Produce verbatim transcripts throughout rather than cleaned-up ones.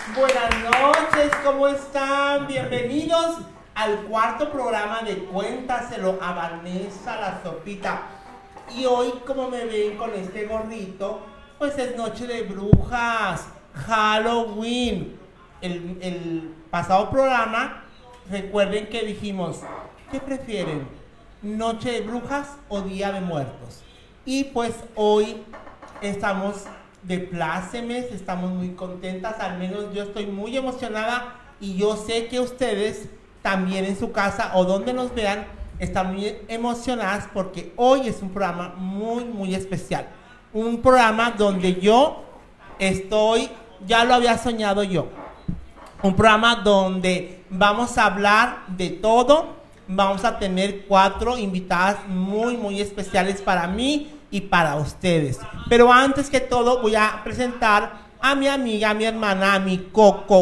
Buenas noches, ¿cómo están? Bienvenidos al cuarto programa de Cuéntaselo a Vanessa la Sopita. Y hoy, como me ven con este gorrito, pues es noche de brujas, Halloween. El, el pasado programa, recuerden que dijimos, ¿qué prefieren? ¿Noche de brujas o Día de Muertos? Y pues hoy estamos de plácemes, estamos muy contentas, al menos yo estoy muy emocionada y yo sé que ustedes también en su casa o donde nos vean están muy emocionadas porque hoy es un programa muy muy especial, un programa donde yo estoy, ya lo había soñado yo, un programa donde vamos a hablar de todo, vamos a tener cuatro invitadas muy muy especiales para mí y para ustedes. Pero antes que todo voy a presentar a mi amiga, a mi hermana, a mi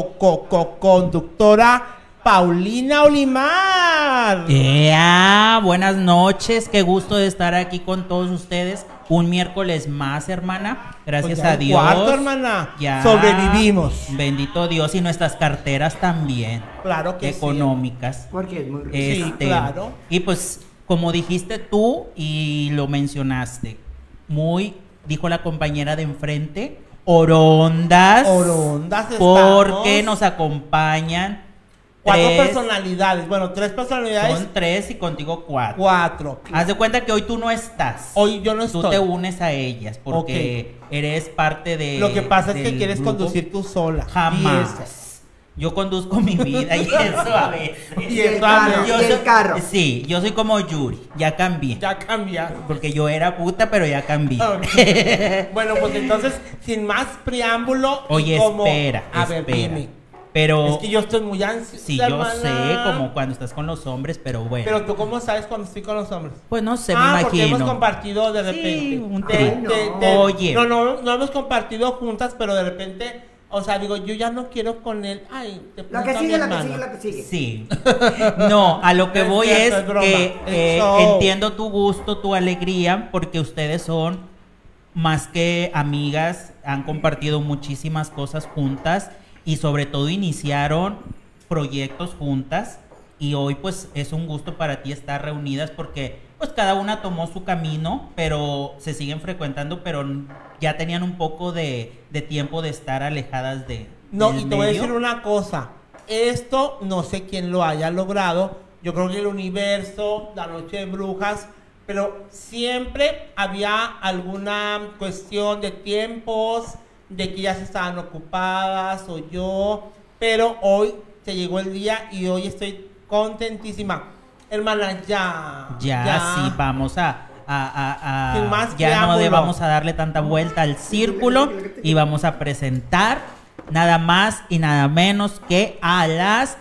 co-co-co-co-conductora Paulina Olimar. ¡Ea! Buenas noches, qué gusto de estar aquí con todos ustedes. Un miércoles más, hermana. Gracias pues a Dios. Cuarto, hermana. Ya sobrevivimos. Bendito Dios, y nuestras carteras también. Claro que económicas. Sí. Porque es muy rico. Este, sí, claro. Y pues, como dijiste tú y lo mencionaste, muy, dijo la compañera de enfrente, orondas. Orondas porque estamos. nos acompañan. Cuatro Tres, personalidades, bueno, tres personalidades. Son tres y contigo cuatro. Cuatro. Haz de cuenta que hoy tú no estás. Hoy yo no Tú estoy. te unes a ellas porque okay. eres parte de. Lo que pasa es que del quieres grupo. Conducir tú sola. Jamás. Yo conduzco mi vida y eso a veces. Y eso a veces. Yo y el soy, carro. Sí, yo soy como Yuri. Ya cambié. Ya cambiaron. Porque yo era puta, pero ya cambié. Okay. Bueno, pues entonces, sin más preámbulo. Oye, como... espera. A espera. ver, dime. Pero, es que yo estoy muy ansiosa. Sí, hermana. yo sé, como cuando estás con los hombres, pero bueno. Pero tú, ¿cómo sabes cuando estoy con los hombres? Pues no sé, ah, me imagino. Porque hemos compartido de repente. Sí, un de, tri. de, de, de, Oye. No, no, no hemos compartido juntas, pero de repente, o sea, digo, yo ya no quiero con él. Ay, te Lo que sigue, lo que sigue, lo que sigue. Sí. No, a lo que es voy cierto, es, es broma. que eh, Eso. entiendo tu gusto, tu alegría, porque ustedes son más que amigas, han compartido muchísimas cosas juntas. Y sobre todo iniciaron proyectos juntas y hoy pues es un gusto para ti estar reunidas porque pues cada una tomó su camino, pero se siguen frecuentando, pero ya tenían un poco de, de tiempo de estar alejadas de No, del y te voy a medio. decir una cosa, esto no sé quién lo haya logrado, yo creo que el universo, la noche de brujas, pero siempre había alguna cuestión de tiempos, de que ya se estaban ocupadas o yo, pero hoy se llegó el día y hoy estoy contentísima. Hermana, ya. Ya, ya. sí, vamos a, a, a, a Sin más ya preámbulo. no debamos a darle tanta vuelta al círculo y vamos a presentar nada más y nada menos que a las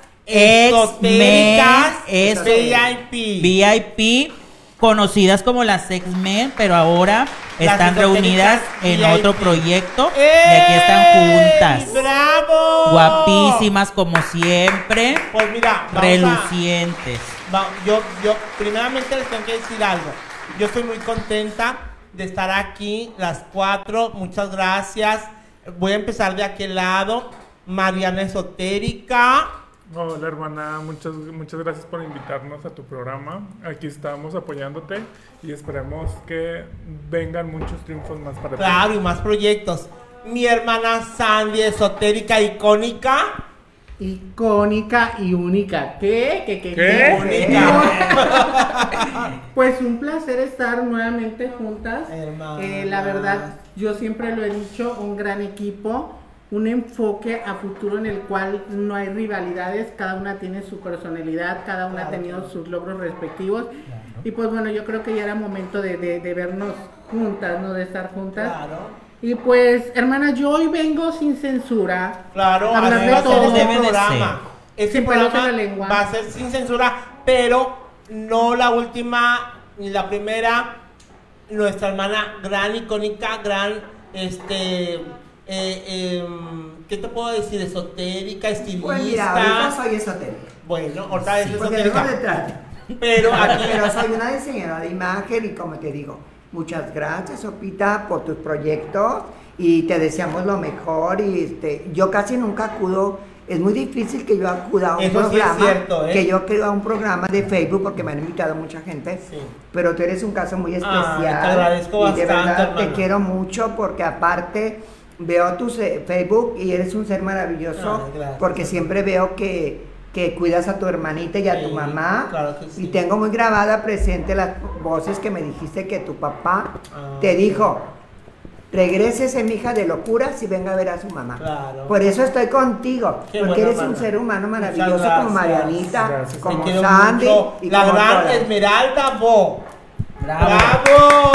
Esotéricas X-Men V I P. V I P, conocidas como las X-Men, pero ahora Las están reunidas en V I P. otro proyecto ¡Ey! y aquí están juntas. ¡Bravo! Guapísimas como siempre, Pues mira, vamos relucientes. a, va, yo, yo, primeramente les tengo que decir algo. Yo estoy muy contenta de estar aquí, las cuatro. Muchas gracias. Voy a empezar de aquel lado. Mariana Esotérica. Hola hermana, muchas, muchas gracias por invitarnos a tu programa. Aquí estamos apoyándote y esperemos que vengan muchos triunfos más para ti. Claro, y más proyectos. Mi hermana Sandy Esotérica Icónica. Icónica y única. ¿Qué? ¿Qué? ¿Qué? ¿Qué? Única. Pues un placer estar nuevamente juntas. Hermanas. Eh, la verdad, yo siempre lo he dicho, un gran equipo, un enfoque a futuro en el cual no hay rivalidades, cada una tiene su personalidad, cada una Claro, ha tenido claro. sus logros respectivos. Claro. Y pues bueno, yo creo que ya era momento de, de, de vernos juntas, ¿no? De estar juntas. Claro. Y pues, hermana, yo hoy vengo sin censura. Claro, Hablar así de va a ser todo. este Debe de programa. Este Sin pelos en programa la lengua. va a ser sin censura, pero no la última ni la primera. Nuestra hermana gran icónica, gran, este, eh, eh, ¿qué te puedo decir? Esotérica, estilista. Pues mira, ahorita soy esotérica. Bueno, otra vez Porque de eso esotérica. se trata. Pero aquí, Pero soy una diseñadora de imagen y como te digo, Muchas gracias, Sopita, por tus proyectos y te deseamos lo mejor. Y este, yo casi nunca acudo, es muy difícil que yo acuda a un Eso sí es programa, cierto, ¿eh? que yo creo a un programa de Facebook porque me han invitado mucha gente, Sí. pero tú eres un caso muy especial. te agradezco y de bastante, verdad te hermano. quiero mucho porque aparte veo tu se- Facebook y eres un ser maravilloso Ay, gracias. porque siempre veo que que cuidas a tu hermanita y a tu Sí, mamá. claro que sí. Y tengo muy grabada presente las voces que me dijiste que tu papá Ah, te dijo, regrésese, mija de locuras y venga a ver a su mamá. Claro. Por eso estoy contigo, Qué porque buena eres un hermana. ser humano Muchas maravilloso como gracias. Marianita, Gracias. Te como quiero Sandy mucho. y La como gran todas. Esmeralda Bo. Bravo. ¡Bravo!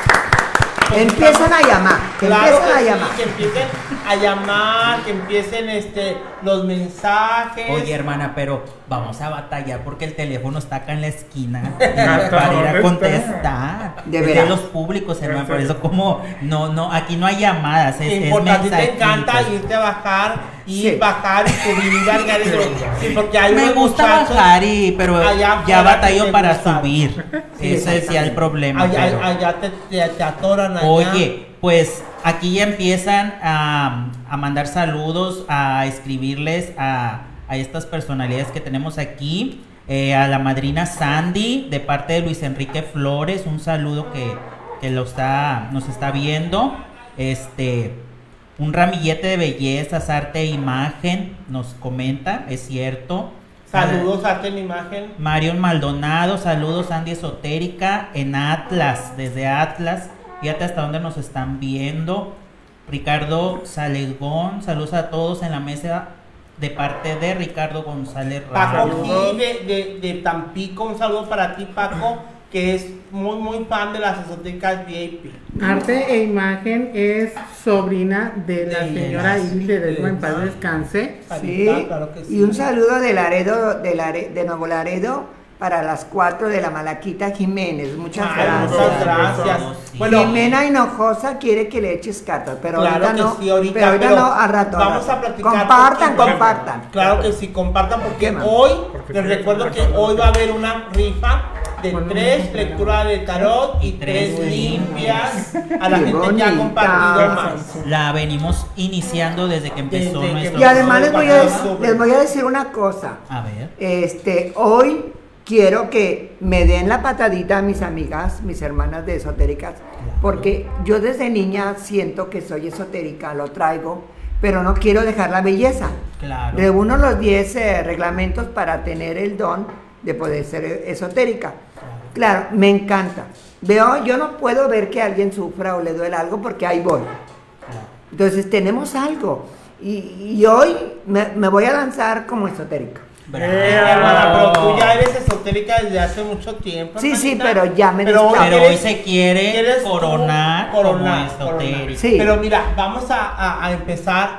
Empiezan a llamar, que Claro empiezan que a sí, llamar. que empiecen a llamar, que empiecen este, los mensajes. Oye, hermana, pero vamos a batallar porque el teléfono está acá en la esquina Ah, para ir ¿dónde a está? contestar. De Es de veras. los públicos, hermana, ¿En por serio? eso como no, no, aquí no hay llamadas, es, es Porque a ti te encanta mensajitos. irte a bajar, ir, Sí. bajar y subir y cargar y subir. Sí, porque hay Me unos gusta muchachos bajar y pero allá ya afuera que batallo te para gustan. subir. Sí, Ese es ya el problema. Allá, pero- allá te, te, te atoran allá. Oye, pues aquí ya empiezan a, a mandar saludos, a escribirles a, a estas personalidades que tenemos aquí. Eh, a la madrina Sandy, de parte de Luis Enrique Flores, un saludo que, que lo está, nos está viendo. Este, un ramillete de bellezas, arte e imagen, nos comenta, es cierto. Saludos a la imagen. Marion Maldonado, saludos Andy Esotérica en Atlas, desde Atlas, fíjate hasta dónde nos están viendo. Ricardo Salegón, saludos a todos en la mesa de parte de Ricardo González Paco Ramos. Gil de, de, de Tampico, un saludo para ti, Paco, que es muy, muy fan de las esotéricas V I P. Arte e imagen es sobrina de la De señora las- Iris de Ledesma, en de- paz descanse. Sí, Carita, claro que sí. y un saludo de Laredo, de, Lare- de Nuevo Laredo para las cuatro de la Malaquita Jiménez. Muchas Ay, gracias. muchas gracias. Sí. Bueno, Jimena Hinojosa quiere que le eches cartas, pero claro ahorita que no. sí, ahorita, pero ahorita pero no, a rato. a vamos rato. a platicar Compartan, poquito. compartan. Claro que sí, compartan porque ¿Qué más? hoy Porque les sí, recuerdo que recuerdo. hoy va a haber una rifa de Bueno, tres no, lecturas de tarot y tres tres limpias a la Qué gente que ha bonita. compartido más. La venimos iniciando desde que empezó Desde que- nuestro... Y además les voy, a, Para- dec- les voy a decir una cosa. A ver. Este, hoy quiero que me den la patadita a mis amigas, mis hermanas de esotéricas, porque yo desde niña siento que soy esotérica, lo traigo, pero no quiero dejar la belleza. Claro. Reúno los diez eh, reglamentos para tener el don de poder ser eh, esotérica. Claro, me encanta. Veo, yo no puedo ver que alguien sufra o le duele algo porque ahí voy. Entonces tenemos algo. Y, y hoy me, me voy a lanzar como esotérica. Bravo. Eh, hermana, pero tú ya eres esotérica desde hace mucho tiempo. Sí, sí, hermanita. pero ya me Pero hoy descargo. Pero hoy quieres- se quiere quieres tú coronar, coronar, como esotérica. coronar. Sí. Pero mira, vamos a, a- a empezar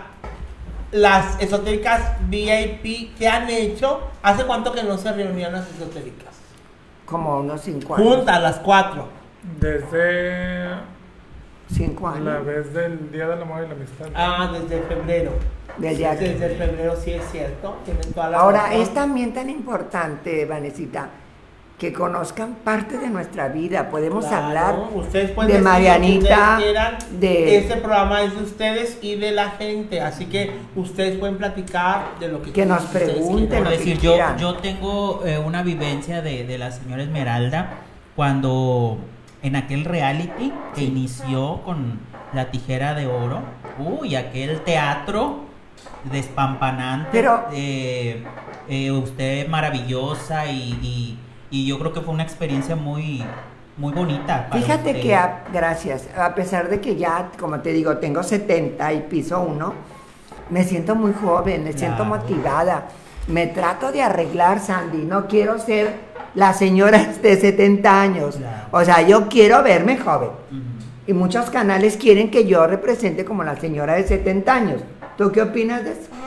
las esotéricas V I P que han hecho. ¿Hace cuánto que no se reunían las esotéricas? Como unos cinco años. Juntas, las cuatro. Desde Cinco años. la vez del Día del Amor y la Amistad. Ah, desde febrero. Del día que- Desde febrero, sí es cierto. Tienen toda la Ahora, razón. es también tan importante, Vanesita, que conozcan parte de nuestra vida. Podemos Claro, hablar ustedes pueden de decir lo que Marianita, ustedes quieran. de Este programa es de ustedes y de la gente, así que ustedes pueden platicar de lo que, Que nos ustedes pregunten. quieran. Por lo que decir, yo, quieran. yo tengo eh, una vivencia de, de la señora Esmeralda cuando en aquel reality que inició con La Tijera de Oro, uy, aquel teatro despampanante, Pero- eh, eh, usted maravillosa y, y, y yo creo que fue una experiencia muy, muy bonita. para Fíjate usted. que, a- gracias, a pesar de que ya, como te digo, tengo setenta y piso uno, me siento muy joven, me siento Claro. motivada. Me trato de arreglar, Sandy, no quiero ser la señora de setenta años. Claro. O sea, yo quiero verme joven. Ujú. Y muchos canales quieren que yo represente como la señora de setenta años. ¿Tú qué opinas de eso?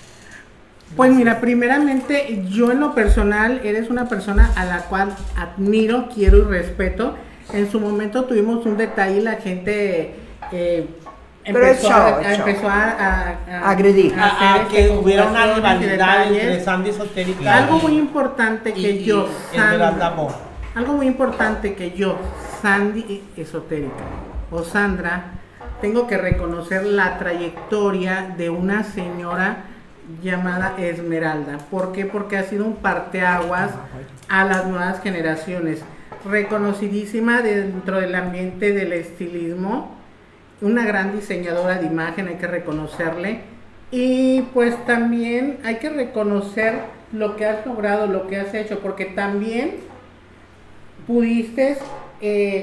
Pues mira, primeramente yo en lo personal eres una persona a la cual admiro, quiero y respeto. En su momento tuvimos un detalle y la gente eh, Pero es empezó, show, a, es a- show. empezó a, a- a- Agredir. a A, a hacer que este, hubiera una conspiraciones y rivalidad detalles. entre Sandy Esotérica Algo y- muy importante que y- yo, y Esmeralda Sandy, Bo. algo muy importante que yo, Sandy Esotérica o Sandra, tengo que reconocer la trayectoria de una señora llamada Esmeralda. ¿Por qué? Porque ha sido un parteaguas a las nuevas generaciones. Reconocidísima dentro del ambiente del estilismo, una gran diseñadora de imagen, hay que reconocerle. Y pues también hay que reconocer lo que has logrado, lo que has hecho, porque también pudiste eh,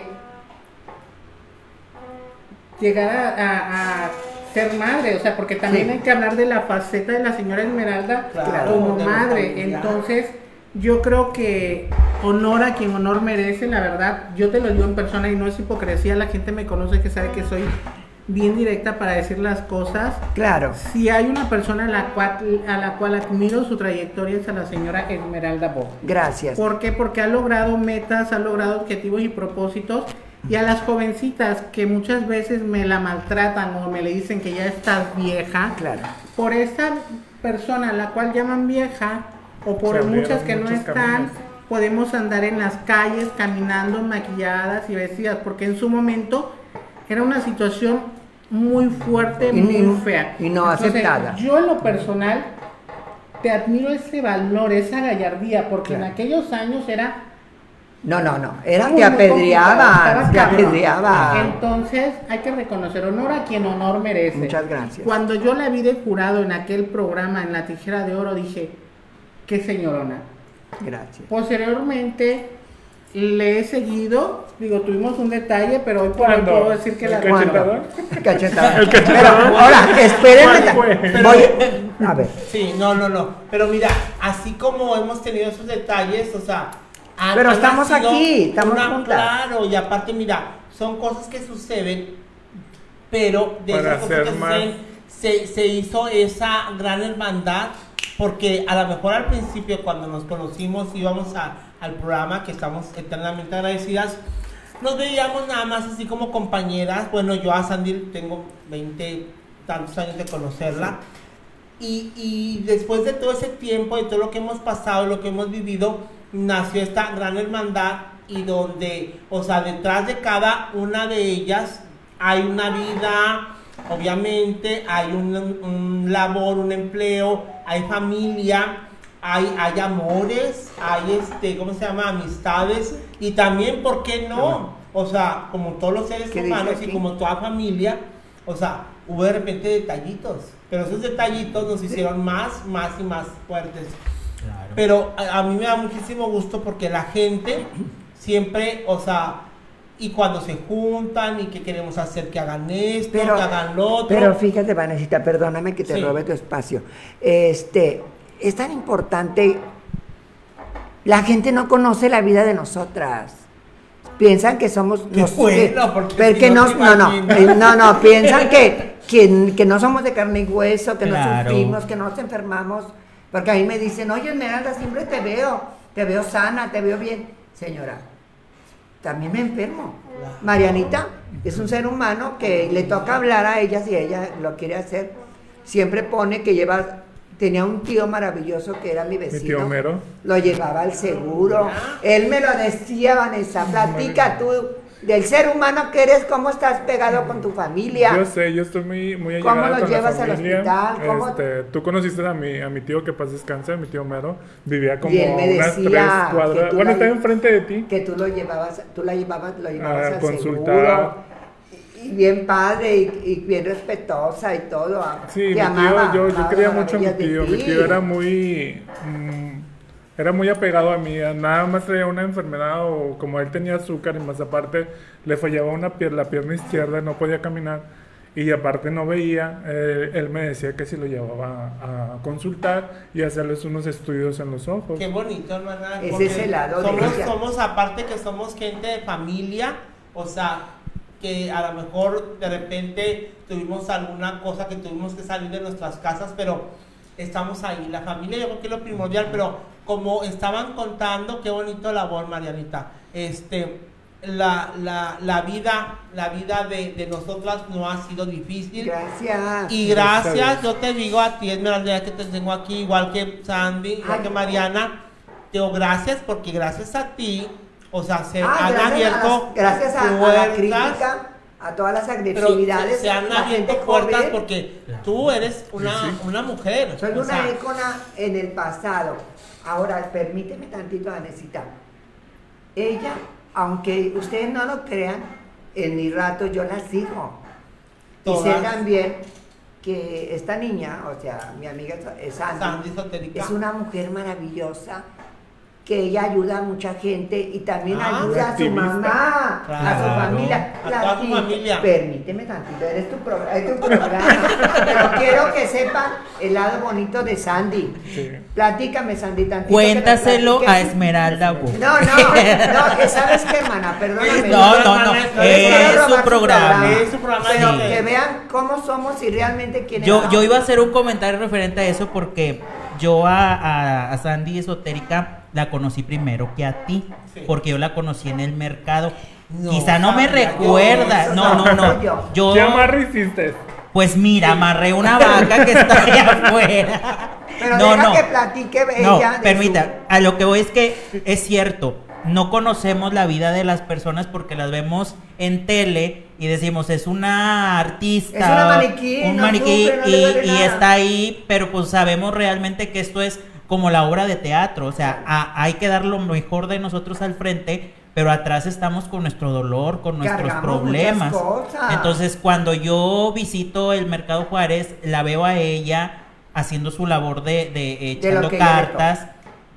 llegar a, a, a ser madre, o sea, porque también sí. hay que hablar de la faceta de la señora Esmeralda claro, como madre. Entonces, yo creo que honor a quien honor merece, la verdad, yo te lo digo en persona y no es hipocresía, la gente me conoce que sabe que soy bien directa para decir las cosas. Claro. Si hay una persona a la cual, a la cual admiro su trayectoria es a la señora Esmeralda Bo. Gracias. ¿Por qué? Porque ha logrado metas, ha logrado objetivos y propósitos. Y a las jovencitas que muchas veces me la maltratan o me le dicen que ya estás vieja, claro. por esta persona a la cual llaman vieja o por muchas que no están, caminos. Podemos andar en las calles caminando maquilladas y vestidas, porque en su momento era una situación muy fuerte, y muy no, fea. Y no Entonces, aceptada. Yo en lo personal te admiro ese valor, esa gallardía, porque claro. en aquellos años era... No, no, no, era te apedreaban, te apedreaban. Entonces hay que reconocer honor a quien honor merece. Muchas gracias. Cuando yo la vi de jurado en aquel programa en La Tijera de Oro, dije, qué señorona. Gracias. Posteriormente le he seguido, digo, tuvimos un detalle, pero hoy por hoy puedo decir que la... ¿Cachetador? Cachetador. ¿El cachetador? Pero, ahora, espérenme. Voy, a ver. Sí, no, no, no. Pero mira, así como hemos tenido esos detalles, o sea... Han, pero han estamos aquí, estamos una, juntas. Claro, y aparte, mira, son cosas que suceden, pero de Para esas cosas que más... suceden, se, se hizo esa gran hermandad, porque a lo mejor al principio, cuando nos conocimos, íbamos a, al programa, que estamos eternamente agradecidas, nos veíamos nada más así como compañeras. Bueno, yo a Sandy tengo veinte tantos años de conocerla, y, y después de todo ese tiempo, de todo lo que hemos pasado, lo que hemos vivido, nació esta gran hermandad, y donde, o sea, detrás de cada una de ellas hay una vida, obviamente, hay un, un labor, un empleo, hay familia, hay, hay amores, hay este, ¿cómo se llama? Amistades, y también, ¿por qué no? O sea, como todos los seres humanos y como toda familia, o sea, hubo de repente detallitos, pero esos detallitos nos hicieron más, más y más fuertes. Claro. Pero a, a mí me da muchísimo gusto porque la gente siempre, o sea, y cuando se juntan y que queremos hacer que hagan esto, pero, que hagan lo otro. Pero fíjate, Vanesita, perdóname que te sí. robe tu espacio. Este, es tan importante, la gente no conoce la vida de nosotras. Piensan que somos... Qué nos, bueno, porque porque si nos, no, no, no, no, no, piensan que, que, que no somos de carne y hueso, que claro. no sufrimos, que no nos enfermamos. Porque a mí me dicen, oye, Esmeralda, siempre te veo, te veo sana, te veo bien. Señora, también me enfermo. Marianita es un ser humano que le toca hablar a ella si ella lo quiere hacer. Siempre pone que lleva, tenía un tío maravilloso que era mi vecino. Mi tío Homero. Lo llevaba al seguro. Él me lo decía, Vanessa, platica tú del ser humano que eres, cómo estás pegado con tu familia. Yo sé, yo estoy muy, muy allegada ¿Cómo lo con llevas la familia. al hospital? ¿Cómo? Este, tú conociste a mi, a mi tío, que paz descanse, mi tío Homero, vivía como y él me unas decía tres cuadras, bueno, estaba enfrente de ti. Que tú lo llevabas, tú la llevabas, lo llevabas a al consultar. seguro, y bien padre, y, y bien respetuosa y todo. Sí, mi tío, amaba, yo, yo amaba quería mucho a mi tío, ti. mi tío era muy... Mmm, Era muy apegado a mí, nada más traía una enfermedad, o como él tenía azúcar y más aparte le fallaba una pier la pierna izquierda, no podía caminar y aparte no veía, eh, él me decía que si lo llevaba a, a consultar y hacerles unos estudios en los ojos. Qué bonito, hermana. Ese es el lado somos, de ella. Somos, aparte que somos gente de familia, o sea, que a lo mejor de repente tuvimos alguna cosa que tuvimos que salir de nuestras casas, pero estamos ahí. La familia yo creo que es lo primordial, pero como estaban contando, qué bonito labor, Marianita. Este, la, la, la vida, la vida de, de nosotras no ha sido difícil. Gracias. Y gracias, yo te digo a ti, Esmeralda, que te tengo aquí, igual que Sandy, igual Ay, que Mariana, te digo gracias, porque gracias a ti, O sea, se Ah, han gracias abierto a las- gracias a, a la puertas, crítica, a todas las pero agresividades, se, se han la abierto gente puertas joven. porque tú eres una, Sí, sí. una mujer. Soy o una sea, ícona en el pasado. Ahora, permíteme tantito, Anesita. Ella, aunque ustedes no lo crean, en mi rato yo la sigo. Y sé Todas. también que esta niña, o sea, mi amiga es Sandy, Sandy Esotérica. es una mujer maravillosa, que ella ayuda a mucha gente y también Ah, ayuda a su activista. mamá, a su Claro. familia. A toda su Platica- familia. Permíteme tantito, eres tu, pro- es tu programa. Pero quiero que sepan el lado bonito de Sandy. Sí. Platícame, Sandy, tantito. Cuéntaselo que me a platiques. Esmeralda Bu. No, no, no, ¿sabes qué, hermana? Perdóname. No, no, no, les es quiero robar su programa. Es su programa. Pero Sí. que vean cómo somos y realmente quiénes Yo, somos. yo iba a hacer un comentario referente a eso porque yo a, a, a Sandy Esotérica la conocí primero que a ti, Sí. porque yo la conocí en el mercado. No, Quizá no me sabía yo recuerda, eso, no, no, no. yo. Yo, ¿Qué amarre hiciste? pues mira, amarré una vaca que está allá afuera. Pero no, deja no. que platique No, ella. de permita, su- a lo que voy es que es cierto, no conocemos la vida de las personas porque las vemos en tele y decimos, es una artista, Es una maniquí, un no maniquí sufre, no le y, duele y nada. está ahí, pero pues sabemos realmente que esto es como la obra de teatro, o sea, a- hay que dar lo mejor de nosotros al frente, pero atrás estamos con nuestro dolor, con nuestros Cargamos problemas. muchas cosas. Entonces, cuando yo visito el Mercado Juárez, la veo a ella haciendo su labor de, de eh, De lo echando que ella le cartas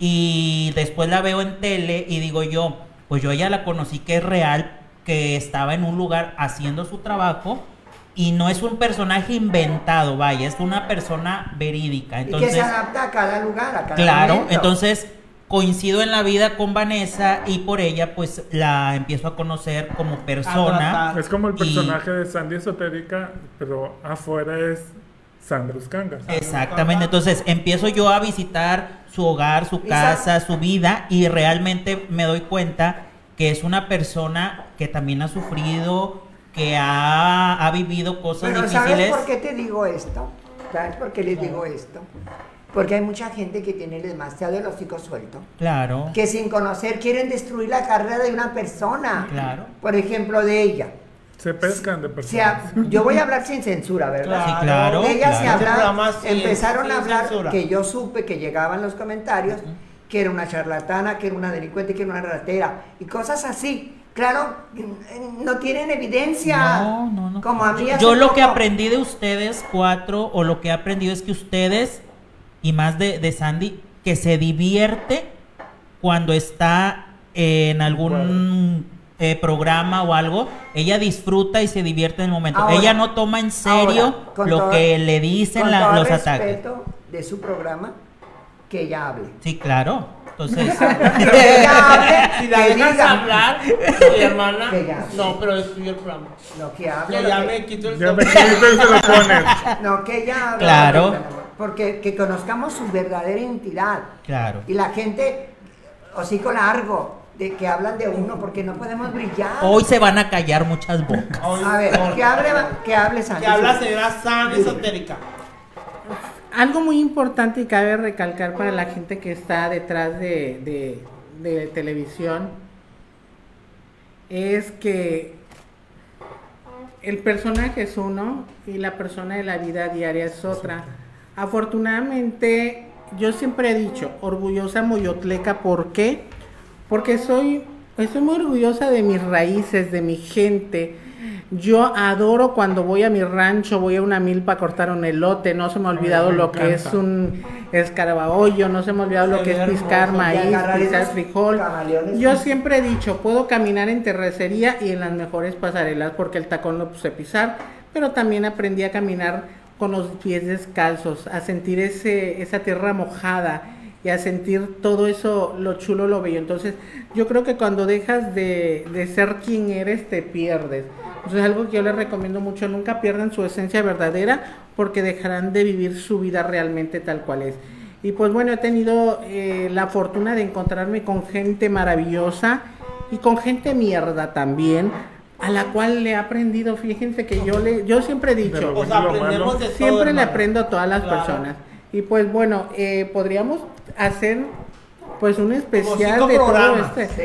y después la veo en tele y digo yo, pues yo ya la conocí que es real, que estaba en un lugar haciendo su trabajo y no es un personaje inventado, vaya, es una persona verídica. y que Entonces, se adapta a cada lugar, a cada claro, momento. entonces coincido en la vida con Vanessa y por ella pues la empiezo a conocer como persona. tratar. Es como el Y- personaje de Sandy Esotérica, pero afuera es Sandra Uscanga. Exactamente, entonces empiezo yo a visitar su hogar, su Y casa, su vida y realmente me doy cuenta que es una persona que también ha sufrido, que ha, ha vivido cosas Pero ¿sabes difíciles. por qué te digo esto? ¿Sabes por qué les digo esto? Porque hay mucha gente que tiene demasiado el hocico suelto, Claro, que sin conocer quieren destruir la carrera de una persona. claro. Por ejemplo, de ella. Se pescan de O sea, personas. yo voy a hablar sin censura, ¿verdad? Sí, claro. De ella se claro. Este habla, programa sí, empezaron sin a hablar, censura. que yo supe que llegaban los comentarios, que era una charlatana, que era una delincuente, que era una ratera, y cosas así. Claro, no tienen evidencia. No, no, no. Como a mí Yo, hace yo lo que poco. aprendí de ustedes cuatro, o lo que he aprendido es que ustedes, y más de, de Sandy, que se divierte cuando está en algún eh, programa o algo, ella disfruta y se divierte en el momento. Ahora, ella no toma en serio ahora, con lo todo- que le dicen con la- todo los ataques. respeto de su programa, que ella hable. Sí, claro. Entonces, Que ella hable, Si la que dejas diga hablar, mi hermana. Que ya. No, pero destruyó el programa. lo que hable. Que lo ya que- me quito el Ya me sombrero. quito y se lo pones. No, que ella hable. Claro. Porque que conozcamos su verdadera identidad. claro. Y la gente, hocico largo, de que hablan de uno, porque no podemos brillar. Hoy se van a callar muchas bocas. Hoy- A ver, hoy- que hable, que hable Sandy. Que habla señora Sandy Esotérica. Algo muy importante y cabe recalcar para la gente que está detrás de, de- de televisión es que el personaje es uno y la persona de la vida diaria es otra. Afortunadamente, yo siempre he dicho, orgullosa moyotleca, ¿por qué? Porque soy, estoy muy orgullosa de mis raíces, de mi gente. Yo adoro cuando voy a mi rancho, voy a una milpa a cortar un elote, no se me ha olvidado Ay, me lo que es encanta. un escarabajo, no se me ha olvidado lo Se que ve es piscar hermoso. maíz, Y agarrar piscar esos frijol. camaleones. Yo siempre he dicho, puedo caminar en terracería y en las mejores pasarelas porque el tacón lo puse pisar, pero también aprendí a caminar con los pies descalzos, a sentir ese, esa tierra mojada y a sentir todo eso, lo chulo, lo bello. Entonces, yo creo que cuando dejas de, de ser quien eres, te pierdes. Entonces, algo que yo les recomiendo mucho, nunca pierdan su esencia verdadera porque dejarán de vivir su vida realmente tal cual es. Y pues bueno, he tenido eh, la fortuna de encontrarme con gente maravillosa y con gente mierda también, a la cual le he aprendido, fíjense que yo le, yo siempre he dicho, O sea, aprendemos de todo. siempre le hermano. aprendo a todas las Claro. personas. Y pues bueno, eh, podríamos hacer pues un especial cinco de todo programas, este. Sí.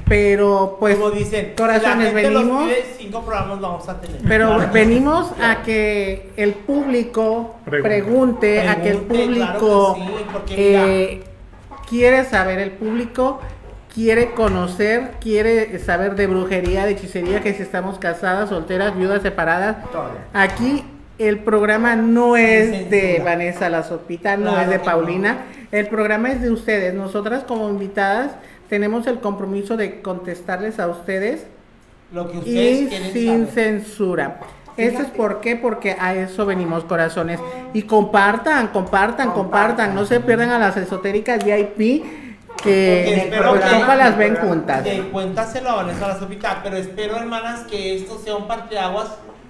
pero pues Como dicen, corazones, si la gente los venimos. pide, cinco programas vamos a tener. Corazones, Si la gente venimos. los pide, cinco programas vamos a tener. Pero Claro que venimos sí. a que el público Pregunte. pregunte, a que el Pregunte, público claro que sí, porque eh, quiere saber, el público quiere conocer, quiere saber de brujería, de hechicería, que si estamos casadas, solteras, viudas, separadas. Todo. Aquí el programa no es Sin de censura. Vanessa La Sopita, no Claro es de que Paulina, el programa es de ustedes. Nosotras como invitadas tenemos el compromiso de contestarles a ustedes Lo que ustedes y quieren sin saber. censura. Eso es por qué, porque a eso venimos, corazones. Y compartan, compartan, compartan, no se pierdan a las esotéricas V I P Porque que espero pues, que- compa las ven juntas. De cuéntaselo a Vanessa La Sopita, pero espero, hermanas, que esto sea un parteaguas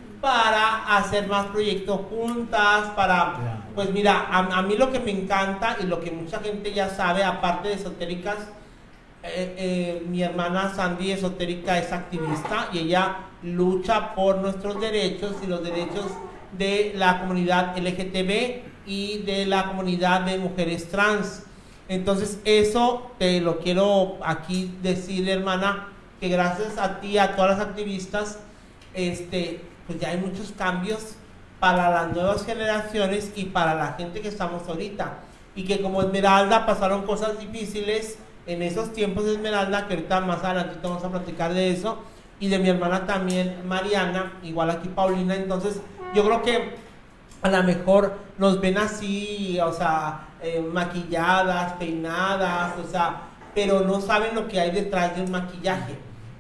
para hacer más proyectos juntas, para, pues mira, a, a mí lo que me encanta y lo que mucha gente ya sabe, aparte de esotéricas, eh, eh, mi hermana Sandy esotérica es activista y ella lucha por nuestros derechos y los derechos de la comunidad L G T B y de la comunidad de mujeres trans. Entonces eso te lo quiero aquí decir, hermana, que gracias a ti, a todas las activistas, este, pues ya hay muchos cambios para las nuevas generaciones y para la gente que estamos ahorita. Y que como Esmeralda pasaron cosas difíciles en esos tiempos de Esmeralda, que ahorita más adelante vamos a platicar de eso, y de mi hermana también Mariana, igual aquí Paulina. Entonces yo creo que a lo mejor nos ven así, o sea, eh, maquilladas, peinadas, o sea, pero no saben lo que hay detrás de un maquillaje.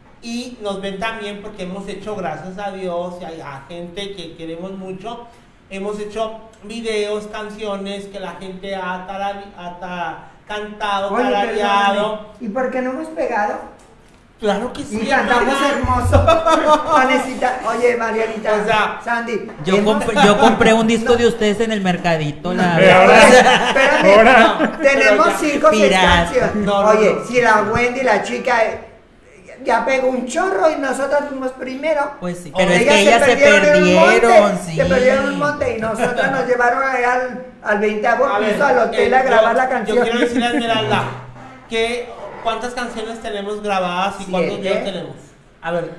Y nos ven también porque hemos hecho, gracias a Dios y a, a gente que queremos mucho, hemos hecho videos, canciones que la gente ha, tarari, ha ta, cantado, Oye, tarareado. perdóname, ¿y por qué no hemos pegado? Claro que sí, Y cantamos hermana. hermoso. Vanessita, oye, Marianita, O sea, Sandy. Yo, hemos- comp- yo compré un disco No, de ustedes en el mercadito. La Eh, ahora- Espérame, Ahora. no, tenemos Pero ya- cinco o seis Pirata. canciones. No, no, Oye, no. si la Wendy, la chica, eh, ya pegó un chorro y nosotras fuimos primero. Pues sí, Oh, pero es Ellas que ellas se en un perdieron, monte, sí. Se perdieron un monte y nosotras nos llevaron allá al, al veinteavo A ver, piso al hotel eh, a grabar yo- la canción. Yo quiero decirle a Esmeralda que cuántas canciones tenemos grabadas y cuántos Siete. videos tenemos. A ver,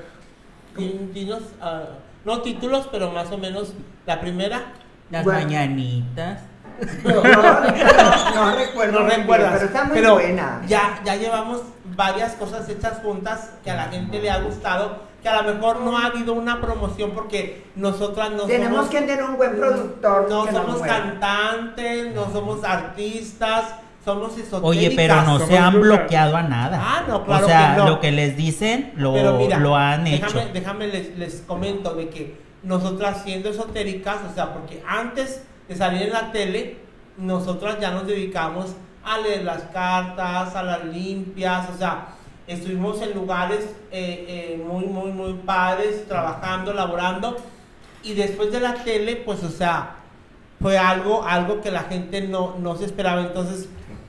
di- dinos, ah, no títulos, pero más o menos la primera. Las Bueno. mañanitas. No, no, no, no recuerdo, No muy bien, recuerdas, pero está muy pero buena. Ya, ya llevamos varias cosas hechas juntas que a la gente le ha gustado, que a lo mejor no ha habido una promoción porque nosotras no Tenemos somos, que tener un buen productor. no que nos somos mueva. cantantes, no somos artistas, somos esotéricas. Oye, pero no se Somos han brujas. bloqueado a nada. Ah, no, claro O sea, que no. lo que les dicen lo, Pero mira, lo han déjame, hecho. déjame les, les comento de que nosotras siendo esotéricas, o sea, porque antes de salir en la tele, nosotras ya nos dedicamos a leer las cartas, a las limpias, o sea, estuvimos en lugares eh, eh, muy, muy, muy padres, trabajando, laborando, y después de la tele, pues, o sea, fue algo, algo que la gente no, no se esperaba. Entonces,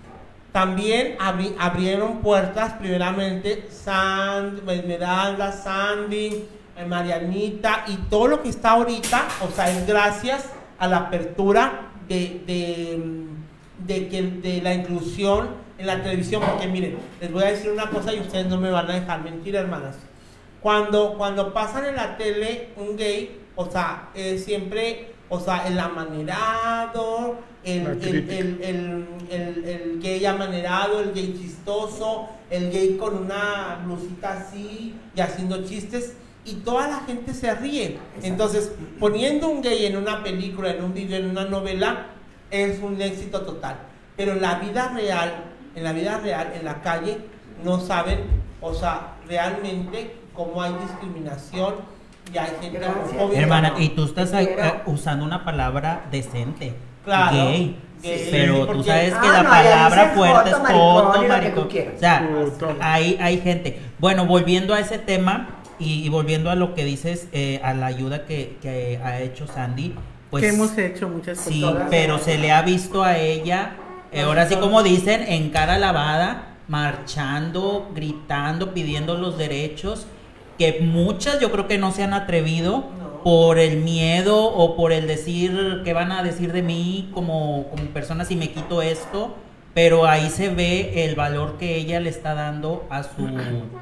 también abri- abrieron puertas, primeramente, Sand, Esmeralda, Sandy, eh, Marianita, y todo lo que está ahorita, o sea, es gracias a la apertura de, de, de, que, de la inclusión en la televisión, porque miren, les voy a decir una cosa y ustedes no me van a dejar mentir, hermanas. Cuando, cuando pasan en la tele un gay, o sea, eh, siempre, o sea, el amanerado, el, La el, crítica. el, el, el, el gay amanerado, el gay chistoso, el gay con una blusita así y haciendo chistes, y toda la gente se ríe. Entonces, poniendo un gay en una película, en un video, en una novela, es un éxito total. Pero en la vida real, en la vida real, en la calle, no saben, o sea, realmente cómo hay discriminación y hay gente Gracias. homofóbica. Hermana, y tú estás Te quiero. eh, usando una palabra decente. Claro. Gay. Gay, Pero porque- tú sabes que Ah, la no, ya palabra dicen fuerte es joto, maricón, foto, y lo que maricón. tú quieras. O sea, Puto. hay, hay gente. Bueno, volviendo a ese tema y, y volviendo a lo que dices, eh, a la ayuda que, que ha hecho Sandy, pues que hemos hecho muchas cosas. sí, todas pero las- se le ha visto a ella, eh, ahora sí como dicen, en cara lavada, marchando, gritando, pidiendo los derechos, que muchas yo creo que no se han atrevido No. por el miedo o por el decir qué van a decir de mí como, como persona si me quito esto, pero ahí se ve el valor que ella le está dando a su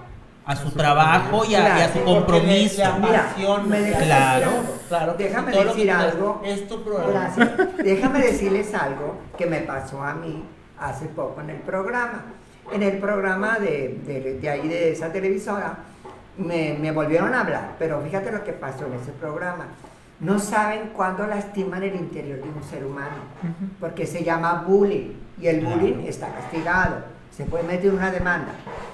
a su trabajo y a, Claro, y a su porque compromiso. le- le Mira, apasiona. me dejas Claro. decir algo. Claro, Déjame todo lo decir que tú algo. haces es tu programa. Gracias. Déjame decirles algo que me pasó a mí hace poco en el programa. En el programa de, de, de ahí, de esa televisora, me, me volvieron a hablar, pero fíjate lo que pasó en ese programa. No saben cuándo lastiman el interior de un ser humano, porque se llama bullying, y el bullying está castigado, se puede meter una demanda.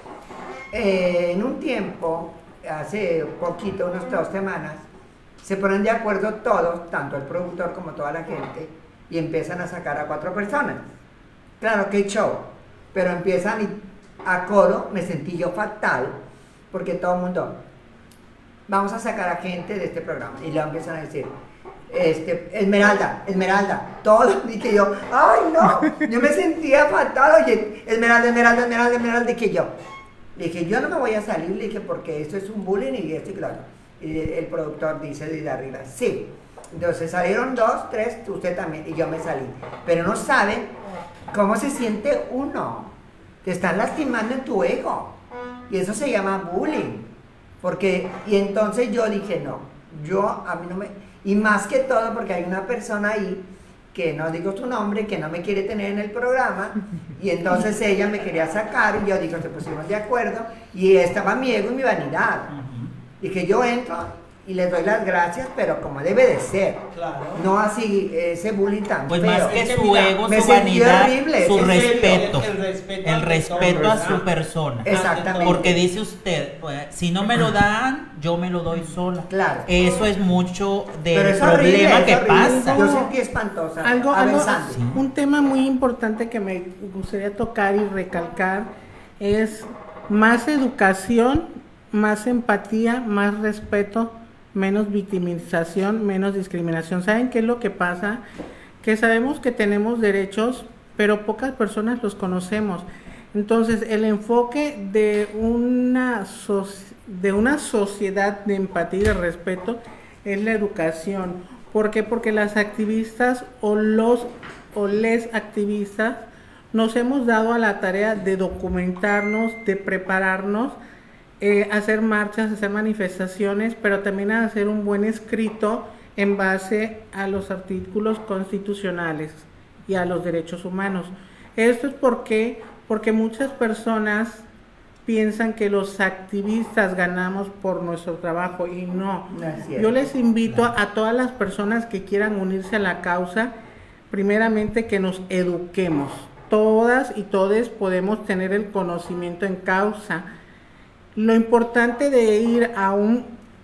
Eh, en un tiempo, hace poquito, unas dos semanas, se ponen de acuerdo todos, tanto el productor como toda la gente, y empiezan a sacar a cuatro personas. Claro, qué show, pero empiezan y a coro, me sentí yo fatal, porque todo el mundo, vamos a sacar a gente de este programa, y luego empiezan a decir, este, Esmeralda, Esmeralda, todo, dije yo, ay no, yo me sentía fatal, oye, Esmeralda, Esmeralda, Esmeralda, Esmeralda, dije yo, le dije, yo no me voy a salir, le dije, porque esto es un bullying y esto y claro. Y el productor dice desde arriba, sí. Entonces salieron dos, tres, usted también, y yo me salí. Pero no saben cómo se siente uno. Te están lastimando en tu ego. Y eso se llama bullying. Porque, y entonces yo dije, no, yo a mí no me... Y más que todo porque hay una persona ahí que no digo su nombre, que no me quiere tener en el programa, y entonces ella me quería sacar, y yo digo, se pusimos de acuerdo, y estaba mi ego y mi vanidad. Dije, yo entro y les doy las gracias, pero como debe de ser. Claro. No así, ese bullying tan Pues feo. más que Es que su mira, ego, me su sentí vanidad, horrible, su en serio, respeto, el respeto el ante respeto todo, a ¿verdad? su persona. Exactamente. Porque dice usted, pues, si no me lo dan, yo me lo doy sola. Claro. Eso es mucho Pero del es horrible, problema es que horrible. pasa. Yo sentí espantosa. Algo, A ver, algo Sandy. Sí. un tema muy importante que me gustaría tocar y recalcar es más educación, más empatía, más respeto, menos victimización, menos discriminación. ¿Saben qué es lo que pasa? Que sabemos que tenemos derechos, pero pocas personas los conocemos. Entonces, el enfoque de una, so- de una sociedad de empatía y de respeto es la educación. ¿Por qué? Porque las activistas o los o les activistas nos hemos dado a la tarea de documentarnos, de prepararnos, eh, hacer marchas, hacer manifestaciones, pero también a hacer un buen escrito en base a los artículos constitucionales y a los derechos humanos. Esto es porque, porque muchas personas piensan que los activistas ganamos por nuestro trabajo y no. No es cierto. Yo les invito a todas las personas que quieran unirse a la causa, primeramente que nos eduquemos. Todas y todes podemos tener el conocimiento en causa. Lo importante de ir a un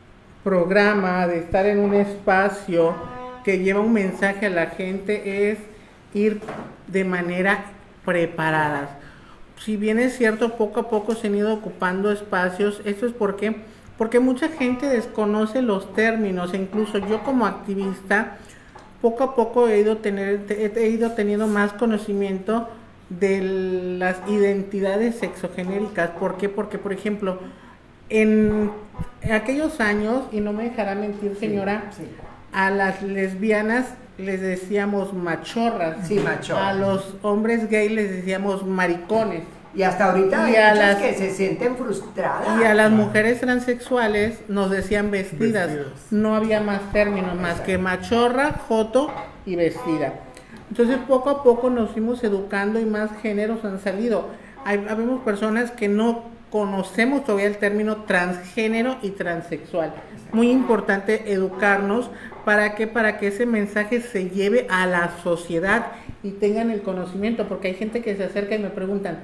programa, de estar en un espacio que lleva un mensaje a la gente es ir de manera preparada. Si bien es cierto, poco a poco se han ido ocupando espacios, esto es porque, porque mucha gente desconoce los términos, e incluso yo como activista, poco a poco he ido, tener, he ido teniendo más conocimiento de las identidades sexogenéricas. ¿Por qué? Porque, por ejemplo, en aquellos años, y no me dejará mentir señora, Sí, sí. a las lesbianas les decíamos machorras, Sí, machorras. a los hombres gay les decíamos maricones, Y hasta ahorita Y hay a muchas las- que se sienten frustradas. y a las mujeres transexuales nos decían vestidas. Vestidos. No había más términos más que machorra, joto y vestida. Entonces poco a poco nos fuimos educando y más géneros han salido. Hay, habemos personas que no conocemos todavía el término transgénero y transexual. Muy importante educarnos para que para que ese mensaje se lleve a la sociedad y tengan el conocimiento, porque hay gente que se acerca y me preguntan,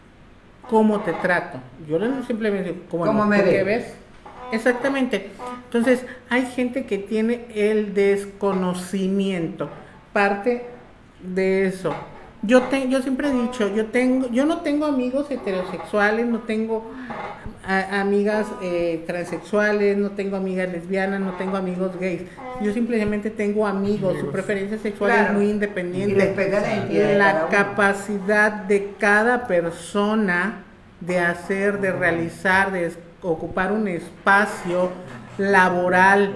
¿cómo te trato? Yo les simplemente digo, ¿cómo, ¿Cómo no? me ¿Por qué ve? ves? Exactamente. Entonces, hay gente que tiene el desconocimiento, parte de eso. Yo te, yo siempre he dicho, yo tengo, yo no tengo amigos heterosexuales, no tengo a- amigas eh, transexuales, no tengo amigas lesbianas, no tengo amigos gays. Yo simplemente tengo amigos, su preferencia sexual Claro. es muy Y independiente. respeta la identidad de La cada uno. capacidad de cada persona de hacer, de realizar, de es- ocupar un espacio laboral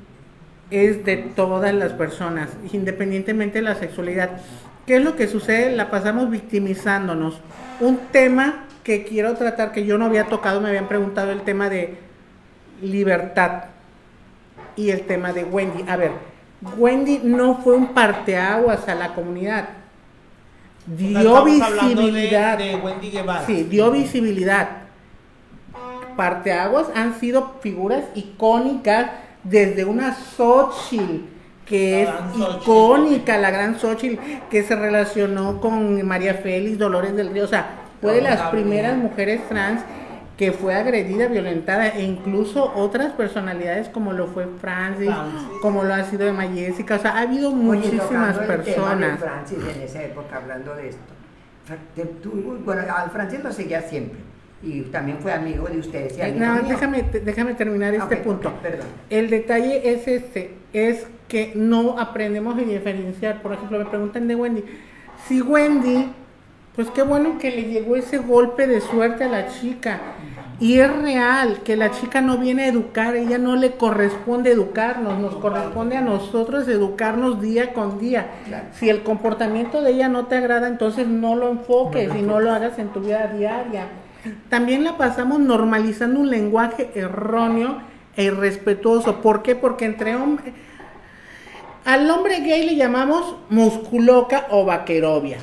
es de todas las personas, independientemente de la sexualidad. ¿Qué es lo que sucede? La pasamos victimizándonos. Un tema que quiero tratar, que yo no había tocado, me habían preguntado el tema de libertad y el tema de Wendy. A ver, Wendy no fue un parteaguas a la comunidad. Dio visibilidad. De, de Wendy Guevara. Sí, dio visibilidad. Parteaguas han sido figuras icónicas desde una Xochitl, que La es gran icónica, la gran Xochitl, que se relacionó con María Félix, Dolores del Río, o sea, fue de las primeras mujeres trans que fue agredida, violentada, e incluso otras personalidades como lo fue Francis, Francis. como lo ha sido Emma Jessica, o sea, ha habido Oye, muchísimas tocando el tema de personas. Francis en esa época, hablando de esto. Fra- te- tú- bueno, al Francis lo seguía siempre y también fue amigo de ustedes. Y Eh, amigo No, mío. déjame, déjame terminar este Ok, punto. ok, perdón. El detalle es este, es que no aprendemos a diferenciar. Por ejemplo, me preguntan de Wendy. Si Wendy, pues qué bueno que le llegó ese golpe de suerte a la chica. Y es real que la chica no viene a educar, ella no le corresponde educarnos, nos corresponde a nosotros educarnos día con día. Claro. Si el comportamiento de ella no te agrada, entonces no lo enfoques y no lo hagas en tu vida diaria. También la pasamos normalizando un lenguaje erróneo e irrespetuoso. ¿Por qué? Porque entre hombres, al hombre gay le llamamos musculoca o vaquerovia.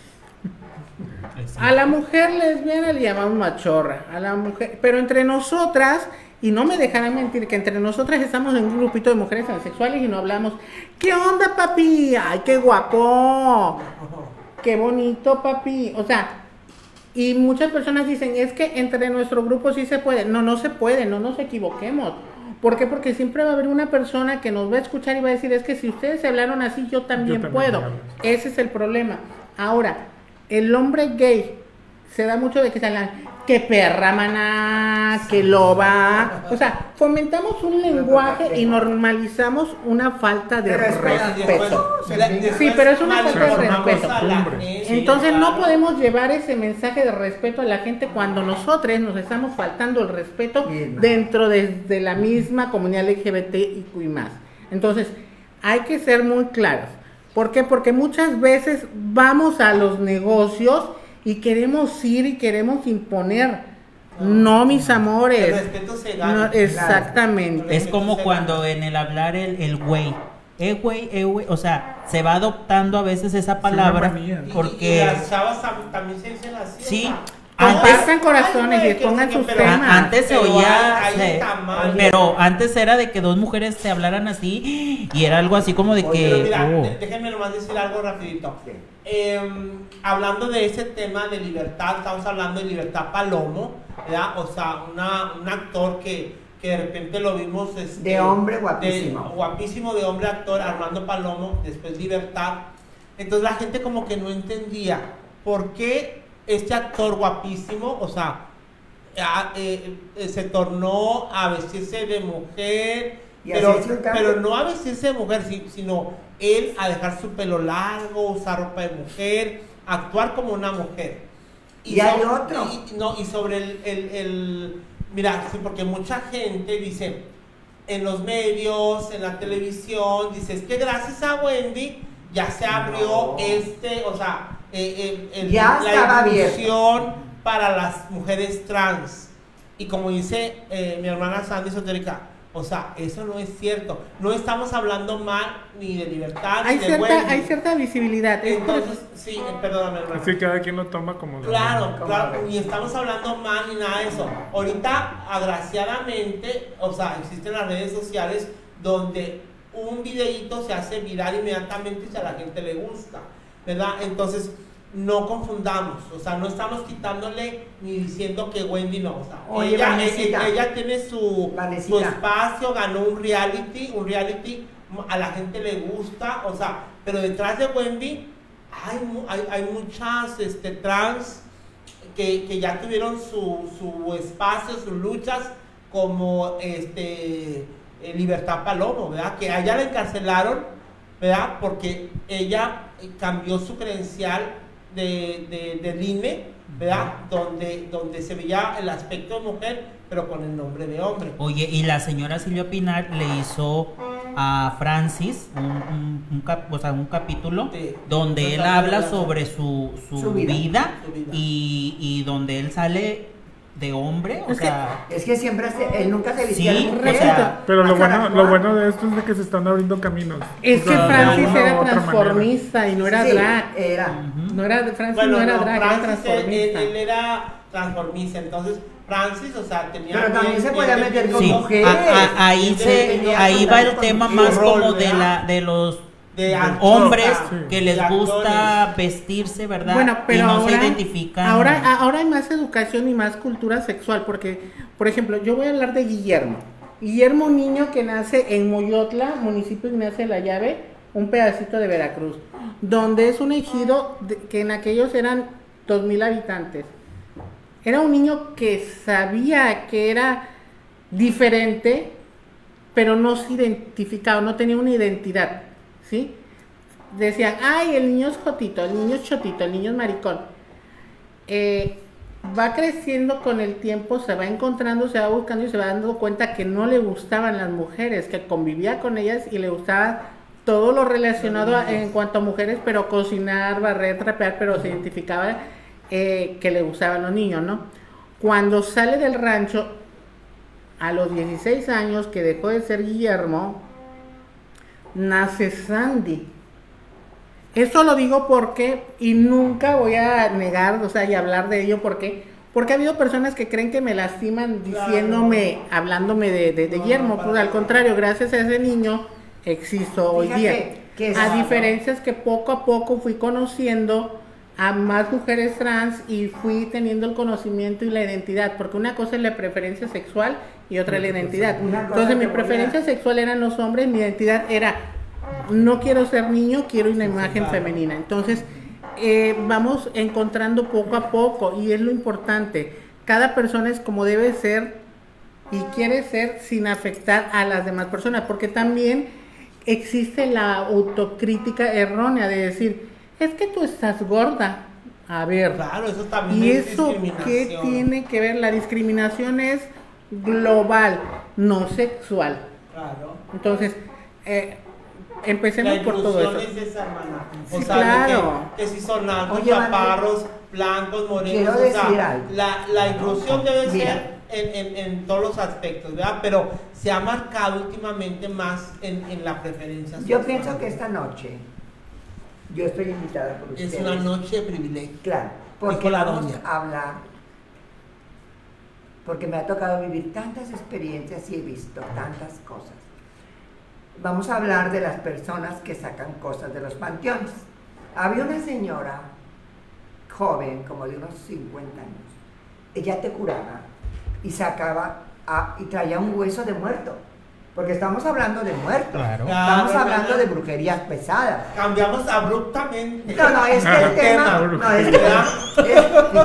A la mujer lesbiana le llamamos machorra, a la mujer, pero entre nosotras, y no me dejarán mentir, que entre nosotras estamos en un grupito de mujeres transexuales y no hablamos, ¿qué onda, papi? Ay, qué guapo, qué bonito, papi. O sea, y muchas personas dicen, es que entre nuestro grupo sí se puede. No, no se puede, no nos equivoquemos. ¿Por qué? Porque siempre va a haber una persona que nos va a escuchar y va a decir, es que si ustedes se hablaron así, yo también, Yo también puedo. hablo. Ese es el problema. Ahora, el hombre gay se da mucho de que se hablan, que perra maná, que loba. O sea, fomentamos un lenguaje y normalizamos una falta de Pero espera, respeto. Después- la- después Sí, pero es una falta de malinformamos respeto. a la Hombre. gente. Entonces Sí, no claro. podemos llevar ese mensaje de respeto a la gente cuando nosotros nos estamos faltando el respeto Bien. dentro de, de la misma comunidad L G B T I Q y más. Entonces, hay que ser muy claros. ¿Por qué? Porque muchas veces vamos a los negocios y queremos ir y queremos imponer. No, mis amores. El respeto se gana. No, exactamente. Es como cuando en el hablar el, el güey. Eh, güey, eh, güey. O sea, se va adoptando a veces esa palabra. una manía. Y- Porque. y las chavas tam- también se dicen así. Sí. o sea, Compartan ay, corazones ay, y güey, pongan que no sus sé qué, pero- temas. A- antes se Pero oía, hay- hay se- tamales. pero antes era de que dos mujeres se hablaran así y era algo así como de Oye, que, Pero mira, oh, de- déjenme nomás decir algo rapidito. Sí. Eh, hablando de ese tema de libertad, estamos hablando de Libertad Palomo, ¿verdad? O sea, una, un actor que, que de repente lo vimos... este, De hombre guapísimo. de- guapísimo de hombre actor, Armando Palomo, después Libertad. Entonces la gente como que no entendía por qué este actor guapísimo, o sea, a- eh, eh, se tornó a vestirse de mujer, Y pero, hacerse un cambio. pero no a vestirse de mujer, si- sino él a dejar su pelo largo, usar ropa de mujer, actuar como una mujer. Y hay so- otro. Y, no, y sobre el, el, el- mira, sí, porque mucha gente dice, en los medios, en la televisión, dice, es que gracias a Wendy ya se abrió No. este, o sea, eh, el- el- Ya estaba la abierto. inclusión para las mujeres trans. Y como dice eh, mi hermana Sandy Esotérica, o sea, eso no es cierto. No estamos hablando mal ni de libertad Hay ni de cierta, Wendy. hay cierta visibilidad. Es por- Entonces, sí, eh, perdóname, hermano. Así cada quien lo toma como lo Claro, Como claro, ven. ni estamos hablando mal ni nada de eso. Ahorita, agraciadamente, o sea, existen las redes sociales donde un videíto se hace viral inmediatamente si a la gente le gusta, ¿verdad? Entonces, no confundamos, o sea, no estamos quitándole ni diciendo que Wendy no, o sea, Oye, ella, Vanesita. ella, ella tiene su, Vanesita. su espacio, ganó un reality, un reality, a la gente le gusta, o sea, pero detrás de Wendy hay, mu- hay, hay muchas este, trans que, que ya tuvieron su, su espacio, sus luchas, como este eh, Libertad Palomo, ¿verdad? Que a ella la encarcelaron, ¿verdad? Porque ella eh, cambió su credencial de, de, del I N E, ¿verdad? Donde, donde se veía el aspecto de mujer, pero con el nombre de hombre. oye, y la señora Silvia Pinar le hizo a Francis un, un, un, cap, o sea, un capítulo Sí. donde Pues él la- habla la- sobre su, su, Su vida. vida, Su vida. Y, y donde él sale de hombre, o Es que- sea, Es que siempre se- él nunca se vestía Sí, de o mujer. sea, Pero lo Hasta bueno, la lo cual- bueno de esto es de que se están abriendo caminos. Es O que sea, de Francis una u era otra transformista y no era Sí, drag. era. ujú. No era, Francis Bueno, no era no, drag, era Francis, él, transformista. él- él era transformista, entonces Francis, o sea, tenía... Pero también bien- se bien podía meter definido- con sí, mujeres. a- a- ahí Sí, se, tenía ahí va el contacto tema con- más su como rol, de ¿verdad? la, de los de actor, hombres o sea, que de les gusta actores. vestirse, ¿verdad? Bueno, pero y no ahora, se identifican. ahora, ahora hay más educación y más cultura sexual, porque, por ejemplo, yo voy a hablar de Guillermo. Guillermo, un niño que nace en Moyotla, municipio Ignacio de la Llave, un pedacito de Veracruz, donde es un ejido de- que en aquellos eran dos mil habitantes. Era un niño que sabía que era diferente, pero no se identificaba, no tenía una identidad, ¿sí? Decían, ay, el niño es jotito, el niño es chotito, el niño es maricón. Eh, va creciendo con el tiempo, se va encontrando, se va buscando y se va dando cuenta que no le gustaban las mujeres, que convivía con ellas y le gustaba todo lo relacionado a- en cuanto a mujeres, pero cocinar, barrer, trapear, pero se identificaba eh, que le gustaban los niños, ¿no? Cuando sale del rancho, a los dieciséis años, que dejó de ser Guillermo, nace Sandy. Eso lo digo porque, y nunca voy a negar, o sea, y hablar de ello, porque porque ha habido personas que creen que me lastiman diciéndome, hablándome de, de, de No, Guillermo, para pues al nada. contrario, gracias a ese niño existo hoy Fíjate día. que es- A diferencia es que poco a poco fui conociendo a más mujeres trans y fui teniendo el conocimiento y la identidad, porque una cosa es la preferencia sexual y otra es la identidad. Una cosa Entonces mi te voy a- preferencia sexual eran los hombres, mi identidad era no quiero ser niño, quiero una imagen claro. femenina. Entonces eh, vamos encontrando poco a poco y es lo importante. Cada persona es como debe ser y quiere ser sin afectar a las demás personas, porque también existe la autocrítica errónea de decir, es que tú estás gorda. A ver, Claro, eso también ¿y es eso qué discriminación. tiene que ver? La discriminación es global, no sexual. Claro. Entonces, eh, La empecemos por todo inclusión eso. es esa, hermana. O Sí, sea, de claro. que, que si son altos, Oye, Vane, chaparros, blancos, morenos, quiero o sea, decir algo. la, la inclusión debe Mira. ser en, en, en todos los aspectos, ¿verdad? Pero se ha marcado últimamente más en, en la preferencia Yo sexual. pienso que esta noche yo estoy invitada por ustedes. es una noche de privilegio. Claro, porque Dijo la vamos doña. a hablar, porque me ha tocado vivir tantas experiencias y he visto tantas cosas. Vamos a hablar de las personas que sacan cosas de los panteones. Había una señora joven, como de unos cincuenta años, ella te curaba y sacaba a- y traía un hueso de muerto, porque estamos hablando de muertos, Claro. estamos Claro, hablando claro. de brujerías pesadas. Cambiamos abruptamente. No, no, es que el tema. No, es que.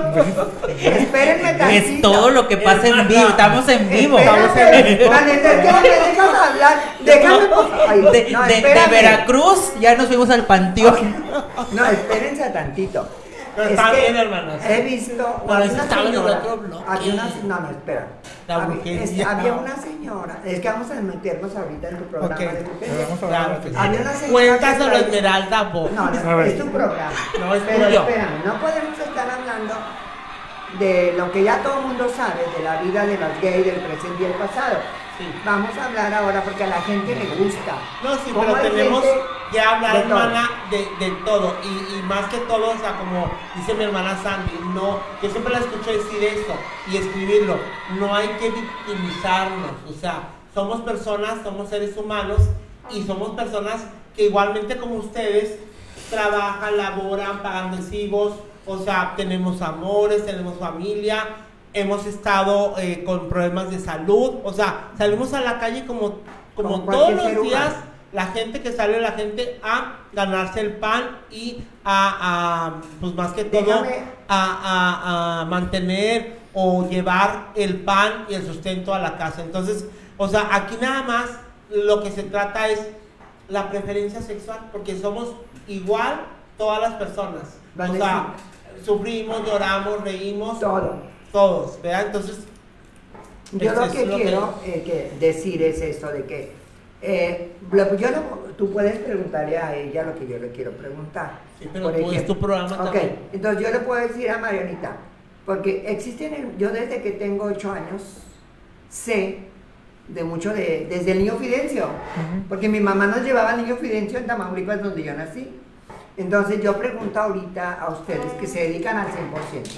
es- espérenme tantito. Es todo lo que pasa en vivo, estamos en vivo. Espérate, Vanessa, es que no me dejas hablar. Déjame, por favor. Ay, De, no, de- de espérame. Veracruz ya nos fuimos al panteón. No, espérense tantito. Pero Es está que bien, hermanos. He visto. Bueno, había eso una estaba en el señora- otro bloque. había una, no, no, espera. La había, brujería. es- había una señora. Es que vamos a meternos ahorita en tu programa Ok. de brujería. Vamos a hablar Claro de que eso. Había una sí. señora Cuéntaselo, que traía- Esmeralda, vos. No, A no, ver. es tu programa. No, es Pero tuyo. espérame, no podemos estar hablando de lo que ya todo el mundo sabe, de la vida de los gays del presente y el pasado. Sí. Vamos a hablar ahora porque a la gente le gusta. No, sí, ¿Cómo pero hay tenemos gente que hablar, de todo? hermana, de, de todo. Y, y más que todo, o sea, como dice mi hermana Sandy, no, yo siempre la escucho decir esto y escribirlo. No hay que victimizarnos. O sea, somos personas, somos seres humanos y somos personas que igualmente como ustedes trabajan, laboran, pagan recibos. O sea, tenemos amores, tenemos familia. Hemos estado eh, con problemas de salud, o sea, salimos a la calle como, como, Como todos cualquier ser los días, humano. la gente que sale, la gente a ganarse el pan y a, a, pues más que todo, Déjame- a, a, a mantener o llevar el pan y el sustento a la casa. Entonces, o sea, aquí nada más lo que se trata es la preferencia sexual, porque somos igual todas las personas. Vale, O sea, sufrimos, lloramos, reímos. Todo. Todos, ¿verdad? Entonces, Yo eso lo es que lo que- quiero eh, que decir es esto de que Eh, lo- yo no, tú puedes preguntarle a ella lo que yo le quiero preguntar. Sí, pero tú, es tu programa Ok, también. entonces yo le puedo decir a Marianita, porque existen, el- yo desde que tengo ocho años sé de mucho de, desde el niño Fidencio, porque mi mamá nos llevaba al niño Fidencio en Tamaulipas donde yo nací. Entonces yo pregunto ahorita a ustedes que se dedican al cien por ciento.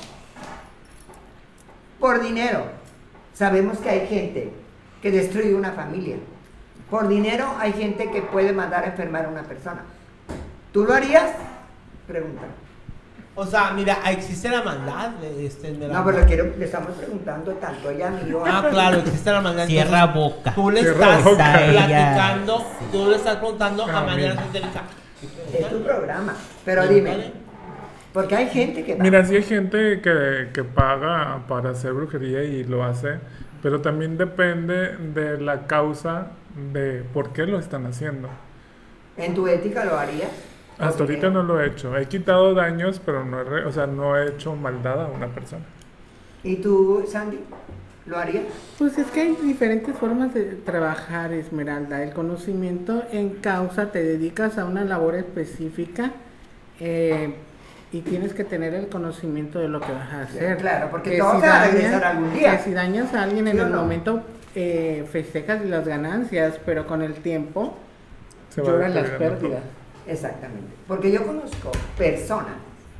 Por dinero, sabemos que hay gente que destruye una familia. Por dinero hay gente que puede mandar a enfermar a una persona. ¿Tú lo harías? Pregunta. O sea, mira, existe la maldad. Este, Esmeralda. No, pero lo quiero, le estamos preguntando tanto ella a mí. yo a- Ah, claro, existe la maldad. Cierra Entonces, boca. Tú le Cierra estás boca. platicando, Ella, tú le estás preguntando a Ah, Mariana mira. Santelica. Es tu programa. Pero Pregúntale. dime, porque hay gente que va. Mira, sí hay gente que, que paga para hacer brujería y lo hace, pero también depende de la causa de por qué lo están haciendo. ¿En tu ética lo harías? Hasta ahorita no lo he hecho. He quitado daños, pero no he, re- o sea, no he hecho maldad a una persona. ¿Y tú, Sandy? ¿Lo harías? Pues es que hay diferentes formas de trabajar, Esmeralda. El conocimiento en causa, te dedicas a una labor específica eh, y tienes que tener el conocimiento de lo que vas a hacer. Claro, porque Que todo si te va a dañas- regresar algún día. Que si dañas a alguien en ¿Sí o el no? momento, eh, festejas las ganancias, pero con el tiempo Se va lloran las deteriorando todo. pérdidas. Exactamente. Porque yo conozco personas,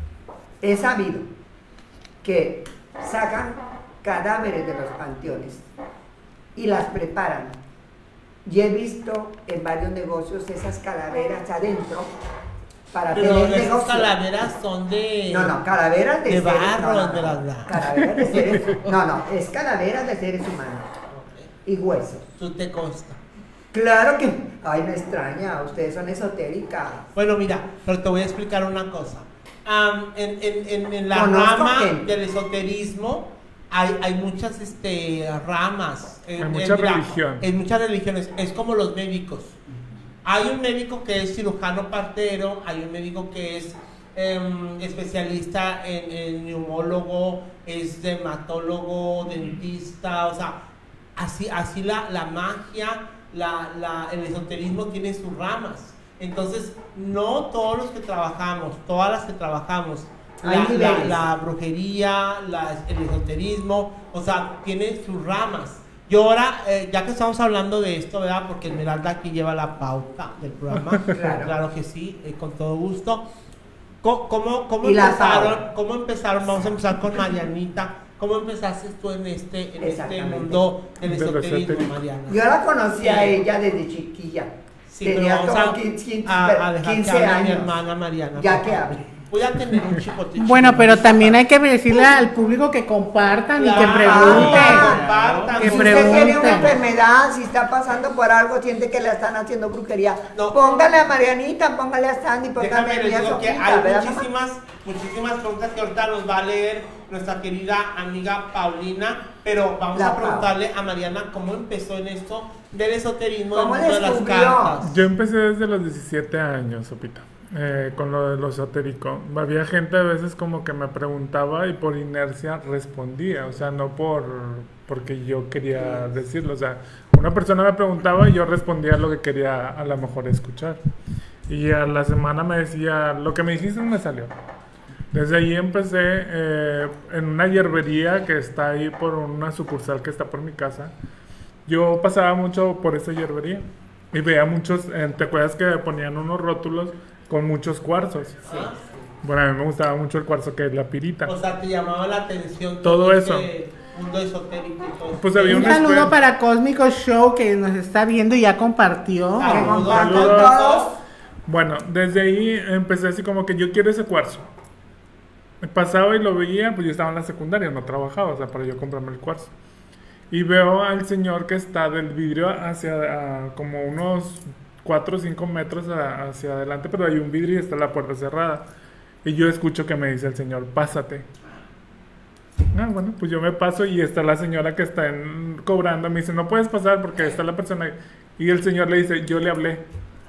he sabido, que sacan cadáveres de los panteones y las preparan. Y he visto en varios negocios esas calaveras adentro para Pero tener esas negocio. calaveras son de. No, no, calaveras de, de seres barro, no, no, no. de las bla- Calaveras de seres. No, no, es calaveras de seres humanos y huesos. Tú te consta. Claro que. Ay, me extraña, ustedes son esotéricas. Bueno, mira, pero te voy a explicar una cosa. Am, en, en, en, en la Conozco rama gente. del esoterismo hay, hay muchas este, ramas. En, Hay en- mucha mira, religión. En muchas religiones. Es como los médicos. Hay un médico que es cirujano partero, hay un médico que es em, especialista en, en neumólogo, es dermatólogo, dentista, o sea, así, así la, la magia, la, la, el esoterismo tiene sus ramas. Entonces, no todos los que trabajamos, todas las que trabajamos, Hay la, la, niveles. la brujería, la- el esoterismo, o sea, tiene sus ramas. Y ahora, eh, ya que estamos hablando de esto, ¿verdad? Porque Esmeralda aquí lleva la pauta del programa. Claro. Claro que sí, eh, con todo gusto. Co- ¿Cómo, cómo Y la empezaron? pauta. ¿Cómo empezaron? Vamos a empezar con Marianita. ¿Cómo empezaste tú en este, en este Exactamente. mundo del Del esoterismo, esotérico. Mariana? Yo la conocí a Sí. ella desde chiquilla. Sí, pero Tenía vamos como a, quince, a- a dejar que quince hable mi años. hermana Mariana. Ya por que favor. hable. Voy a tener un chicote. Bueno, pero también hay que decirle al público que compartan y que Claro, pregunten. compartan. Que Si pregunten. usted tiene una enfermedad, si está pasando por algo, siente que le están haciendo brujería, No. póngale a Marianita, póngale a Sandy, póngale Déjame a les mí, a digo que Sofita, hay ¿verdad, mamá? muchísimas, muchísimas preguntas que ahorita nos va a leer nuestra querida amiga Paulina, pero vamos La a Pau. preguntarle a Mariana cómo empezó en esto del esoterismo, del ¿Cómo mundo de las descubrió? cartas. Yo empecé desde los diecisiete años, Sopita, eh, con lo de lo esotérico. Había gente a veces como que me preguntaba y por inercia respondía, o sea, no por porque yo quería decirlo, o sea, una persona me preguntaba y yo respondía lo que quería a lo mejor escuchar. Y a la semana me decía, lo que me dijiste no me salió. Desde ahí empecé eh, en una hierbería que está ahí por una sucursal que está por mi casa. Yo pasaba mucho por esa hierbería y veía muchos, eh, ¿te acuerdas que ponían unos rótulos con muchos cuarzos? Sí. Bueno, a mí me gustaba mucho el cuarzo que es la pirita. O sea, te llamaba la atención Todo este eso. mundo esotérico y todo eso. Pues había Un una saludo escuela- para Cósmico Show que nos está viendo y ya compartió. Que Saludos. compartan Saludos. todos. Bueno, desde ahí empecé así como que yo quiero ese cuarzo. Pasaba y lo veía, pues yo estaba en la secundaria, no trabajaba, o sea, para yo comprarme el cuarzo. Y veo al señor que está del vidrio hacia ah, como unos cuatro o cinco metros a- hacia adelante, pero hay un vidrio y está la puerta cerrada. Y yo escucho que me dice el señor, pásate. Ah, bueno, pues yo me paso y está la señora que está en- cobrando, me dice, no puedes pasar porque está la persona ahí. Y el señor le dice, yo le hablé.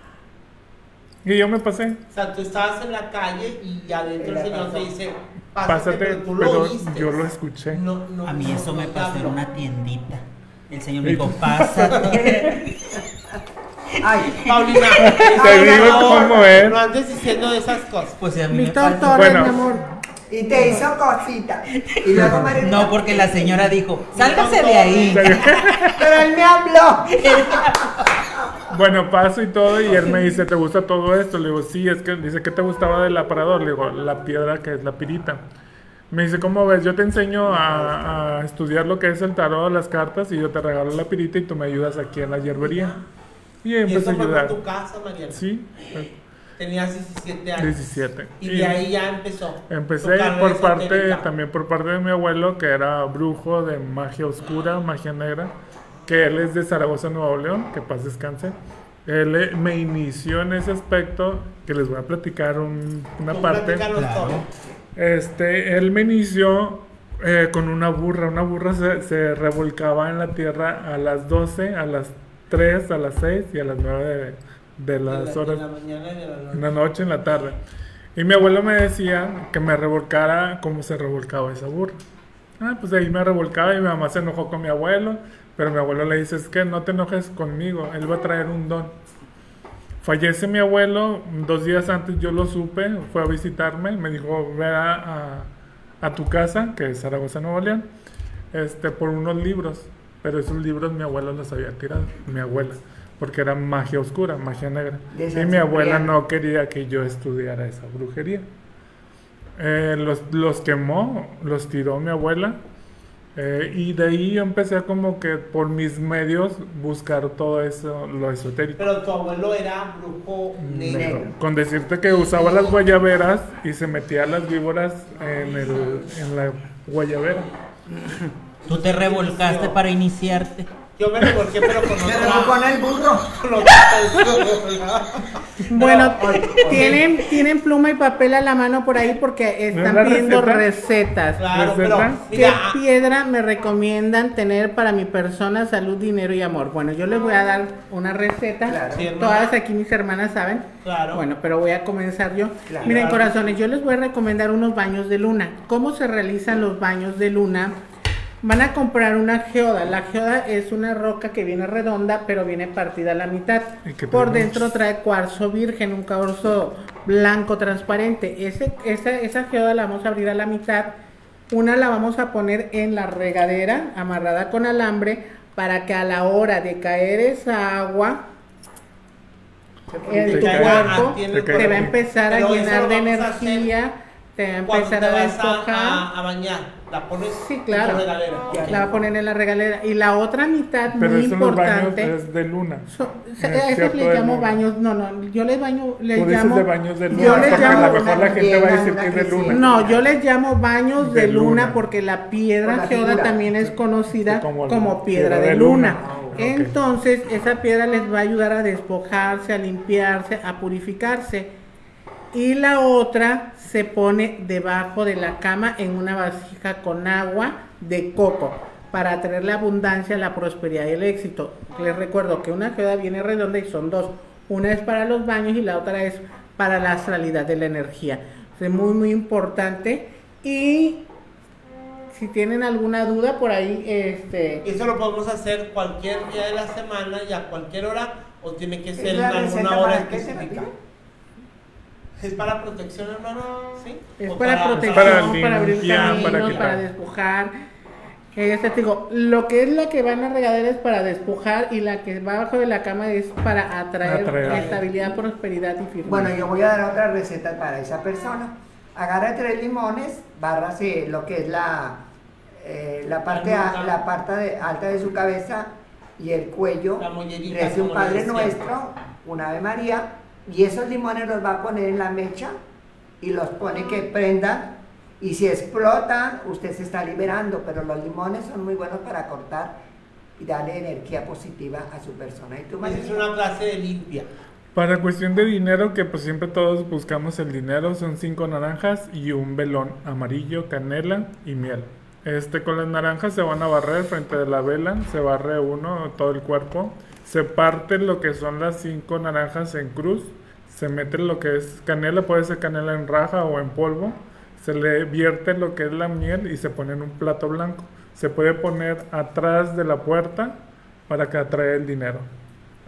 Y yo me pasé. O sea, tú estabas en la calle y adentro el Y le señor pasó. te dice, pásate, Pásate, pero tú lo pero oíste. yo lo escuché. No, no, A mí no, eso no me te pasó en habló. una tiendita. El señor me dijo, pásate. Ay, Paulina, Te digo no, cómo es. no andes diciendo de esas cosas. Pues a mí me Víctor falta- Torres, Bueno. mi amor. y te hizo cosita. Y luego María. No, porque la señora dijo, sálgase de ahí. Pero él me habló. Bueno, paso y todo, y él me dice, ¿te gusta todo esto? Le digo, sí, es que dice, ¿qué te gustaba del aparador? Le digo, la piedra que es la pirita. Me dice, ¿cómo ves? Yo te enseño a, a estudiar lo que es el tarot, las cartas, y yo te regalo la pirita y tú me ayudas aquí en la hierbería. Y ahí Y empecé eso a fue ayudar. por tu casa, Mariana. Sí, Tenías diecisiete años. diecisiete. Y de ahí ya empezó. tu Empecé carrera por parte, esotérica. también por parte de mi abuelo, que era brujo de magia oscura, magia negra, que él es de Zaragoza, Nuevo León, que paz descanse. Él eh, me inició en ese aspecto, que les voy a platicar un- una Tú parte. platícanos Claro. todo. Este, él me inició eh, con una burra. Una burra se, se revolcaba en la tierra a las doce, a las tres, a las seis y a las nueve de, de las De la- horas. de la mañana y de la noche. En la noche, en la tarde. Y mi abuelo me decía que me revolcara como se revolcaba esa burra. Ah, pues ahí me revolcaba y mi mamá se enojó con mi abuelo, pero mi abuelo le dice, es que no te enojes conmigo, él va a traer un don. Fallece mi abuelo, dos días antes yo lo supe, fue a visitarme, me dijo, ve a, a, a tu casa, que es Zaragoza, Nuevo León, este, por unos libros, pero esos libros mi abuelo los había tirado, mi abuela, porque era magia oscura, magia negra. De Y San mi abuela Cipriano. no quería que yo estudiara esa brujería. Eh, los, los quemó, los tiró mi abuela. Eh, y de ahí yo empecé como que por mis medios buscar todo eso, lo esotérico. Pero tu abuelo era brujo negro. Negro. Con decirte que usaba las guayaberas y se metía las víboras en, el, en la guayabera. Tú te revolcaste para iniciarte. Yo me revolqué, pero con Se otra. lo con el burro. con otra persona. Bueno, Pero, oye, tienen, tienen pluma y papel a la mano por ahí porque están ¿La pidiendo receta? recetas. Claro, pero ¿Receta? ¿Qué mira, piedra me recomiendan tener para mi persona, salud, dinero y amor? Bueno, yo les voy a dar una receta. Claro. Sí, hermana. Todas aquí mis hermanas saben. Claro. Bueno, pero voy a comenzar yo. Claro. Miren, corazones, yo les voy a recomendar unos baños de luna. ¿Cómo se realizan los baños de luna? Van a comprar una geoda. La geoda es una roca que viene redonda, pero viene partida a la mitad. ¿Y qué Por tenemos? dentro trae cuarzo virgen, un cuarzo blanco transparente. Ese, esa, esa geoda la vamos a abrir a la mitad. Una la vamos a poner en la regadera, amarrada con alambre, para que a la hora de caer esa agua en Te tu cae- cuerpo Te cae- te va a aquí. empezar a Pero eso llenar lo de vamos a hacer energía, te va a Cuando empezar te a vas despojar. a, a bañar, la pones Sí, en tu claro. regadera. Ok. La va a poner en la regalera. Y la otra mitad, Pero muy eso en los baños importante. es de luna. So- se- No es a esos cierto les de llamo luna. baños, no, no, yo les baño, les Tú dices llamo, de baños de luna, yo les porque a llamo, lo mejor la gente va a decir que es de luna. no, yo les llamo baños de, De luna, luna. porque la piedra Por la geoda figura. también es conocida Como como, la piedra, piedra de de luna. luna. Ah, ok. Entonces, esa piedra les va a ayudar a despojarse, a limpiarse, a purificarse. Y la otra se pone debajo de la cama en una vasija con agua de coco para traer la abundancia, la prosperidad y el éxito. Les recuerdo que una geoda viene redonda y son dos. Una es para los baños y la otra es para la astralidad de la energía. Es muy, muy importante. Y si tienen alguna duda por ahí, este... Eso lo podemos hacer cualquier día de la semana y a cualquier hora, o tiene que ser ¿Es en la receta alguna hora para qué se la específica. pide? ¿Es para protección, hermano? ¿Sí? Es ¿O para protección, para para, abrir limpiar, caminos, para para, quitar. despojar. Eh, este, te digo, lo que es la que va en la regadera es para despojar y la que va abajo de la cama es para atraer, Atraer. estabilidad, prosperidad y firmeza. Bueno, yo voy a dar otra receta para esa persona. Agarra tres limones, bárrase lo que es la, eh, la parte, La a- nuca. la parte de- alta de su cabeza y el cuello. La mollerita, Rece un como le Padre decían. Nuestro, una Ave María, y esos limones los va a poner en la mecha y los pone que prendan. Y si explotan, usted se está liberando, pero los limones son muy buenos para cortar y darle energía positiva a su persona. ¿Y tú, Esa es María? una clase de limpia. Para cuestión de dinero, que pues siempre todos buscamos el dinero, son cinco naranjas y un velón amarillo, canela y miel. Este, con las naranjas se van a barrer frente de la vela, se barre uno, todo el cuerpo, se parte lo que son las cinco naranjas en cruz, se mete lo que es canela, puede ser canela en raja o en polvo, se le vierte lo que es la miel y se pone en un plato blanco. Se puede poner atrás de la puerta para que atrae el dinero.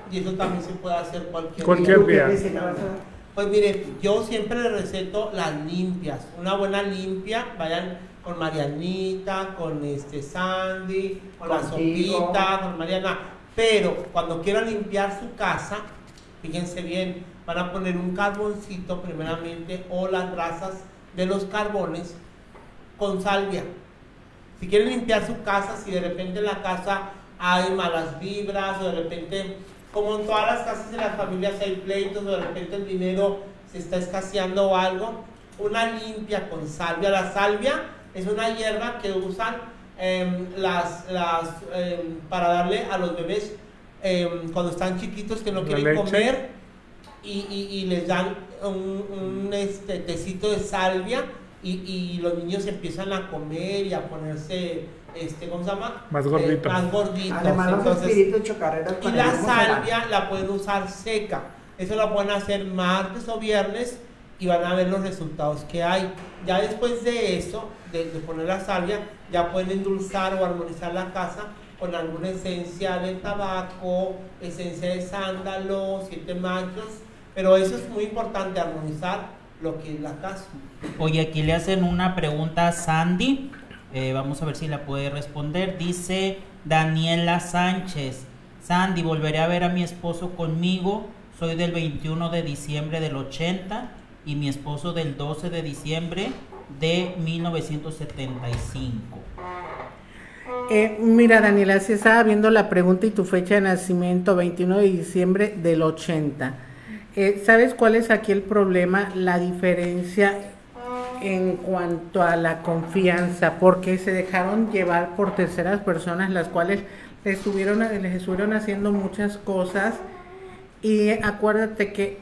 y eso también se puede hacer cualquier, Cualquier día. día. Pues mire, yo siempre les receto las limpias, una buena limpia, vayan con Marianita, con este Sandy, con la Contigo. Sopita, con Mariana, pero cuando quieran limpiar su casa, fíjense bien, van a poner un carboncito primeramente o las brasas de los carbones con salvia. Si quieren limpiar su casa, si de repente en la casa hay malas vibras o de repente, como en todas las casas de las familias hay pleitos o de repente el dinero se está escaseando o algo, una limpia con salvia. La salvia es una hierba que usan eh, las, las, eh, para darle a los bebés eh, cuando están chiquitos que no La quieren leche. comer y, y, y les dan un, un este, tecito de salvia y, y los niños empiezan a comer y a ponerse, este, ¿cómo se llama? Más gorditos. Eh, más gorditos. Además, los Entonces, espíritus chocarreros. y con el la humo se van. salvia la pueden usar seca. Eso lo pueden hacer martes o viernes y van a ver los resultados que hay. Ya después de eso, de, de poner la salvia, ya pueden endulzar o armonizar la casa con alguna esencia de tabaco, esencia de sándalo, siete machos. Pero eso es muy importante, armonizar lo que es la casa. Oye, aquí le hacen una pregunta a Sandy. Eh, vamos a ver si la puede responder. Dice Daniela Sánchez: Sandy, volveré a ver a mi esposo conmigo. Soy del veintiuno de diciembre del ochenta y mi esposo del doce de diciembre de mil novecientos setenta y cinco. Eh, mira, Daniela, si estaba viendo la pregunta y tu fecha de nacimiento, veintiuno de diciembre del ochenta. Eh, ¿Sabes cuál es aquí el problema? La diferencia en cuanto a la confianza, porque se dejaron llevar por terceras personas, las cuales les estuvieron, les estuvieron haciendo muchas cosas. Y acuérdate que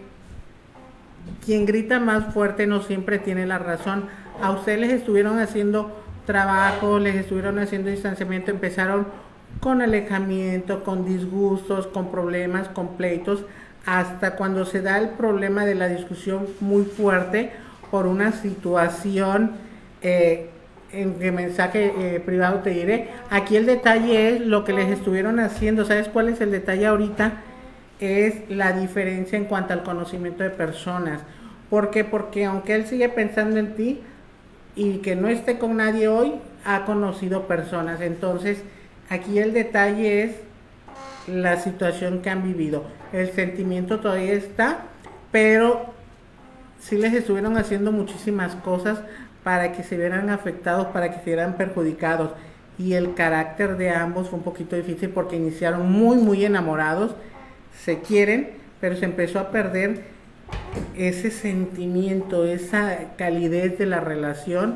quien grita más fuerte no siempre tiene la razón. A ustedes les estuvieron haciendo trabajo, les estuvieron haciendo distanciamiento, empezaron con alejamiento, con disgustos, con problemas, con pleitos, hasta cuando se da el problema de la discusión muy fuerte por una situación, eh, en el mensaje eh, privado te diré. Aquí el detalle es lo que les estuvieron haciendo. ¿Sabes cuál es el detalle ahorita? Es la diferencia en cuanto al conocimiento de personas. ¿Por qué? Porque aunque él sigue pensando en ti y que no esté con nadie hoy, ha conocido personas. Entonces, aquí el detalle es la situación que han vivido. El sentimiento todavía está, pero sí les estuvieron haciendo muchísimas cosas para que se vieran afectados, para que se vieran perjudicados. Y el carácter de ambos fue un poquito difícil porque iniciaron muy, muy enamorados, se quieren, pero se empezó a perder ese sentimiento, esa calidez de la relación.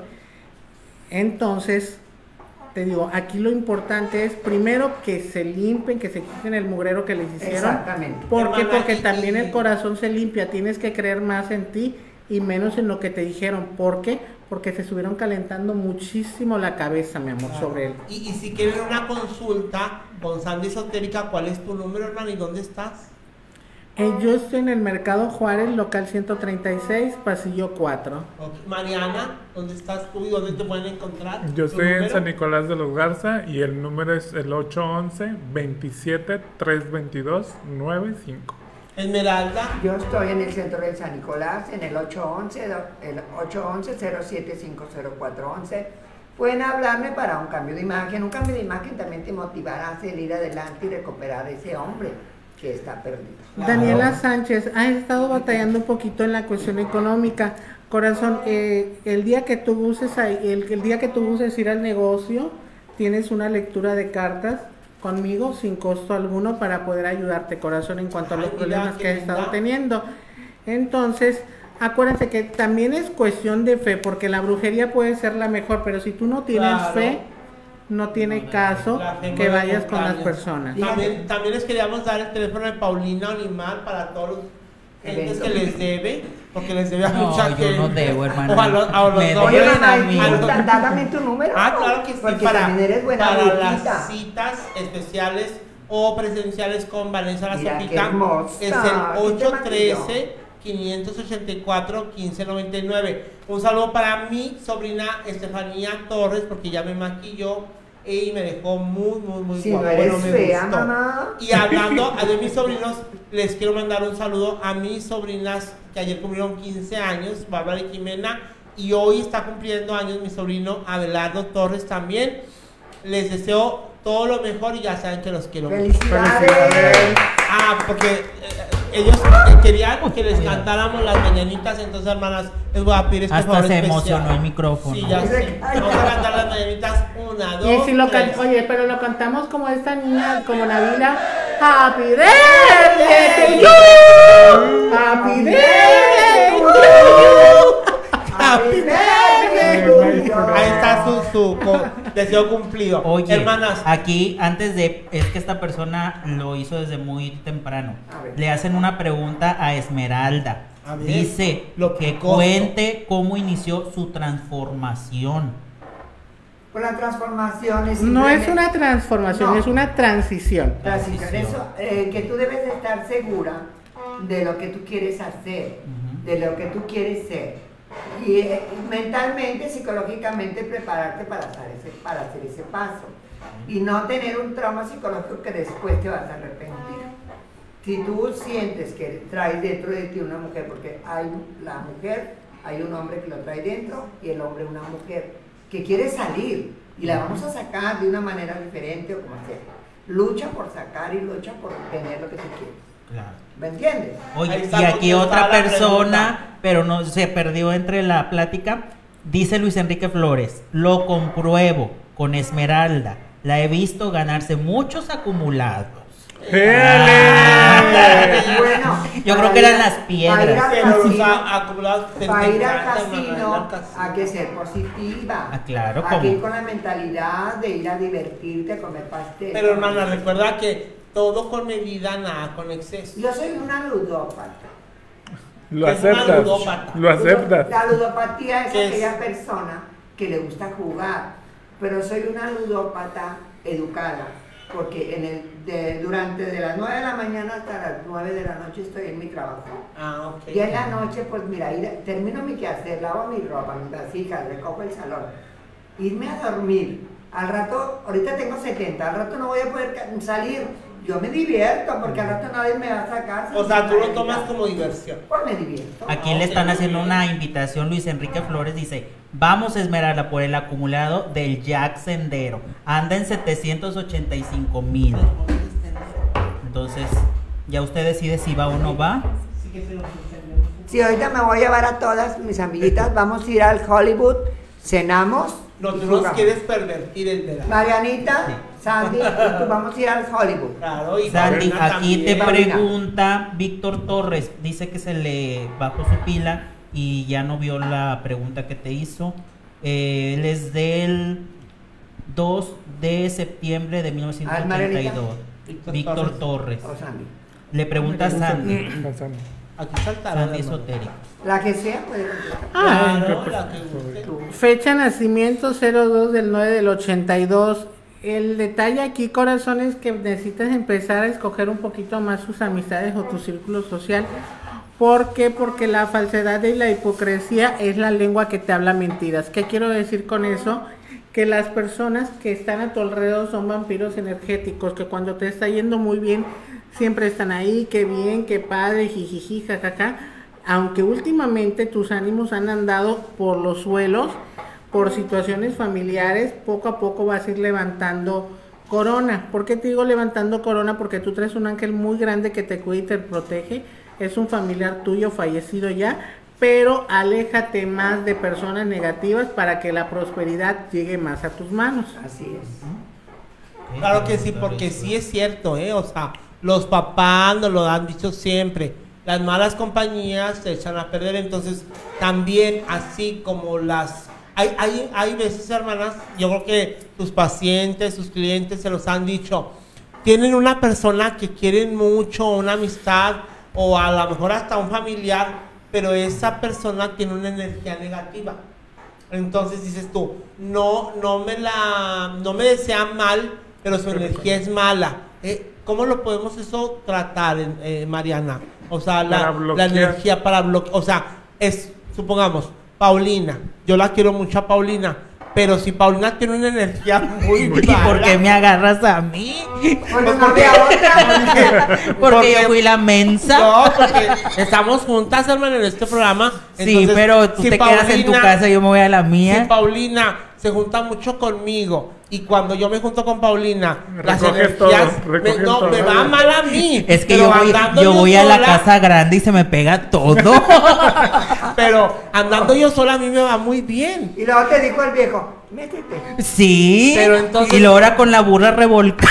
Entonces, te digo, aquí lo importante es primero que se limpien, que se quiten el mugrero que les hicieron. Exactamente. ¿Por qué? Hermana, Porque y- también y- el corazón se limpia, tienes que creer más en ti y menos en lo que te dijeron. ¿Por qué? Porque se estuvieron calentando muchísimo la cabeza, mi amor, sobre él. Y, y si quieren una consulta con Sandy Esotérica, ¿cuál es tu número, hermano? ¿Y dónde estás? Eh, yo estoy en el Mercado Juárez, local ciento treinta y seis, pasillo cuatro. Ok. Mariana, ¿dónde estás tú y dónde te pueden encontrar? Yo ¿Tu estoy en número? San Nicolás de los Garza y el número es el ocho once, veintisiete, trescientos veintidós, noventa y cinco. Esmeralda. Yo estoy en el centro del San Nicolás, en el ocho once, el ocho once, cero siete cinco cero cuatro once. Pueden hablarme para un cambio de imagen. Un cambio de imagen también te motivará a salir adelante y recuperar a ese hombre que está perdido. Claro. Daniela Sánchez, ha estado batallando un poquito en la cuestión económica. Corazón, eh, el día que tú uses ahí- el, el día que tú uses ir al negocio, tienes una lectura de cartas conmigo sin costo alguno para poder ayudarte, corazón, en cuanto a los Ay, mira, problemas qué que has linda. estado teniendo. Entonces, acuérdense que también es cuestión de fe, porque la brujería puede ser la mejor, pero si tú no tienes Claro. fe, no tiene caso La fe que mueve vayas con las montañas. personas. También, también les queríamos dar el teléfono de Paulina Olimar para todos los gentes que les debe, porque les debe a No, mucha yo gente. no debo, hermana. O a los, a los Me dos. Oye, deben mamá, a y mí. a los- da- dame tu número. Ah, claro que sí, Porque para, también eres buena para brujita. las citas especiales o presenciales con Vanessa La Mira, qué Sopita hermosa. es el ¿Quién te ocho uno maquilló? tres, cinco ocho cuatro, uno cinco nueve nueve. Un saludo para mi sobrina Estefanía Torres, porque ya me maquilló y me dejó muy, muy, muy Si guapo. no eres Bueno, me fea, gustó. mamá. Y hablando de mis sobrinos, les quiero mandar un saludo a mis sobrinas que ayer cumplieron quince años, Bárbara y Jimena, y hoy está cumpliendo años mi sobrino Abelardo Torres también. Les deseo todo lo mejor y ya saben que los quiero mucho. Felicidades. Felicidades. Ah, porque eh, ellos eh, querían que les cantáramos las mañanitas, entonces hermanas, les voy a pedir este Hasta favor se especial. emocionó el micrófono. Sí, ya sé. Vamos a cantar las mañanitas, una, dos, Y si lo can- tres. oye, pero lo cantamos como esta niña, como Nabila. Happy birthday to you. Happy birthday to you. Happy birthday to you. Ahí está su, su co- deseo cumplido. Oye, hermanas, aquí antes de, es que esta persona lo hizo desde muy temprano. A ver. Le hacen una pregunta a Esmeralda. A ver, Dice lo que picoso. cuente cómo inició su transformación. Con la transformación es No es simplemente- una transformación, No. es una transición. Transición. Transición. Eso, eh, que tú debes de estar segura de lo que tú quieres hacer, Ujú. de lo que tú quieres ser. Y eh, mentalmente, psicológicamente prepararte para hacer, ese, para hacer ese paso. Y no tener un trauma psicológico que después te vas a arrepentir. Si tú sientes que traes dentro de ti una mujer, porque hay la mujer, hay un hombre que lo trae dentro y el hombre una mujer que quiere salir y la vamos a sacar de una manera diferente o como sea. Lucha por sacar y lucha por tener lo que tú quieres. Claro. ¿Me entiendes? Oye, Ahí y está aquí contestada otra la persona, pregunta. pero no se perdió entre la plática. Dice Luis Enrique Flores, lo compruebo con Esmeralda. La he visto ganarse muchos acumulados. ¡Gele! Bueno, Yo para creo que ir eran a- las piedras. para ir al pero los casino- a- acumulados te Para ir al encanta, hermana, ir casino al casino. hay que ser positiva. Ah, claro, Hay que ¿cómo? ir con la mentalidad de ir a divertirte, a comer pastel. Pero hermana, recuerda que todo con medida, nada con exceso. Yo soy una ludópata. Lo Es una aceptas. ludópata. Lo aceptas. La ludopatía es ¿Qué es? aquella persona que le gusta jugar, pero soy una ludópata educada, porque en el, de, durante de las nueve de la mañana hasta las nueve de la noche estoy en mi trabajo. Ah, ok. Y en la noche, pues mira, ir- termino mi quehacer, lavo mi ropa, mis vasijas, recojo el salón, irme a dormir. Al rato, ahorita tengo setenta, al rato no voy a poder ca- salir. Yo me divierto porque al rato nadie me va a sacar. O sea, tú lo tomas como diversión. Pues me divierto. Aquí Ah, le ok, están muy haciendo bien. una invitación. Luis Enrique Flores dice, vamos a Esmeralda por el acumulado del Jack Sendero. Anda en setecientos ochenta y cinco mil. Entonces, ya usted decide si va o no va. Sí, ahorita me voy a llevar a todas mis amiguitas, vamos a ir al Hollywood, cenamos. No, y tú nos jugamos. quieres pervertir el verano. Marianita, Sandy, y tú vamos a ir al Hollywood. Claro, y Sandy, Paulina aquí te también. pregunta Víctor Torres. Dice que se le bajó su pila y ya no vio la pregunta que te hizo. Eh, él es del dos de septiembre de mil novecientos ochenta y dos. Víctor Víctor Torres. Torres. O Sandy. Le pregunta a Sandy. Pasando. Aquí saltará. Sandy Esotérico. La que sea puede contestar. Ah, Claro, pues, la que guste. Tú. fecha de nacimiento cero dos del nueve del ochenta y dos. El detalle aquí, corazón, es que necesitas empezar a escoger un poquito más tus amistades o tu círculo social. ¿Por qué? Porque la falsedad y la hipocresía es la lengua que te habla mentiras. ¿Qué quiero decir con eso? Que las personas que están a tu alrededor son vampiros energéticos, que cuando te está yendo muy bien, siempre están ahí, qué bien, qué padre, jijiji, jajaja. Aunque últimamente tus ánimos han andado por los suelos, por situaciones familiares, poco a poco vas a ir levantando corona. ¿Por qué te digo levantando corona? Porque tú traes un ángel muy grande que te cuida y te protege. Es un familiar tuyo fallecido ya, pero aléjate más de personas negativas para que la prosperidad llegue más a tus manos. Así es. Claro que sí, porque sí es cierto, ¿eh? O sea, los papás nos lo han dicho siempre. Las malas compañías se echan a perder, entonces también así como las... Hay, hay, hay veces, hermanas, yo creo que tus pacientes, tus clientes se los han dicho, tienen una persona que quieren mucho, una amistad, o a lo mejor hasta un familiar, pero esa persona tiene una energía negativa. Entonces dices tú, no, no me la, no me desea mal, pero su energía es mala. Eh, ¿Cómo lo podemos eso tratar, eh, Mariana? O sea, la, Para la bloquear. energía para bloquear. O sea, es, supongamos, Paulina. Yo la quiero mucho a Paulina, Pero si Paulina tiene una energía muy ¿Y mala. por qué me agarras a mí? Porque no había otra. Porque yo fui la mensa. No, porque estamos juntas, hermano, en este programa. Sí, Entonces, pero tú si te quedas en tu Paulina- casa y yo me voy a la Si mía. Paulina se junta mucho conmigo y cuando yo me junto con Paulina, las Recoges energías todo, me, recoges no, todo. me va mal a mí. Es que pero yo voy, andando yo voy a la sola- casa grande y se me pega todo. Pero andando yo sola a mí me va muy bien. Y luego te dijo el viejo, métete. Sí. Pero entonces- Y luego ahora con la burra revolcada.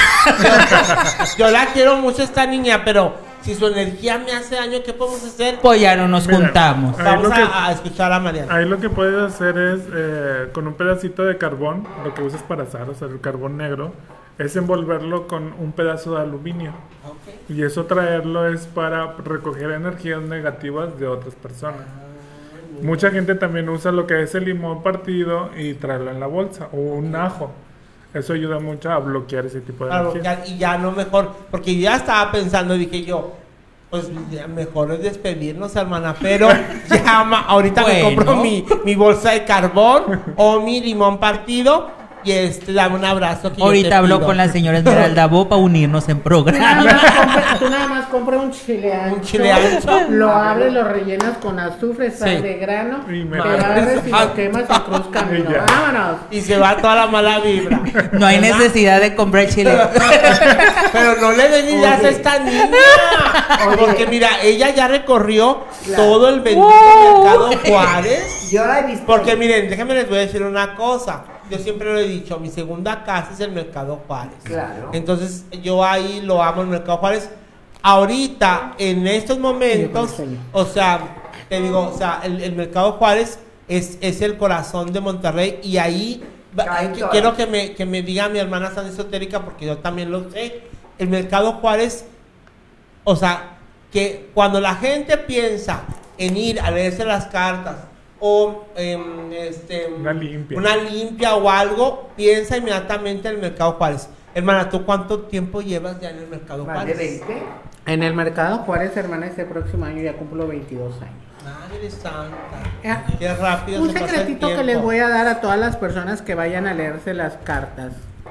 Yo la quiero mucho esta niña, pero si su energía me hace daño, ¿qué podemos hacer? Pues ya no nos Mira, juntamos. Ahí Vamos lo que- a, a escuchar a Mariana. Ahí lo que puedes hacer es, eh, con un pedacito de carbón, lo que usas para asar, o sea, el carbón negro, es envolverlo con un pedazo de aluminio. Y eso traerlo es para recoger energías negativas de otras personas. Mucha gente también usa lo que es el limón partido y traerlo en la bolsa, o un ajo. Eso ayuda mucho a bloquear ese tipo de Claro, energía. ya- y ya no mejor, porque ya estaba pensando, dije yo, pues ya mejor es despedirnos, hermana, pero ya ma- ahorita me Bueno. compro mi, mi bolsa de carbón o mi limón partido y este, dame un abrazo. Que yo te Ahorita hablo pido. con la señora Esmeralda Bo para unirnos en Tú nada programa. más compra, tú nada más compra un chile ancho. Un chile ancho. Lo abres, lo rellenas con azufre, sal Sí. de grano. Y me- Te barres y lo quemas en cruz camino. Y ya. Vámonos. Y se va toda la mala vibra. No hay ¿verdad? necesidad de comprar chile. Pero no le den ideas a Oye. esta niña. Oye. Porque mira, ella ya recorrió Claro. todo el bendito Uh. mercado Juárez. Yo la he visto. Porque miren, déjenme les voy a decir una cosa. Yo siempre lo he dicho, mi segunda casa es el Mercado Juárez. Claro. Entonces yo ahí lo amo, el Mercado Juárez. Ahorita, en estos momentos, Sí, sí. o sea, te digo, o sea, el, el Mercado Juárez es, es el corazón de Monterrey y ahí va- Caen que- todas. quiero que me, que me diga mi hermana San Esotérica porque yo también lo sé. El Mercado Juárez, o sea, que cuando la gente piensa en ir a leerse las cartas o em, este, Una limpia. una limpia o algo, piensa inmediatamente en el Mercado Juárez. Hermana, ¿tú cuánto tiempo llevas ya en el Mercado Más de Juárez? veinte. En el mercado Juárez, hermana, este próximo año ya cumplo veintidós años. Madre santa. Ah, Qué rápido Un se pasa el secretito que tiempo. les voy a dar a todas las personas que vayan a leerse las cartas.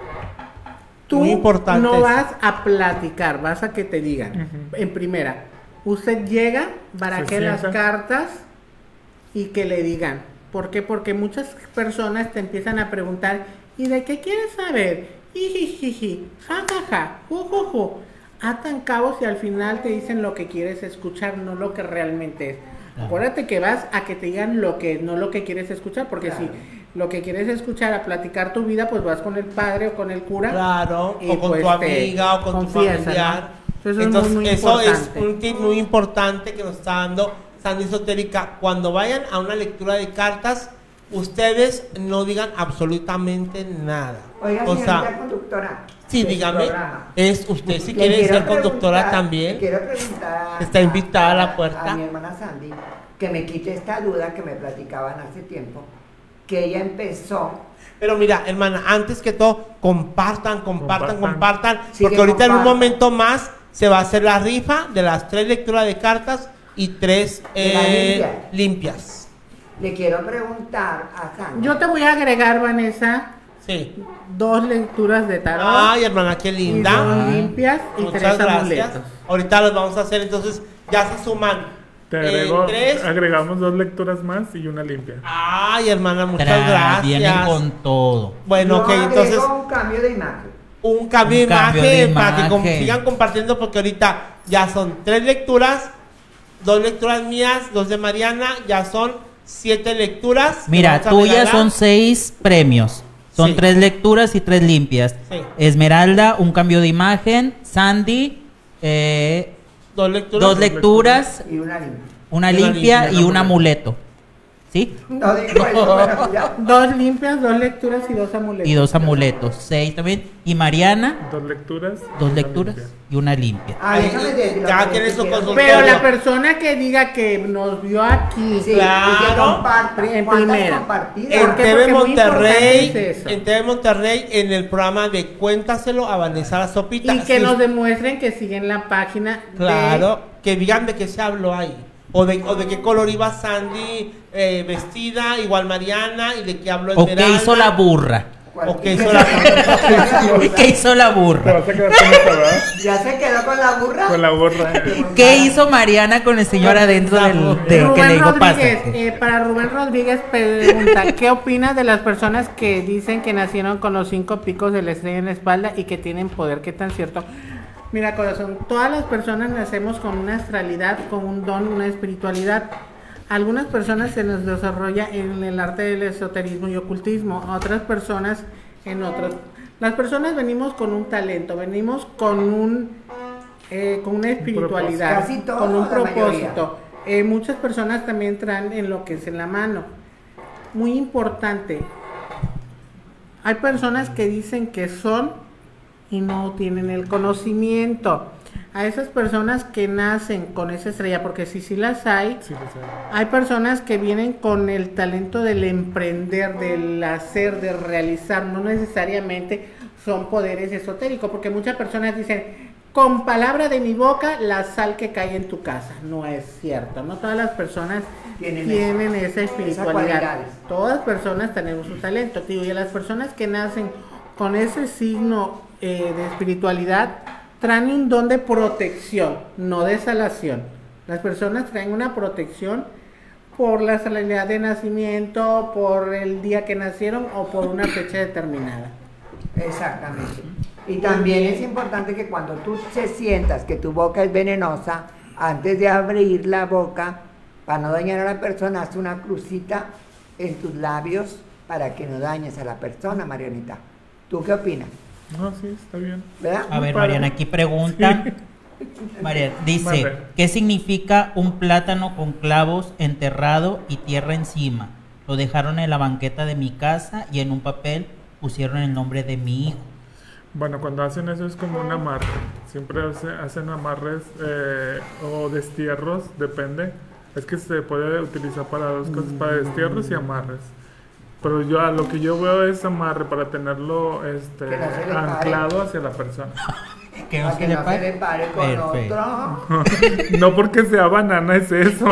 Tú Muy importante no eso. vas a platicar, vas a que te digan. En primera, usted llega, baraje Se las sienta. cartas y que le digan. ¿Por qué? Porque muchas personas te empiezan a preguntar, ¿y de qué quieres saber? Jijijiji, jajaja, jujuju. Atan cabos y al final te dicen lo que quieres escuchar, no lo que realmente es. Acuérdate que vas a que te digan lo que, no lo que quieres escuchar, porque Claro. si lo que quieres escuchar a platicar tu vida, pues vas con el padre o con el cura. Claro, y o con pues tu te amiga o con tu confiesa, familiar. ¿no? Eso es Entonces, muy, muy eso es importante. un tip muy importante que nos está dando Sandy Esotérica. Cuando vayan a una lectura de cartas, ustedes no digan absolutamente nada. Oiga, o señorita sea, conductora. sí, de su dígame, programa. es usted si Le quiere quiero ser conductora preguntar- también. le Quiero preguntar. Está invitada a la puerta. A mi hermana Sandy, que me quite esta duda que me platicaban hace tiempo, que ella empezó. Pero mira, hermana, antes que todo, compartan, compartan, Compartan. compartan, Sí, porque que ahorita en un compartan. momento más se va a hacer la rifa de las tres lecturas de cartas y tres De la eh, limpia. limpias. Le quiero preguntar a Sandy. Yo te voy a agregar, Vanessa, Sí. dos lecturas de tarot. Ay, hermana, qué y linda. dos limpias y Muchas tres gracias. amuletos. Ahorita los vamos a hacer, entonces ya se suman. Te eh, agrego, tres. agregamos dos lecturas más y una limpia. Ay, hermana, muchas Tra- gracias. Vienen con todo. Bueno, Yo ok, agrego entonces un cambio de imagen. un cambio de Un cambio imagen de para que com- imagen. sigan compartiendo porque ahorita ya son tres lecturas, dos lecturas mías, dos de Mariana, ya son siete lecturas. que Mira, vamos a tuyas regalar. son seis premios. Son Sí. tres lecturas y tres limpias. Sí. Esmeralda, un cambio de imagen. Sandy, eh, dos lecturas. dos lecturas, Y una limpia. una Una limpia limpia, y un un amuleto. ¿Sí? No digo eso, bueno, ya. Dos limpias, dos lecturas y dos amuletos. Y dos amuletos. Seis también. Y Mariana, Dos lecturas. dos una lecturas limpia. y una limpia. Ah, déjame decir lo Ya que tiene te su quiero consultorio. Pero la persona que diga que nos vio aquí, Sí, Claro. y que compartan. En ¿Cuántas primera. compartidas? En ¿Por qué? T V Porque muy Monterrey, importante es eso. en T V Monterrey, en el programa de Cuéntaselo a Vanessa la Sopita. y que Sí, nos demuestren que siguen la página Claro, que digan de qué se habló ahí. o de, o de qué color iba Sandy eh, vestida, igual Mariana, y de qué habló ¿O qué Esmeralda. hizo la burra? ¿O qué hizo la ¿Qué hizo la Te burra? vas a quedar con esa, ¿verdad? ¿Ya se quedó con la burra? Con la burra. ¿Qué hizo Mariana con el señor adentro del, de, que le Rubén dijo Rodríguez, pásate? eh, para Rubén Rodríguez pregunta, ¿qué opinas de las personas que dicen que nacieron con los cinco picos de la estrella en la espalda y que tienen poder? ¿Qué tan cierto? Mira, corazón, todas las personas nacemos con una astralidad, con un don, una espiritualidad. Algunas personas se nos desarrolla en el arte del esoterismo y ocultismo, otras personas en otros. Las personas venimos con un talento, venimos con un eh, con una espiritualidad, Casi todo, con un la mayoría. propósito. Eh, muchas personas también traen en lo que es en la mano. Muy importante. Hay personas que dicen que son y no tienen el conocimiento. A esas personas que nacen con esa estrella, porque sí, sí las hay, Sí, lo sé. hay personas que vienen con el talento del emprender, del hacer, de realizar, no necesariamente son poderes esotéricos, porque muchas personas dicen, con palabra de mi boca, la sal que cae en tu casa. No es cierto, no todas las personas Tienen tienen, eso, esa esas espiritualidad. cualidades. Todas personas tenemos un talento, tío, y a las personas que nacen con ese signo eh, de espiritualidad, traen un don de protección, no de salación. Las personas traen una protección por la salida de nacimiento, por el día que nacieron o por una fecha determinada. Exactamente. Y también es importante que cuando tú te sientas que tu boca es venenosa, antes de abrir la boca, para no dañar a la persona, haz una crucita en tus labios para que no dañes a la persona, Marianita. ¿Tú qué opinas? No, sí, está bien. ¿Verdad? A ver, padre. Mariana, aquí pregunta. Mariana, dice, Mande. ¿qué significa un plátano con clavos enterrado y tierra encima? Lo dejaron en la banqueta de mi casa y en un papel pusieron el nombre de mi hijo. Bueno, cuando hacen eso es como un amarre. Siempre hace- hacen amarres eh, o destierros, depende. Es que se puede utilizar para dos cosas, para destierros y amarres. Pero yo a lo que yo veo es amarre para tenerlo este, Que no se le pare. anclado hacia la persona. Que Para que no se le pare con Perfecto. otro. No porque sea banana, es eso.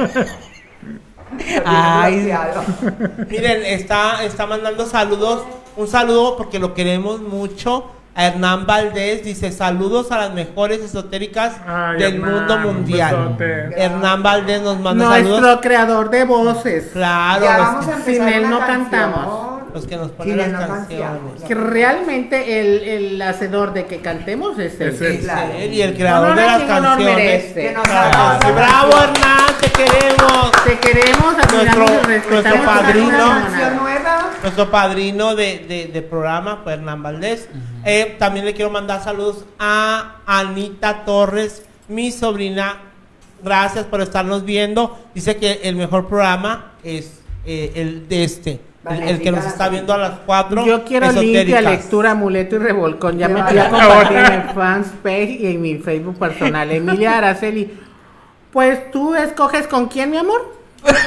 Ay. Bloqueado. Miren, está, está mandando saludos. Un saludo porque lo queremos mucho. A Hernán Valdés dice saludos a las mejores esotéricas Ay, del Hernán, mundo un mundial. besote. Hernán Valdés nos manda Nuestro saludos. creador de voces. Claro, Ya los, vamos a Sin empezar él una no canción. cantamos. los que nos ponen Sin las él no canciones. canciones. Que realmente el, el hacedor de que cantemos es él. Es él. Claro. Él y el creador Honor de a las quien honor canciones. merece. Que nos Claro. haga esa Bravo, canción. Hernán, te queremos. Te queremos, admiramos Nuestro- y respetamos. nuestro toda padrino. la Una canción manada. nueva. Nuestro padrino de, de, de programa fue Hernán Valdés. Eh, también le quiero mandar saludos a Anita Torres, mi sobrina. Gracias por estarnos viendo. Dice que el mejor programa es eh, el de este, el, el que nos está viendo a las cuatro. Yo quiero limpia, esotéricas. lectura, amuleto y revolcón. Ya Me me vaya. voy a compartir en mi fans page y en mi Facebook personal. Emilia Araceli. Pues tú escoges con quién, mi amor.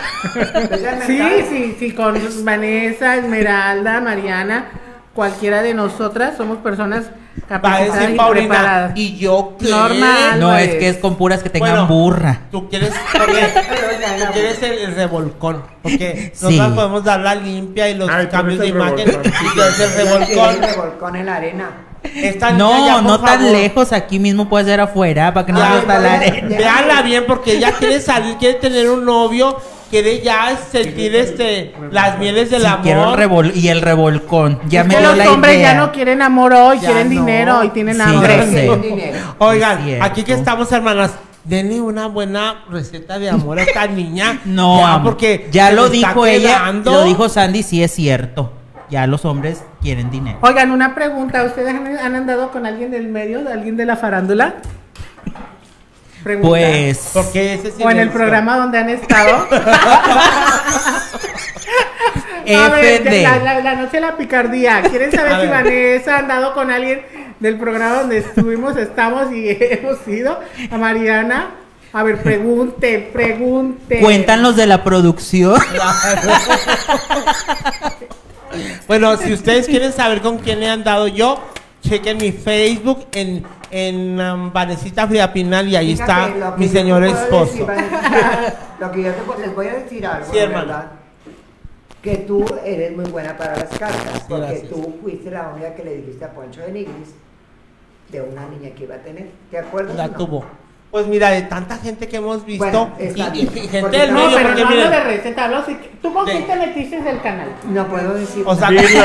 Sí, sí, sí, con Vanessa, Esmeralda, Mariana, cualquiera de nosotras somos personas Va a capacitadas decir y Paulina, preparadas. ¿y yo qué? Normal. No, Álvarez. es que es con puras que tengan Bueno, burra. Tú quieres, porque tú quieres el, el revolcón, porque Sí. nosotros podemos dar la limpia y los Ay, tú cambios de eres el imagen. revolcón. Y tú eres el Revolcón. revolcón. Revolcón en la arena. Esta niña ya, No, por no tan favor, lejos, aquí mismo puede ser afuera, para que no Ya, nos gusta la ya, arena. ya. Véanla bien porque ella quiere salir, quiere tener un novio, quiere ya sentir este las mieles del Sí, quiero el amor. revol y el revolcón. Ya Es me que dio los la hombres idea. ya no quieren amor hoy, Ya quieren no. dinero y tienen Sí, hambre. yo sé. Con dinero. Oigan, Es cierto. aquí que estamos, hermanas, denle una buena receta de amor a esta niña. No, ya, amor, porque ya se lo me está dijo ella, quedando. lo dijo Sandy, sí es cierto. Ya los hombres quieren dinero. Oigan, una pregunta, ¿ustedes han, han andado con alguien del medio, de alguien de la farándula? Pregunta. Pues Porque ese O en el silencio. programa donde han estado. F A ver, D. la, la- la noche de la picardía. ¿Quieren saber A si ver. Vanessa ha andado con alguien del programa donde estuvimos, estamos y hemos ido? A Mariana. A ver, pregunte, pregunte. Cuentan los de la producción. Bueno, si ustedes quieren saber con quién he andado yo, chequen mi Facebook en en um, Vanesita Friapinal y ahí Fíjate, está lo que mi yo te señor puedo esposo. decir, Vanesita, lo que yo te puedo- les voy a decir algo, Sí, de hermano. verdad, que tú eres muy buena para las cartas, porque Gracias. tú fuiste la única que le dijiste a Poncho de Nigris de una niña que iba a tener, ¿te acuerdas? La o no? tuvo. Pues mira, de tanta gente que hemos visto Bueno, y, está y- bien. y gente Porque del No, medio, pero porque no hablo miren, de receta, hablo si... ¿Tú con De- quién te metiste del canal? No puedo decir o sea, nada.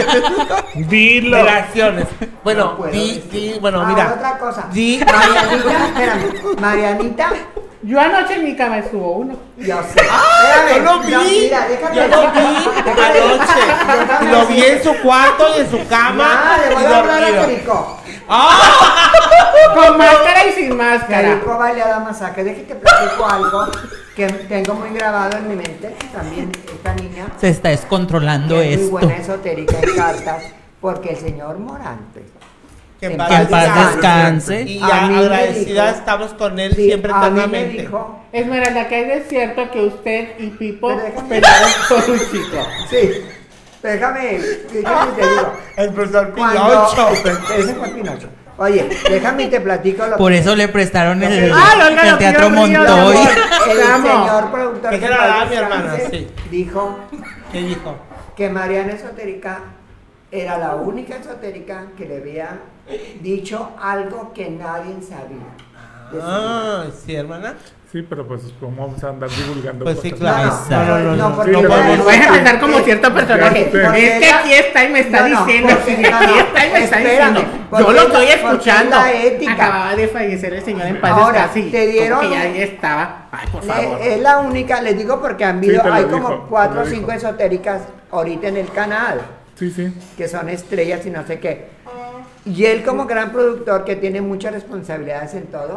Dilo. Dilo. relaciones. Bueno, No puedo di, decir. di, bueno, Ah, mira. otra cosa. Di, Marianita, espérame, Marianita, Yo anoche en mi cama estuvo uno. yo sé. ¡Ah! Yo Espérame, lo vi. no, mira, déjame Yo lo vi déjame- anoche. déjame Lo vi decir. en su cuarto y en su cama. Ya, le voy y a hablar a dormido. Perico. ¡Ah! Con máscara y sin máscara. Perico baila la masaje. Déjate que platico algo que tengo muy grabado en mi mente. También esta niña Se está descontrolando que es muy esto. buena esotérica en cartas, porque el señor Morante. Que en Que paz Que en paz descanse. descanse. Y A ya mí me agradecida dijo- estamos con él Sí, siempre a mí me eternamente. dijo, Esmeralda, que es cierto que usted y Pipo Pero déjame- pelearon por un chico. sí, déjame, déjame te digo. El profesor Cuando, Pinocho. ese fue Pinocho. Oye, déjame te platico lo Por que eso le prestaron el, Ay, oiga, el lo que Teatro yo río, Montoy. amor. el Te amo. señor productor Que que era en paz la- mi hermana, descanse, sí. dijo ¿Qué dijo? que Mariana Esotérica era la única esotérica que le había dicho algo que nadie sabía. de su vida. Ah, sí, hermana. Sí, pero pues cómo vamos a andar divulgando Pues sí, cosas? claro. Exacto. No, no, no, porque Sí, ella pero- es- Voy a empezar como eh, cierto personaje. porque- porque Es que ella- aquí está y me está No, no, diciendo. porque- sí, no, aquí no, está y me está espérame, diciendo. porque Yo lo es estoy la- porque escuchando. es la ética. Acababa de fallecer el señor en paz Ahora, descanse y te dieron como que ya un- ahí estaba. Ay, por Le- favor. es la única, les digo porque han habido, te lo hay dijo, como te cuatro lo o cinco dijo. esotéricas ahorita en el canal, Sí, sí. que son estrellas y no sé qué. Y él como gran productor que tiene muchas responsabilidades en todo,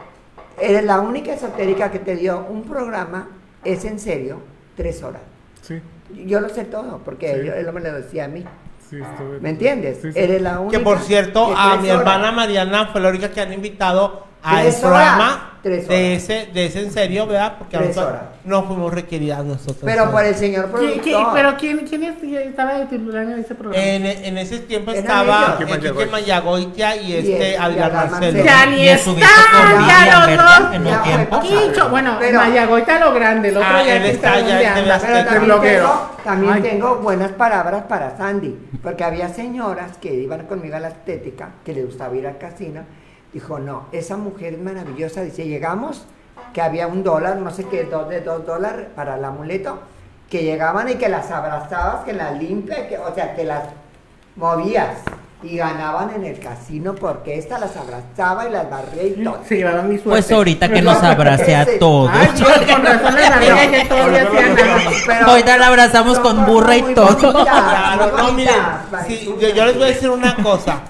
eres la única esotérica que te dio un programa, es en serio, tres horas. Sí, Yo lo sé todo, porque Sí. él, él me lo decía a mí. sí, estuve. ¿Me entiendes? Sí, sí. Eres la única. Que por cierto, que a tres mi horas. hermana Mariana fue la única que han invitado a Tres el horas, programa tres de horas. ese, de ese en serio, ¿verdad? Porque Tres nosotros horas. no fuimos requeridas nosotros. Pero por el señor ¿Quién- quién- productor. pero ¿quién, quién es- estaba de titular en ese programa? En, en ese tiempo Eran estaba ellos. Enrique Mayagoitia y Y este el- Aguilar y Aguilar Marcelo. Marcelo. Ya ni Y estuviste está, con ya Vivian los Vergara dos. en Ya un fue tiempo. pasado. Quicho, bueno, Pero- Mayagoita lo grande, el otro Ah, ya él aquí está está ya donde en anda. Azteca. Pero también, bloguero. tengo, también Ay. tengo buenas palabras para Sandy, porque había señoras que iban conmigo a la estética, que les gustaba ir al casino. Dijo, no, esa mujer es maravillosa. Dice, llegamos, que había un dólar, no sé qué, dos de dos dólares para el amuleto, que llegaban y que las abrazabas, que las limpias, que, o sea, que las movías. Y ganaban en el casino porque esta las abrazaba y las barría y todo. Se llevaba mi suerte. Pues ahorita que nos abrace a Ese- todos. Ay, Dios, con razón les barriga que todo el día hacían nada. Pero- Ahorita la abrazamos son con cosas burra y muy todo. bonitas, Claro, muy no, miren, bonitas, sí, Marichucha. yo, yo les voy a decir una cosa.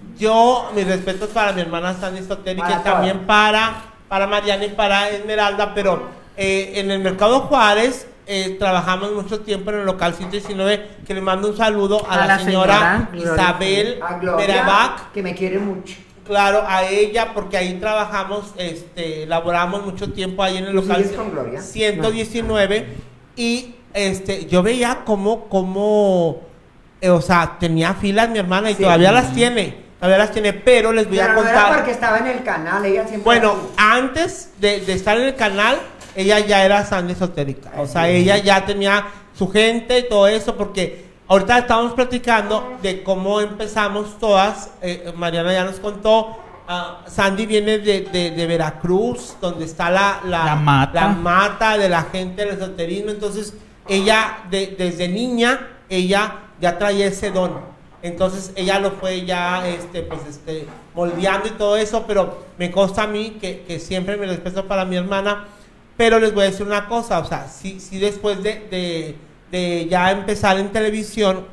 Yo, mis respetos para mi hermana Sandy Esotérica Para y también todas. para, para Mariana y para Esmeralda, pero eh, en el Mercado Juárez eh, trabajamos mucho tiempo en el local ciento diecinueve, que le mando un saludo a, A la, la señora, señora Gloria. Isabel A Gloria, Merabac. que me quiere mucho. Claro, a ella, porque ahí trabajamos, este, laboramos mucho tiempo ahí en el ¿Tú local sigues con Gloria? ciento diecinueve y este, yo veía cómo, cómo, eh, o sea, tenía filas mi hermana y Sí. todavía las tiene, todavía las tiene, pero les voy Pero a no era contar. porque estaba en el canal, ella siempre... Bueno, antes de, de estar en el canal, ella ya era Sandy Esotérica, o sea, ella ya tenía su gente y todo eso, porque ahorita estamos platicando de cómo empezamos todas. eh, Mariana ya nos contó. ah, Sandy viene de, de- de Veracruz, donde está la, la, La mata. la mata de la gente del esoterismo. Entonces, ella, de- desde niña, ella ya traía ese don. Entonces, ella lo fue ya, este, pues, este, moldeando y todo eso. Pero me consta a mí que, que siempre me respeto para mi hermana. Pero les voy a decir una cosa, o sea, sí, sí después de, de, de ya empezar en televisión,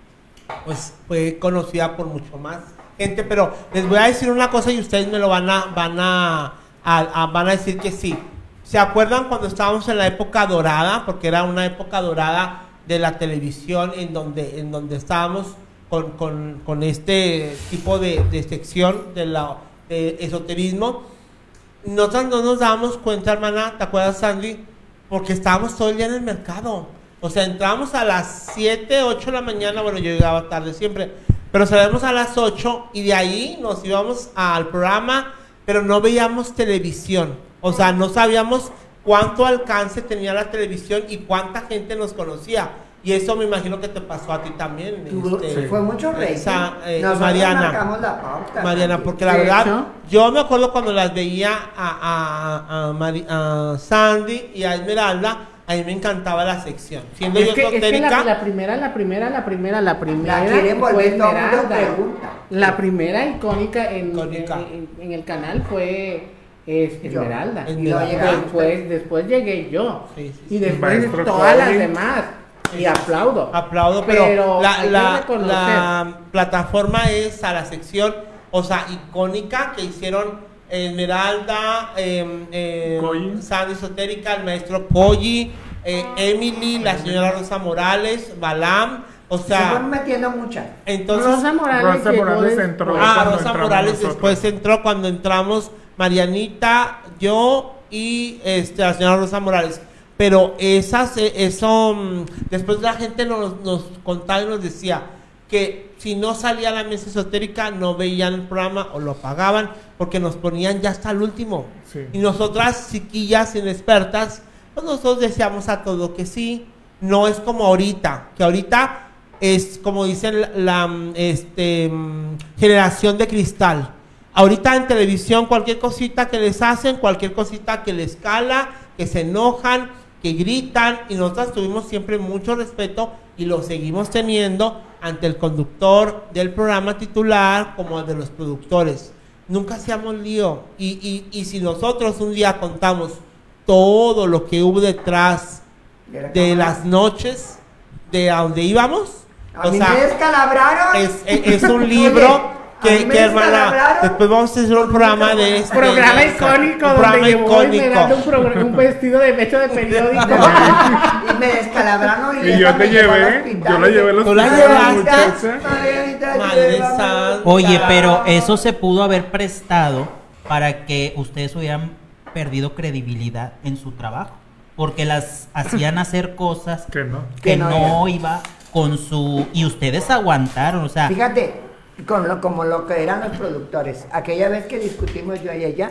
pues fue conocida por mucho más gente, pero les voy a decir una cosa y ustedes me lo van a, van a, a- a- van a decir que sí. ¿Se acuerdan cuando estábamos en la época dorada? Porque era una época dorada de la televisión en donde, en donde estábamos con, con, con este tipo de, de sección de la, de esoterismo. Nosotros no nos dábamos cuenta, hermana, ¿te acuerdas, Sandy? Porque estábamos todo el día en el mercado. O sea, entrábamos a las siete, ocho de la mañana, bueno, yo llegaba tarde siempre, Pero salíamos a las ocho y de ahí nos íbamos al programa, pero no veíamos televisión. O sea, no sabíamos cuánto alcance tenía la televisión y cuánta gente nos conocía. Y eso me imagino que te pasó a ti también. Tú, Este, sí. Fue mucho rating. esa, eh, Nosotros Mariana. marcamos la pauta. Mariana, porque la De verdad, hecho. yo me acuerdo cuando las veía a, a, a, Mari- a Sandy y a Esmeralda, a mí me encantaba la sección. Siendo Es yo que, es que esotérica, la, la primera, la primera, la primera, la primera. La quieren fue volver, todo el mundo Esmeralda. pregunta. La primera icónica en, Icónica. En, en- en el canal fue es, Yo. Esmeralda. Y luego llegaste. Después, después llegué yo. Sí, sí, y sí. después Maestro todas las Cody. demás. Y aplaudo. aplaudo, pero, Pero la, hay que la, reconocer. la plataforma es a la sección, o sea, icónica que hicieron Esmeralda, eh, eh, Coyi. Sandy Esotérica, el maestro Coyi, eh, Emily, la señora Rosa Morales, Balam, o Se fueron sea, metiendo muchas. entonces... Rosa Morales, Rosa llegó Morales después. entró. Ah, cuando Rosa entramos Morales nosotros. después entró cuando entramos Marianita, yo y este, la señora Rosa Morales. Pero esas, eh, eso, mm, después la gente nos, nos contaba y nos decía que si no salía la mesa esotérica no veían el programa o lo apagaban porque nos ponían ya hasta el último. Sí. Y nosotras, chiquillas inexpertas, pues nosotros decíamos a todo que sí. No es como ahorita, que ahorita es como dicen la, la, mm, este, mm, generación de cristal. Ahorita en televisión cualquier cosita que les hacen, cualquier cosita que les cala, que se enojan, que gritan, y nosotras tuvimos siempre mucho respeto y lo seguimos teniendo ante el conductor del programa titular como el de los productores. Nunca hacíamos lío. Y, y, y si nosotros un día contamos todo lo que hubo detrás De la de cámara. las noches de a donde íbamos, A o mí sea, me descalabraron. es, es- es un libro Oye, a mí que, me que, hermana, descalabraron. después vamos a hacer un programa de este, Programa de- icónico un donde programa llevó icónico. Esmeralda un, programa- un vestido de hecho de periódico. y me descalabraron. Y yo te llevé, yo la llevé a los ¿Tú la hospital, llevaste? muchacha. Madre santa. Oye, pero eso se pudo haber prestado para que ustedes hubieran perdido credibilidad en su trabajo, porque las hacían hacer cosas Que no. que Que no no iba con su... Y ustedes aguantaron, o sea... Fíjate, con lo, como lo que eran los productores. Aquella vez que discutimos yo y ella,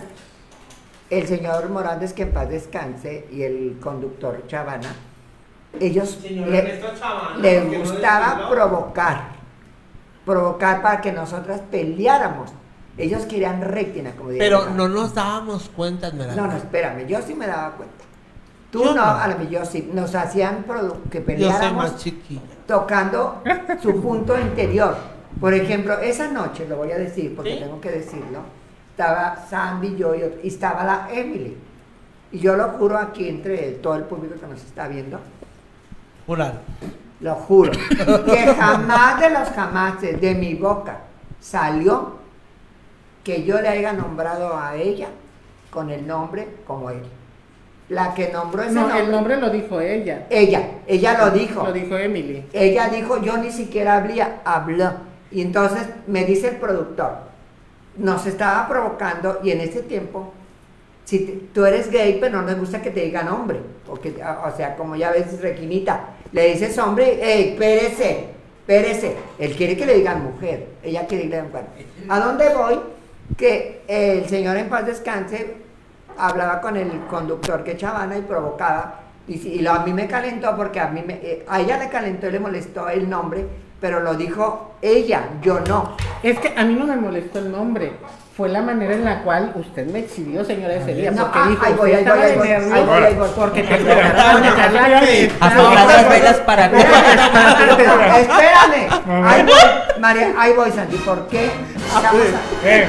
el señor Morales, que en paz descanse, y el conductor Chavana, ellos Señor le- Ernesto Chavana, les ¿por qué no gustaba decirlo? provocar, provocar para que nosotras peleáramos. Ellos querían rétina, como diría Pero mi no mamá. nos dábamos cuenta, Esmeralda. No, no, espérame, yo sí me daba cuenta. Tú Yo no, no. a la yo sí. Nos hacían produ- que Yo soy peleáramos más chiquilla. tocando su punto interior. Por ejemplo, esa noche, lo voy a decir porque ¿Sí? tengo que decirlo, estaba Sandy, yo y, otro- y estaba la Emily. Y yo lo juro aquí entre todo el público que nos está viendo, Jurado. lo juro, que jamás de los jamases de mi boca salió que yo le haya nombrado a ella con el nombre como él. La que nombró ese No, nombre, el nombre lo dijo ella. ella, ella lo dijo. Lo dijo Emily. Ella dijo, yo ni siquiera hablía, habló. Y entonces me dice el productor, nos estaba provocando y en ese tiempo, si te- tú eres gay, pero no nos gusta que te digan hombre. O, que, o sea, como ya ves, Requinita, le dices hombre, hey, espérese, espérese. Él quiere que le digan mujer, ella quiere que le digan mujer. ¿A dónde voy? Que el señor en paz descanse hablaba con el conductor que Chavana y provocaba. Y, si- y lo- a mí me calentó porque a, mí me, eh, a ella le calentó y le molestó el nombre, pero lo dijo ella, yo no. Es que a mí no me molestó el nombre. Fue la manera en la cual usted me exhibió, señora ese día. No, Porque ah, dijo, ahí voy, usted ahí voy, estaba ahí de voy, nervios ahí voy, ahí voy. porque te empezaron a echar la Apagar las velas para que... Espérame, espérame. Ahí voy, María, ahí voy, Sandy. ¿Por qué? Estamos a- Eh,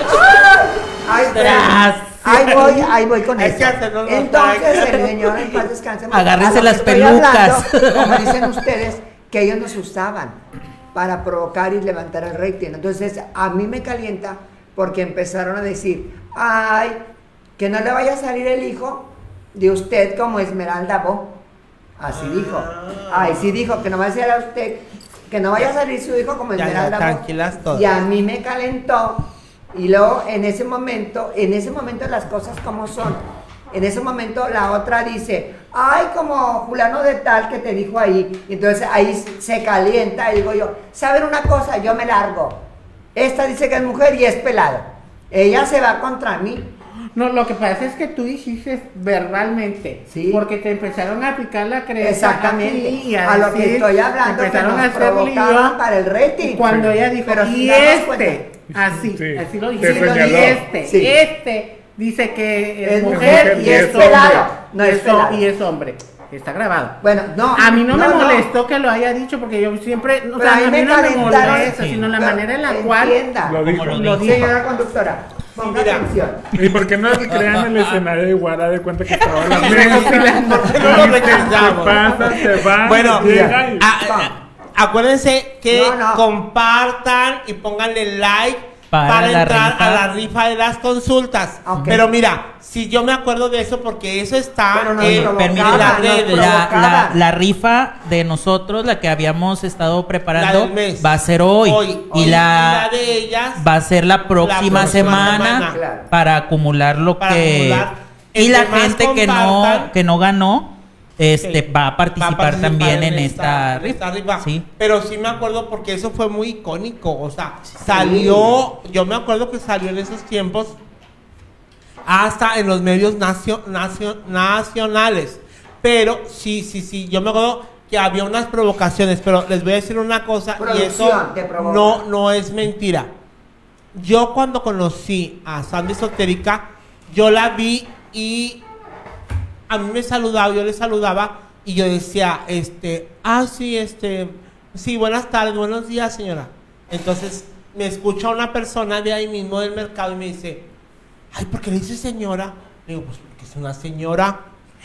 Ahí, Tras. ahí voy, ahí voy con Hay eso. que hacernos los Entonces trajes. el señor en paz descanse. Agárrense a lo las que estoy hablando, pelucas. como dicen ustedes, que ellos nos usaban para provocar y levantar el rating. Entonces a mí me calienta porque empezaron a decir, ay, que no le vaya a salir el hijo de usted como Esmeralda Bo. Así dijo. Ay, sí dijo, que no vaya a ser a usted, que no vaya a salir su hijo como Ya, ya, Esmeralda Bo. tranquilas todas. Y a mí me calentó. Y luego en ese momento, en ese momento las cosas como son. En ese momento la otra dice, ay, como fulano de tal que te dijo ahí. Y entonces ahí se calienta y digo yo, ¿saben una cosa? Yo me largo. Esta dice que es mujer y es pelado. Ella se va contra mí. No, lo que pasa es que tú dijiste verbalmente, sí, porque te empezaron a aplicar la creencia. Exactamente, y a, a lo decir, que estoy hablando, empezaron que nos a hacer provocaban lío, para el rating. y cuando sí, ella dijo, pero y este, así, sí, así lo te dice, señaló. y este, Sí. este, dice que es, es mujer, mujer y y es es hombre, pelado, no y es es ho- pelado. y es hombre. Está grabado. Bueno, no. A mí no, me no, molestó que lo haya dicho porque yo siempre, o Pero sea, a mí a mí me no me calentaron, molesta, sí. sino la Pero manera en la cual entienda. Lo dijo. Como lo lo dijo. dijo. Señora conductora, ponga Mira. atención. ¿Y por qué no recrean el escenario de Iguala de cuenta que estaba en la Sí, mesa? recopilando. ¿Por qué no lo recreamos? Se pasa, se va, Bueno, llega y... a- a- acuérdense que No, no. compartan y pónganle like Para para, la entrar rifa. a la rifa de las consultas. Ok. Pero mira, si yo me acuerdo de eso porque eso está Pero nos en, provocaban, Permíteme, en las nos redes. la, la, provocaban. la rifa de nosotros, la que habíamos estado La preparando, del mes. va a ser hoy. Hoy, y hoy. la, Y la de ellas va a ser la próxima, próxima semana, semana. Claro. para acumular lo Para que... acumular. Y la Entre más gente que no, compartan, que no ganó, este, sí, va a participar, va a participar también en esta, en esta rifa. Sí. Pero sí me acuerdo porque eso fue muy icónico. O sea, salió, yo me acuerdo que salió en esos tiempos hasta en los medios nacio- nacio- nacionales. Pero sí, sí, sí, yo me acuerdo que había unas provocaciones, pero les voy a decir una cosa y eso Producción te provoca. no, no es mentira. Yo cuando conocí a Sandy Esotérica, yo la vi y a mí me saludaba, yo le saludaba y yo decía, este, ah, sí, este, sí, buenas tardes, buenos días, señora. Entonces me escucha una persona de ahí mismo del mercado y me dice, ay, ¿por qué le dice señora? Le digo, pues porque es una señora.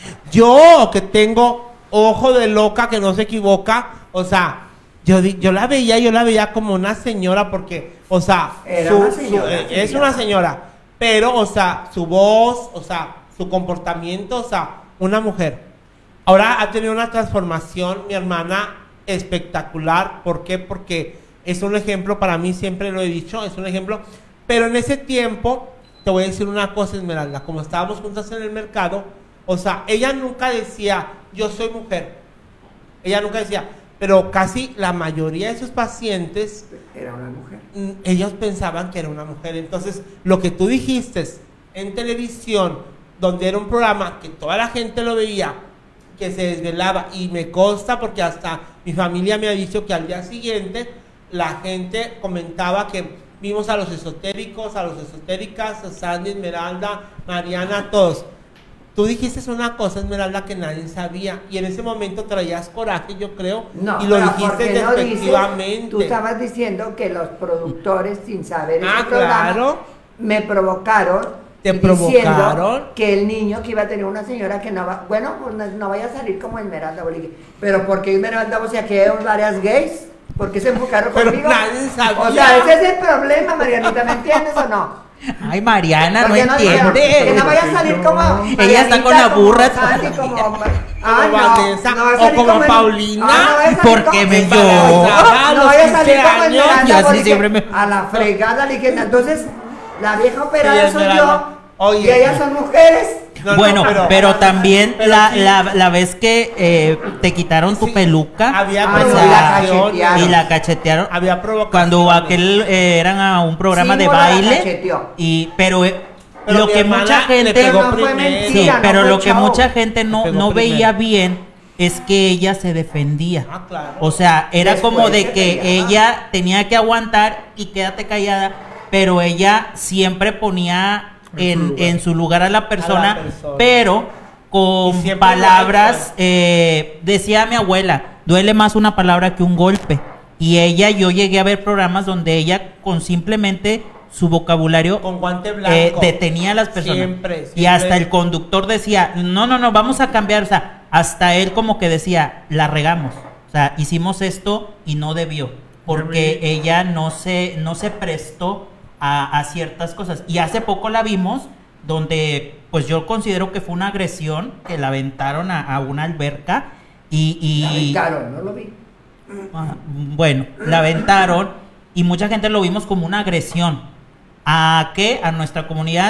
Yo que tengo ojo de loca que no se equivoca, o sea, yo, di- yo la veía, yo la veía como una señora porque, o sea, Era su- una su- señora, eh, sí, es ya. una señora, pero, o sea, su voz, o sea, su comportamiento, o sea, una mujer. Ahora ha tenido una transformación, mi hermana, espectacular. ¿Por qué? Porque es un ejemplo, para mí siempre lo he dicho, es un ejemplo. Pero en ese tiempo, te voy a decir una cosa, Esmeralda, como estábamos juntas en el mercado, o sea, ella nunca decía, yo soy mujer. Ella nunca decía, pero casi la mayoría de sus pacientes, Era una mujer. mm, ellos pensaban que era una mujer. Entonces, lo que tú dijiste en televisión, donde era un programa que toda la gente lo veía, que se desvelaba, y me consta porque hasta mi familia me ha dicho que al día siguiente la gente comentaba que vimos a los esotéricos, a los esotéricas, a Sandy, Esmeralda, Mariana, todos. Tú dijiste una cosa, Esmeralda, que nadie sabía, y en ese momento traías coraje, yo creo, No, y lo pero dijiste ¿por qué no dices? despectivamente. Tú estabas diciendo que los productores, sin saber Ah, ese programa, claro. me provocaron. ¿Te diciendo provocaron? que el niño que iba a tener una señora que no va, bueno, pues no, no vaya a salir como Esmeralda Bolívar. Pero ¿por qué Esmeralda? O sea, que hay varias gays. ¿Por qué se enfocaron Pero conmigo? nadie sabía. O sea, ese es el problema, Marianita, ¿me entiendes o no? Ay, Mariana, no Porque dijeron, entiende. que no vaya a salir como Ella está con la Marianita, como burra Sandy, todavía. como, ah, no, Vanessa, no vaya a o salir como el- Paulina. ah, no vaya a salir ¿Por como- qué me No, yo? A no los vaya a salir quince como años. Esmeralda Yo así Bolívar, siempre me- a la fregada le dije, entonces la vieja operada Sí, soy Esmeralda. yo Oye. y ellas son mujeres. No, no, Bueno, pero, pero- también pero la, sí. la, la vez que eh, te quitaron tu Sí, peluca había Ah, o no, sea, y la cachetearon. y la cachetearon. Había provocaciones. Cuando aquel eh, eran a un programa de Símbolo la baile cacheteó. y pero, eh, Pero lo mi que hermana mucha le gente pegó No fue primero. mentira. sí, no pero fue lo que show. mucha gente no, Pegó no primero. veía bien es que ella se defendía. Ah, claro. O sea, era Después como de se que peleaba. ella tenía que aguantar y quédate callada, pero ella siempre ponía En su en, lugar. en su lugar a la persona, persona. pero con Y siempre palabras, eh, decía mi abuela, duele más una palabra que un golpe. Y ella, yo llegué a ver programas donde ella con simplemente su vocabulario Con guante blanco. eh, detenía a las personas. Siempre, Y siempre. hasta el conductor decía, no, no, no, vamos a cambiar. O sea, hasta él como que decía, la regamos. O sea, hicimos esto y no debió. Porque Ya vi. ella no se, no se prestó a, a ciertas cosas. Y hace poco la vimos donde, pues yo considero que fue una agresión, que la aventaron a, a una alberca. Y, y- La brincaron, no lo vi. Ajá, bueno, la aventaron y mucha gente lo vimos como una agresión. ¿A qué? A nuestra comunidad,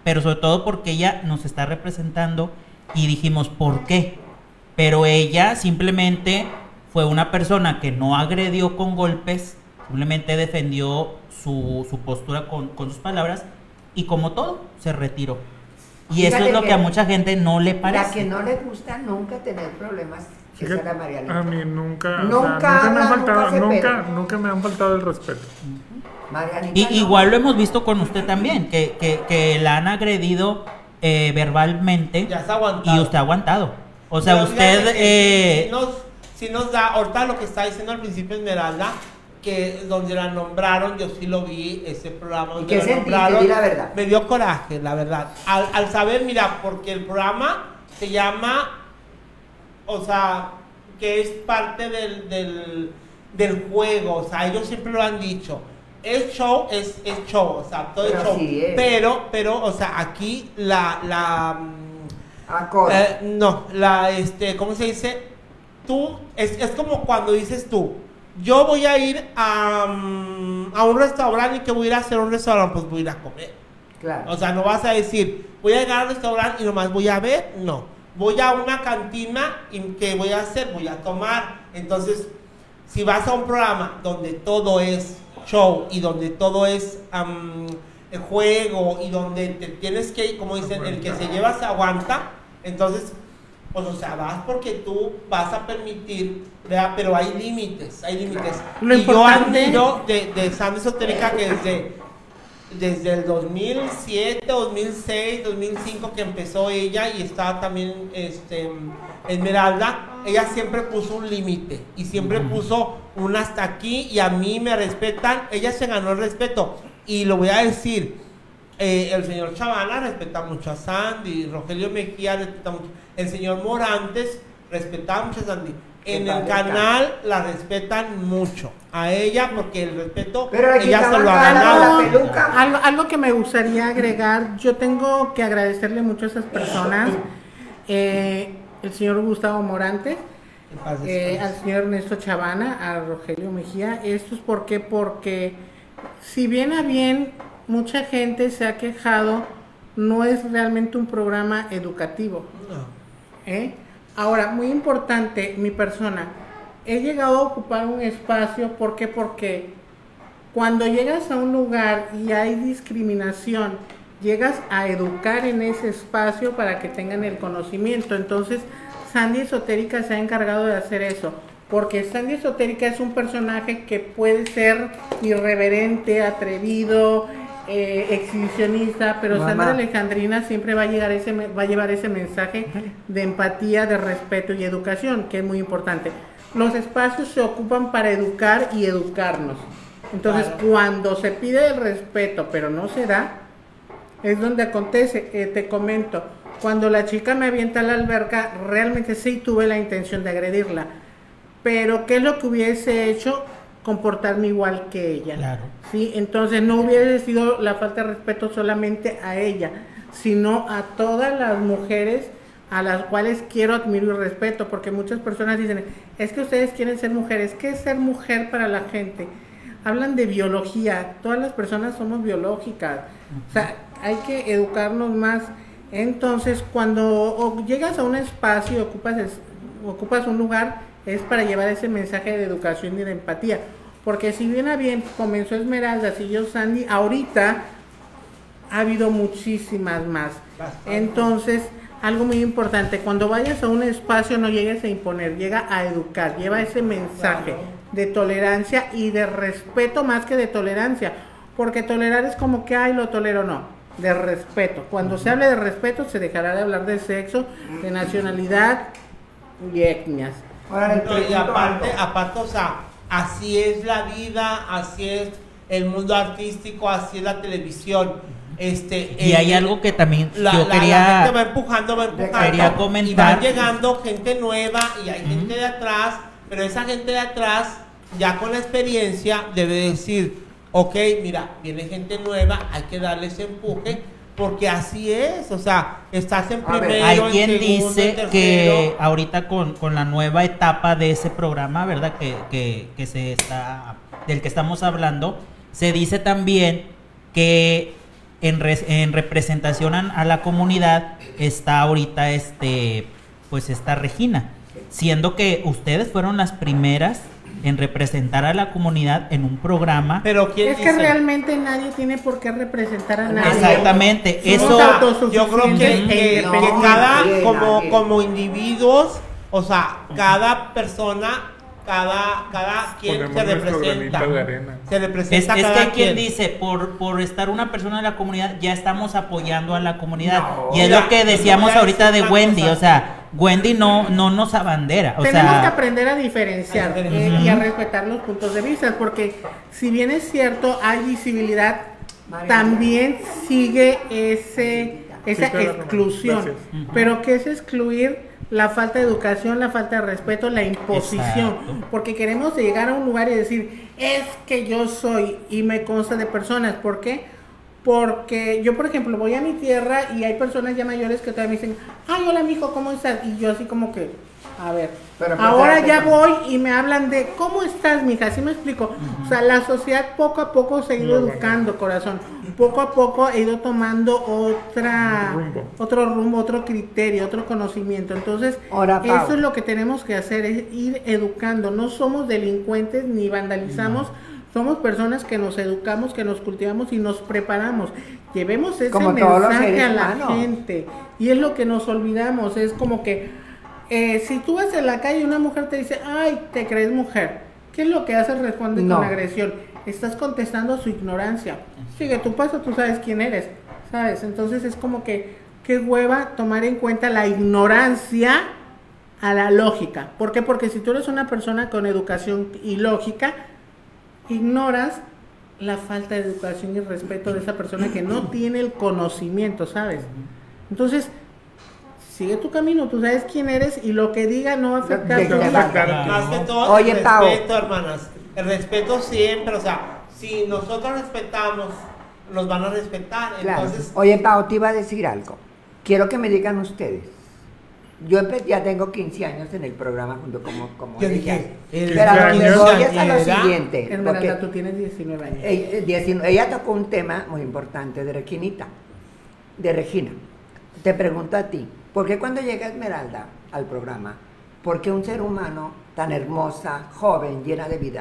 pero sobre todo porque ella nos está representando y dijimos, ¿por qué? Pero ella simplemente fue una persona que no agredió con golpes, simplemente defendió su, su postura con, con sus palabras y como todo, se retiró. Y eso Fíjate es lo que, que a mucha gente no le parece. La que no le gusta nunca tener problemas es Fíjate, a la Marianita. a mí nunca, Nunca o sea, nunca me habla, han faltado, nunca se nunca, pega. nunca me han faltado el respeto. Marianita Y no. igual lo hemos visto con usted también, que, que, que la han agredido eh, verbalmente Ya se ha aguantado. y usted ha aguantado. O sea, Pero usted... fíjate que eh, si, nos, si nos da, ahorita lo que está diciendo al principio Esmeralda, que donde la nombraron, yo sí lo vi, ese programa donde qué la sentiste? nombraron, Di la verdad. me dio coraje, la verdad. Al, al saber, mira, porque el programa se llama, o sea, que es parte del, del, del juego, o sea, ellos siempre lo han dicho. El show es, es show, o sea, todo Pero es show. sí es. Pero, pero, o sea, aquí la, la Acoda. eh, no, la, este, ¿cómo se dice? Tú, es, es como cuando dices tú, yo voy a ir a, mm, a un restaurante y que voy a ir a hacer un restaurante, pues voy a ir a comer. Claro. O sea, no vas a decir, voy a llegar al restaurante y nomás voy a ver, no. Voy a una cantina y ¿qué voy a hacer? Voy a tomar. Entonces, si vas a un programa donde todo es show y donde todo es um, el juego y donde te tienes que, como dicen, el que se lleva se aguanta, entonces, pues o sea, vas porque tú vas a permitir, ¿verdad? Pero hay límites, hay límites. Lo y yo importante- admiro de, de Sandy Esotérica que desde, desde el dos mil siete, dos mil seis, dos mil cinco que empezó ella y estaba también este, Esmeralda, ella siempre puso un límite y siempre puso un hasta aquí y a mí me respetan, ella se ganó el respeto y lo voy a decir, eh, el señor Chavana respeta mucho a Sandy, Rogelio Mejía respeta mucho, el señor Morantes respetaba mucho a Sandy. En Que el padre canal la respetan mucho a ella porque el respeto Pero le ella se quitaban lo ha la- ganado. la peluca. Algo, algo que me gustaría agregar, yo tengo que agradecerle mucho a esas personas, eh, el señor Gustavo Morantes, En paz eh, descanse. al señor Ernesto Chavana, a Rogelio Mejía. Esto es por qué, porque si bien a bien mucha gente se ha quejado, no es realmente un programa educativo. No. ¿eh? Ahora, muy importante, mi persona, he llegado a ocupar un espacio, ¿por qué? Porque cuando llegas a un lugar y hay discriminación, llegas a educar en ese espacio para que tengan el conocimiento. Entonces, Sandy Esotérica se ha encargado de hacer eso, porque Sandy Esotérica es un personaje que puede ser irreverente, atrevido, eh, exhibicionista, pero Mamá. Sandra Alejandrina siempre va a llegar ese me- va a llevar ese mensaje de empatía, de respeto y educación, que es muy importante. Los espacios se ocupan para educar y educarnos. Entonces, Claro. cuando se pide el respeto, pero no se da, es donde acontece. Eh, te comento, cuando la chica me avienta a la alberca, realmente sí tuve la intención de agredirla. Pero, ¿qué es lo que hubiese hecho? Comportarme igual que ella. Claro. ¿Sí? Entonces, no hubiese sido la falta de respeto solamente a ella, sino a todas las mujeres a las cuales quiero, admiro y respeto, porque muchas personas dicen, es que ustedes quieren ser mujeres. ¿Qué es ser mujer para la gente? Hablan de biología, todas las personas somos biológicas, o sea, hay que educarnos más. Entonces, cuando o- llegas a un espacio, ocupas, es- ocupas un lugar, es para llevar ese mensaje de educación y de empatía, porque si bien a bien comenzó Esmeralda, siguió Sandy, ahorita ha habido muchísimas más. Bastante. Entonces, algo muy importante, cuando vayas a un espacio no llegues a imponer, llega a educar, lleva ese mensaje de tolerancia y de respeto más que de tolerancia, porque tolerar es como que, ay, lo tolero, no, de respeto. Cuando se hable de respeto se dejará de hablar de sexo, de nacionalidad y etnias. Ahora le No, y pregunto aparte, algo. aparte, o sea, así es la vida, así es el mundo artístico, así es la televisión. Este, Y eh, hay algo que también la, yo la- la quería... gente va empujando, va empujando. Quería comentar. Y van llegando gente nueva y hay gente de atrás, pero esa gente de atrás, ya con la experiencia, debe decir, ok, mira, viene gente nueva, hay que darle ese empuje, porque así es, o sea, estás en A ver, primero, Hay en quien segundo, dice en tercero. que ahorita con, con la nueva etapa de ese programa, ¿verdad? Que, que, que se está, del que estamos hablando, se dice también que en, re, en representación a, a la comunidad está ahorita este, pues esta Regina, siendo que ustedes fueron las primeras en representar a la comunidad en un programa. Pero ¿quién Es que dice? realmente nadie tiene por qué representar a nadie. Exactamente, Somos eso autosuficientes Yo creo que, e que- que independientes. cada, nadie, como, nadie. como individuos, o sea, cada persona, cada, cada quien Ponemos se nuestro representa. granito de arena. Se es, representa es que cada hay quien quien. dice, por, por estar una persona de la comunidad, ya estamos apoyando a la comunidad. No, y es mira, lo que yo decíamos voy a ahorita de decir una Wendy, cosa. o sea, Wendy no, no nos abandera. O Tenemos sea, que aprender a diferenciar, A diferenciar. eh, y a respetar los puntos de vista, porque si bien es cierto, hay visibilidad, también sigue ese, esa Sí, claro, exclusión. gracias. Pero ¿qué es excluir? La falta de educación, la falta de respeto, la imposición. Exacto. Porque queremos llegar a un lugar y decir, es que yo soy, y me consta de personas. ¿Por qué? Porque yo, por ejemplo, voy a mi tierra y hay personas ya mayores que todavía me dicen, ay, hola, mijo, ¿cómo estás? Y yo así como que, a ver, Pero ahora prepárate ya con- voy y me hablan de, ¿cómo estás, mija? Así me explico. O sea, la sociedad poco a poco se ha ido Muy bueno. educando, corazón. Poco a poco ha ido tomando otra, Rumbo. otro rumbo, otro criterio, otro conocimiento. Entonces, Ahora, Pau. eso es lo que tenemos que hacer, es ir educando. No somos delincuentes ni vandalizamos. Somos personas que nos educamos, que nos cultivamos y nos preparamos. Llevemos ese Como todos los mensaje seres a la humanos. gente. Y es lo que nos olvidamos. Es como que eh, si tú vas en la calle y una mujer te dice, ay, te crees mujer. ¿Qué es lo que haces? Responde No. con agresión. Estás contestando a su ignorancia. Sigue tu paso, tú sabes quién eres. ¿Sabes? Entonces es como que, qué hueva tomar en cuenta la ignorancia a la lógica. ¿Por qué? Porque si tú eres una persona con educación y lógica, ignoras la falta de educación y respeto de esa persona que no tiene el conocimiento, ¿sabes? Entonces, sigue tu camino, tú sabes quién eres y lo que diga no va a afectar De- tu de- vida. Claro. Más que todo, Oye, el Pau. respeto, hermanas. El respeto siempre, o sea, si nosotros respetamos, los van a respetar. Claro. Entonces, Oye, Pau, te iba a decir algo. Quiero que me digan ustedes. Yo empe- ya tengo quince años en el programa junto como, como Yo ella. dije, el Pero a lo que años. voy es a lo Era- siguiente. Esmeralda, porque tú tienes diecinueve años. ella, diecinueve ella tocó un tema muy importante de Reginita, de Regina. Te pregunto a ti, ¿por qué cuando llega Esmeralda al programa, por qué un ser humano tan hermosa, joven, llena de vida,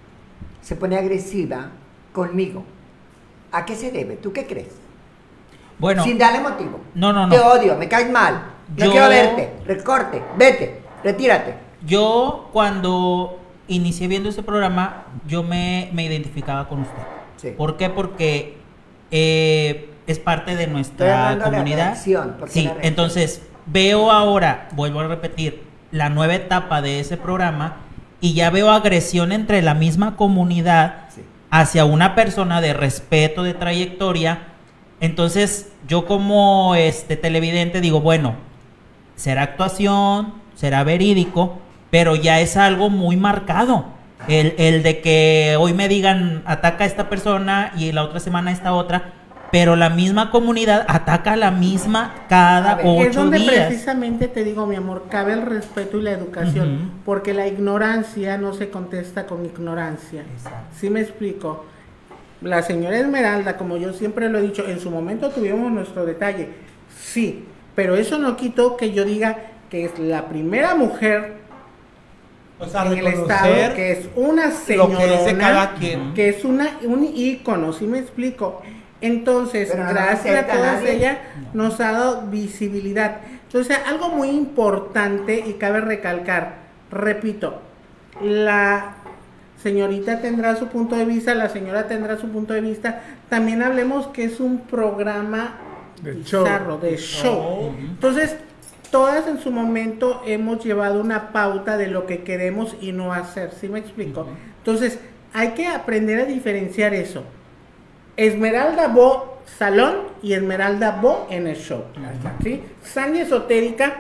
se pone agresiva conmigo? ¿A qué se debe? ¿Tú qué crees? bueno, Sin darle motivo. no, no, Te no. odio, me caes mal. No Yo- quiero verte. Recorte, vete, retírate. Yo cuando inicié viendo ese programa, yo me, me identificaba con usted. Sí. ¿Por qué? Porque eh, es parte de Estoy nuestra hablando de la comunidad. reacción, porque Sí, la reacción- entonces veo ahora, vuelvo a repetir, la nueva etapa de ese programa y ya veo agresión entre la misma comunidad Sí. hacia una persona de respeto, de trayectoria. Entonces, yo como este televidente digo, bueno, será actuación, será verídico, pero ya es algo muy marcado. El, el de que hoy me digan ataca a esta persona y la otra semana a esta otra, pero la misma comunidad ataca a la misma cada A ver, ocho Es donde días. precisamente te digo, mi amor, cabe el respeto y la educación, Ujú. porque la ignorancia no se contesta con ignorancia. Exacto. ¿Sí me explico? La señora Esmeralda, como yo siempre lo he dicho, en su momento tuvimos nuestro detalle, sí, pero eso no quitó que yo diga que es la primera mujer o sea, en el estado, reconocer que es una lo que dice señorona, cada quien. que es una, un ícono, ¿sí me explico? Entonces, Pero no gracias a acepta a todas nadie. ellas, nos ha dado visibilidad. Entonces, algo muy importante y cabe recalcar, repito, la señorita tendrá su punto de vista, la señora tendrá su punto de vista. También hablemos que es un programa De show. bizarro, de show. Entonces, todas en su momento hemos llevado una pauta de lo que queremos y no hacer, ¿sí me explico? Entonces, hay que aprender a diferenciar eso. Esmeralda Bo salón y Esmeralda Bo en el show, ¿sí? Sandy Esotérica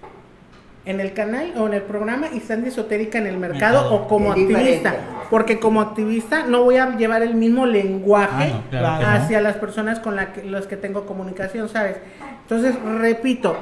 en el canal o en el programa y Sandy Esotérica en el mercado Mercado. o como Es activista, diferente. porque como activista no voy a llevar el mismo lenguaje Ah, no, claro que no. hacia las personas con la que, los que tengo comunicación, ¿sabes? Entonces, repito,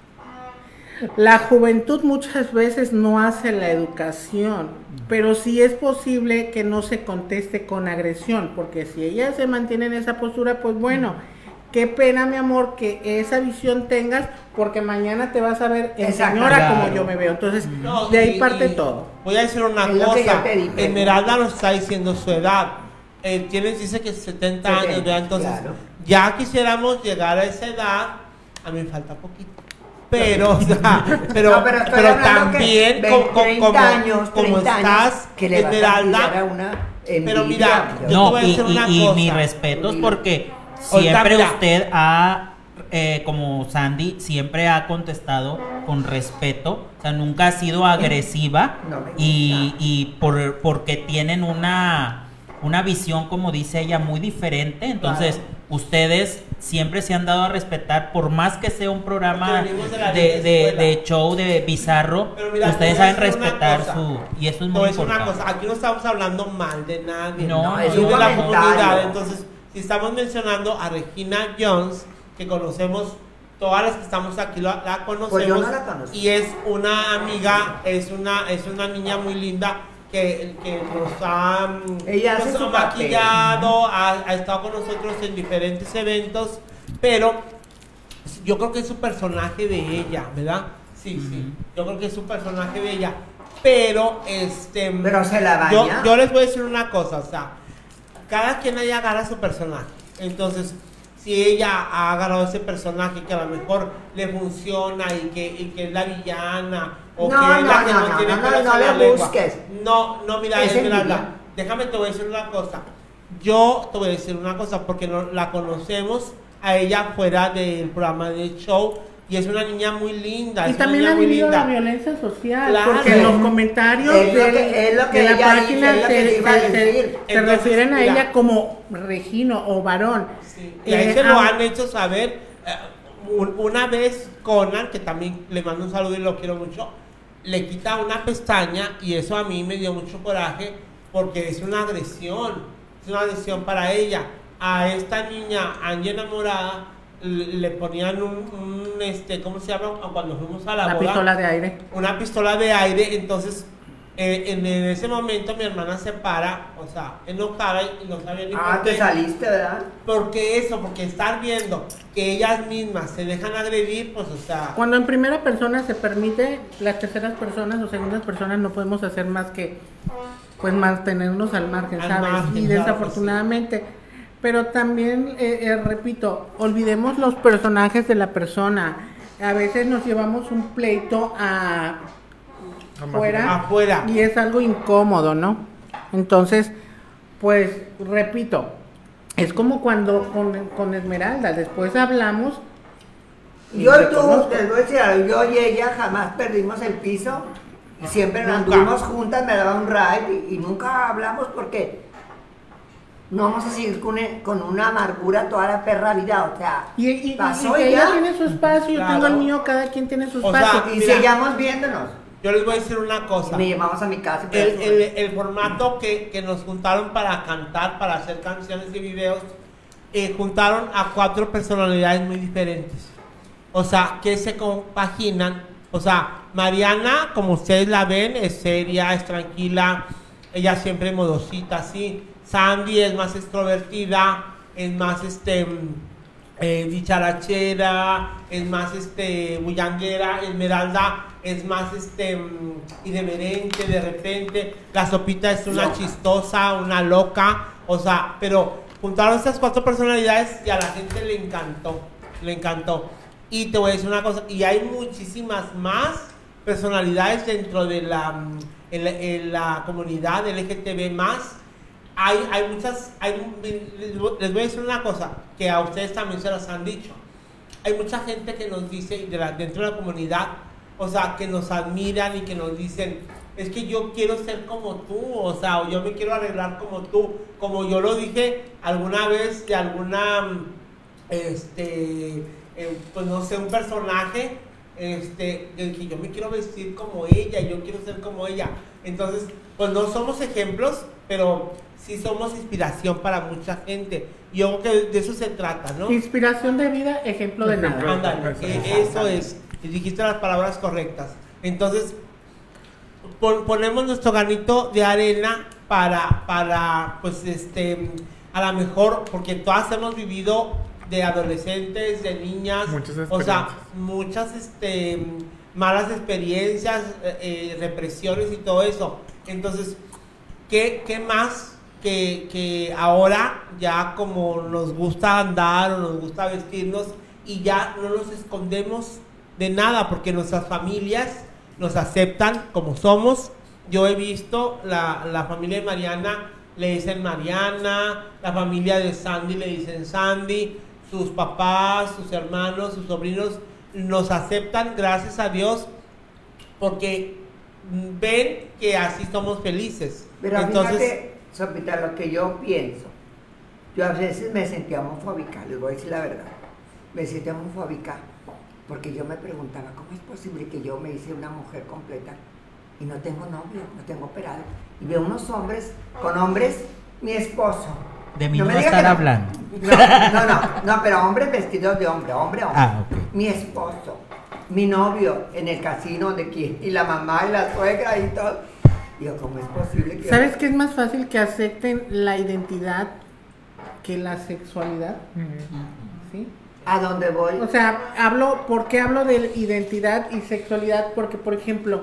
la juventud muchas veces no hace la educación, pero sí es posible que no se conteste con agresión, porque si ella se mantiene en esa postura, pues bueno, qué pena, mi amor, que esa visión tengas, porque mañana te vas a ver en Exacto, señora claro. como yo me veo. Entonces, No, de ahí y- parte y todo. Voy a decir una Es lo que yo cosa. te dije. Esmeralda nos está diciendo su edad. Eh, tienes, dice que setenta años, setenta, ¿verdad? Entonces, claro. ya quisiéramos llegar a esa edad. A mí me falta poquito. Pero, o sea, pero, No, pero estoy pero hablando que también ve- co- co- treinta como, años, como treinta años, estás, que le vas a Esmeralda. tirar a una Pero envidia. mira, Yo- te No, voy a y, decir una y- y cosa. mis respetos porque Ahorita, siempre mira. usted ha, eh, como Sandy, siempre ha contestado con respeto, o sea, nunca ha sido agresiva No me gusta. y, y por, porque tienen una, una visión, como dice ella, muy diferente, entonces Claro. ustedes siempre se han dado a respetar, por más que sea un programa Porque venimos de la de, vieja de- escuela. de show de bizarro, Pero mira, ustedes te voy a saben decir una respetar cosa. su... y eso es Te muy voy a decir una importante. cosa, aquí no estamos hablando mal de nadie. No, No, es Ni un de la comentario. comunidad. Entonces, si estamos mencionando a Regina Jones, que conocemos, todas las que estamos aquí la, la conocemos. Pues yo no la conozco. Y es una amiga, es una, es una niña muy linda que, que nos ha, mm, Ella hace nos su ha papel. maquillado, ha, ha estado con nosotros en diferentes eventos, pero yo creo que es su personaje de ella, ¿verdad? Sí, sí. Yo creo que es su personaje de ella. Pero, este. Pero se la yo, baña. yo les voy a decir una cosa, o sea, cada quien haya agarra su personaje. Entonces, si ella ha agarrado ese personaje que a lo mejor le funciona y que, y que es la villana, o No, que es la no, que no, no, no, tiene no, pelos no en le la lengua. busques. No, no, mira, Es Esmeralda, envidia. déjame te voy a decir una cosa. Yo te voy a decir una cosa porque no, la conocemos a ella fuera del programa de show y es una niña muy linda. Y es una también niña ha muy vivido linda. la violencia social, Claro. porque en los comentarios Es lo del- que- es lo que de la ella página dice, es lo que se, te iba a se- se- decir. se Entonces, refieren a mira. ella como Regino o varón. Sí, y ahí Eh, se lo ah, han hecho saber. eh, un- una vez Conan, que también le mando un saludo y lo quiero mucho, le quita una pestaña y eso a mí me dio mucho coraje porque es una agresión, es una agresión para ella. A esta niña, Angie enamorada, le, le ponían un, un, este, ¿cómo se llama? Cuando fuimos a la, la boda, pistola de aire. una pistola de aire, entonces eh, en, en ese momento mi hermana se para, o sea, enojada y no sabía ni Ah, por te qué. saliste, ¿verdad? Porque eso, porque estar viendo que ellas mismas se dejan agredir, pues o sea, Cuando en primera persona se permite, las terceras personas o segundas personas no podemos hacer más que pues mantenernos al margen, Al ¿sabes? margen, y claro que desafortunadamente, pero también, eh, eh, repito, olvidemos los personajes de la persona. A veces nos llevamos un pleito a afuera afuera. y es algo incómodo, ¿no? Entonces, pues, repito, es como cuando con, con Esmeralda, después hablamos. y Yo y tú, reconozco. les voy a decir algo, yo y ella jamás perdimos el piso y siempre nos Nunca. anduvimos juntas, me daba un ride y, y nunca hablamos porque no vamos a seguir con, e- con una amargura toda la perra vida, o sea, Y, y- y- pasó y que y ella ya. tiene su espacio, yo Claro. tengo el mío, cada quien tiene su O sea, espacio. Y Mira. sigamos viéndonos. Yo les voy a decir una Y cosa. me llevamos a mi casa. y El, todo. el, el formato que, que nos juntaron para cantar, para hacer canciones y videos, eh, juntaron a cuatro personalidades muy diferentes. O sea, que se compaginan. O sea, Mariana, como ustedes la ven, es seria, es tranquila, ella siempre modosita, así. Sandy es más extrovertida, es más este mm, eh, dicharachera, es más este bullanguera. Esmeralda es más este mm, irreverente de repente. La Sopita es una chistosa, una loca, o sea, pero juntaron estas cuatro personalidades y a la gente le encantó, le encantó. Y te voy a decir una cosa, y hay muchísimas más personalidades dentro de la, mm, en la, en la comunidad L G T B más. Hay, hay muchas, hay, les voy les voy a decir una cosa, que a ustedes también se las han dicho. Hay mucha gente que nos dice, de la, dentro de la comunidad, o sea, que nos admiran y que nos dicen, es que yo quiero ser como tú, o sea, o yo me quiero arreglar como tú, como yo lo dije alguna vez de alguna, este, eh, pues no sé, un personaje, este, yo dije, yo me quiero vestir como ella, yo quiero ser como ella. Entonces, pues no somos ejemplos, pero sí somos inspiración para mucha gente. Yo creo que de eso se trata, ¿no? Inspiración de vida, ejemplo de Ejemplo. nada. Ándale, eh, eso es. Y dijiste las palabras correctas. Entonces, pon- ponemos nuestro granito de arena para, para, pues, este, a lo mejor, porque todas hemos vivido de adolescentes, de niñas, Muchas o sea, experiencias. muchas este, malas experiencias, eh, represiones y todo eso. Entonces, ¿qué, qué más que, que ahora ya como nos gusta andar o nos gusta vestirnos y ya no nos escondemos de nada porque nuestras familias nos aceptan como somos? Yo he visto la, la familia de Mariana, le dicen Mariana, la familia de Sandy le dicen Sandy, sus papás, sus hermanos, sus sobrinos nos aceptan, gracias a Dios, porque ven que así somos felices. Pero Entonces, fíjate, Sopita, lo que yo pienso, yo a veces me sentía homofóbica, les voy a decir la verdad, me sentía homofóbica, porque yo me preguntaba, ¿cómo es posible que yo me hice una mujer completa y no tengo novio, no tengo operado? Y veo unos hombres, con hombres, mi esposo. De mí No no me va a diga estar que no. hablando. No, no, no, no, pero hombres vestidos de hombre, hombre, hombre. Ah, ok. Mi esposo, mi novio en el casino de quién, y la mamá y la suegra y todo. Digo, ¿cómo es posible que... ¿Sabes qué es más fácil que acepten la identidad que la sexualidad? Ujú. ¿Sí? ¿A dónde voy? O sea, hablo, ¿por qué hablo de identidad y sexualidad? Porque, por ejemplo,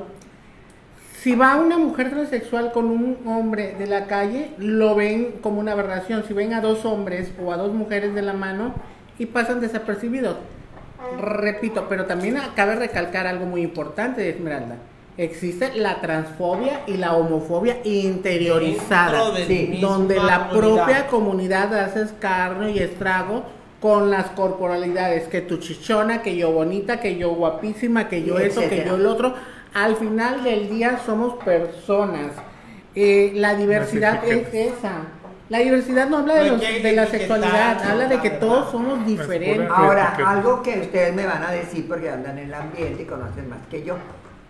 si va una mujer transexual con un hombre de la calle, lo ven como una aberración. Si ven a dos hombres o a dos mujeres de la mano y pasan desapercibidos. Repito, pero también cabe recalcar algo muy importante, Esmeralda. Existe la transfobia y la homofobia interiorizada, Dentro de sí, la misma donde la comunidad. propia comunidad hace escarnio y estrago con las corporalidades, que tu chichona, que yo bonita, que yo guapísima, que yo Y eso, que etcétera. yo el otro. Al final del día somos personas. Eh, la diversidad es etiquetas. esa. La diversidad no habla de, No los- hay que de la etiquetar, sexualidad, no, habla de la que verdad. todos somos diferentes. pura- Ahora, etiqueta. algo que ustedes me van a decir porque andan en el ambiente y conocen más que yo.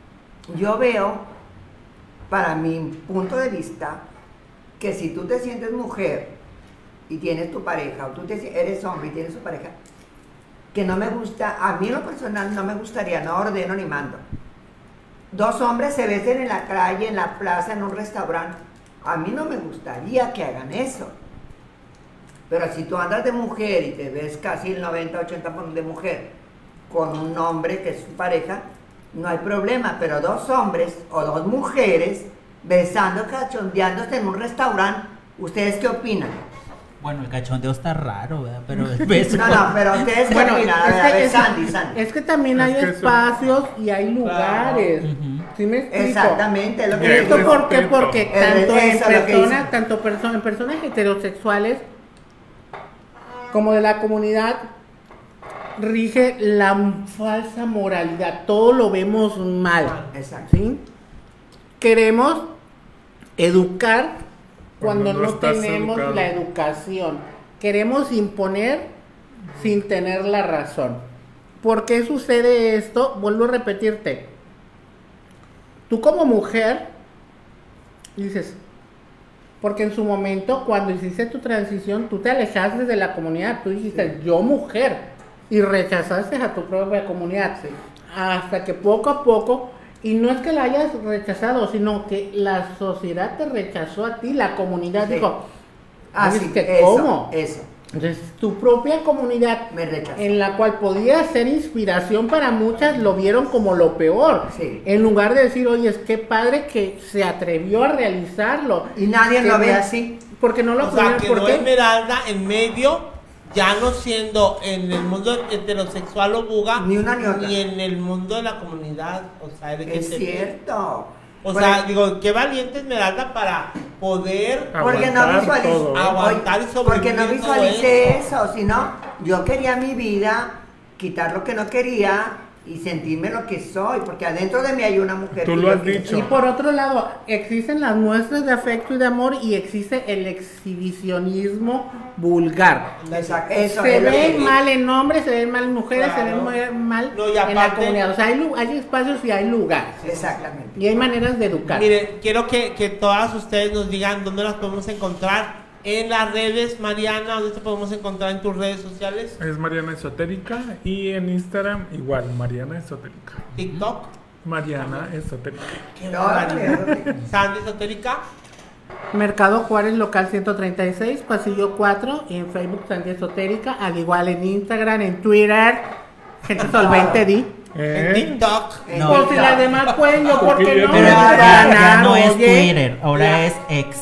Yo veo, para mi punto de vista, que si tú te sientes mujer y tienes tu pareja, o tú te, eres hombre y tienes tu pareja, que no me gusta, a mí en lo personal no me gustaría, no ordeno ni mando. Dos hombres se besen en la calle, en la plaza, en un restaurante. A mí no me gustaría que hagan eso. Pero si tú andas de mujer y te ves casi el noventa, ochenta por ciento de mujer con un hombre que es su pareja, no hay problema. Pero dos hombres o dos mujeres besando, cachondeándose en un restaurante, ¿ustedes qué opinan? Bueno, el cachondeo está raro, ¿verdad? Pero el beso. No, no, pero ustedes qué Bueno, opinan. A ver, es a que, ver, es- Sandy, Sandy. es que también Es hay que eso- espacios y hay lugares. Ujú. ¿Sí me explico? Exactamente, es lo que Mira, ¿Esto digo. por qué? respeto. Porque El- tanto en eso es lo que personas, dice. tanto perso- en personas heterosexuales como de la comunidad rige la falsa moralidad. Todo lo vemos mal. Exacto. ¿Sí? Queremos educar cuando, Cuando no no estás tenemos educado. la educación. Queremos imponer sin tener la razón. ¿Por qué sucede esto? Vuelvo a repetirte. Tú como mujer dices, porque en su momento cuando hiciste tu transición, tú te alejaste de la comunidad, tú dijiste, yo mujer, y rechazaste a tu propia comunidad. Sí. Hasta que poco a poco, y no es que la hayas rechazado, sino que la sociedad te rechazó a ti, la comunidad Sí. dijo, Ah, "Oye, sí, ¿que eso, cómo?". eso. Entonces, tu propia comunidad, Me rechazó. en la cual podía ser inspiración para muchas, lo vieron como lo peor. Sí. En lugar de decir, oye, es que padre que se atrevió a realizarlo. Y nadie Que lo ve no- así. Porque no lo O sea, apoyaron. quedó ¿Por qué? Esmeralda en medio, ya no siendo en el mundo heterosexual o buga, Ni una ni otra. ni en el mundo de la comunidad. O sea, de que Es se- cierto. O Por sea, el- digo, qué valiente Esmeralda para poder porque no Aguantar visualice, todo, ¿eh? Aguantar y Oye, porque no sobrevivir todo visualicé eso. eso, sino yo quería mi vida, quitar lo que no quería y sentirme lo que soy, porque adentro de mí hay una mujer. Tú que lo yo has quiero. dicho. Y por otro lado, existen las muestras de afecto y de amor y existe el exhibicionismo vulgar. Exacto, eso Se es lo que ven digo. mal en hombres, se ven mal en mujeres, Claro. se ven muy mal No, y en la aparte- comunidad. O sea, hay, lu- hay espacios y hay lugares. Exactamente. Y hay maneras de educar. Miren, quiero que, que todas ustedes nos digan dónde las podemos encontrar. En las redes, Mariana, ¿dónde te podemos encontrar en tus redes sociales? Es Mariana Esotérica y en Instagram igual, Mariana Esotérica. TikTok. Mariana Esotérica. Qué No, barbaridad. no, no. Sandy Esotérica. Mercado Juárez, local ciento treinta y seis, pasillo cuatro, y en Facebook Sandy Esotérica, al igual en Instagram, en Twitter, gente solvente, di. En ¿Eh? TikTok. No. Por si las demás pueden, yo porque Porque no yo me Pero no- van a ya, ya ganar, no es oye. Twitter, ahora La- es ex.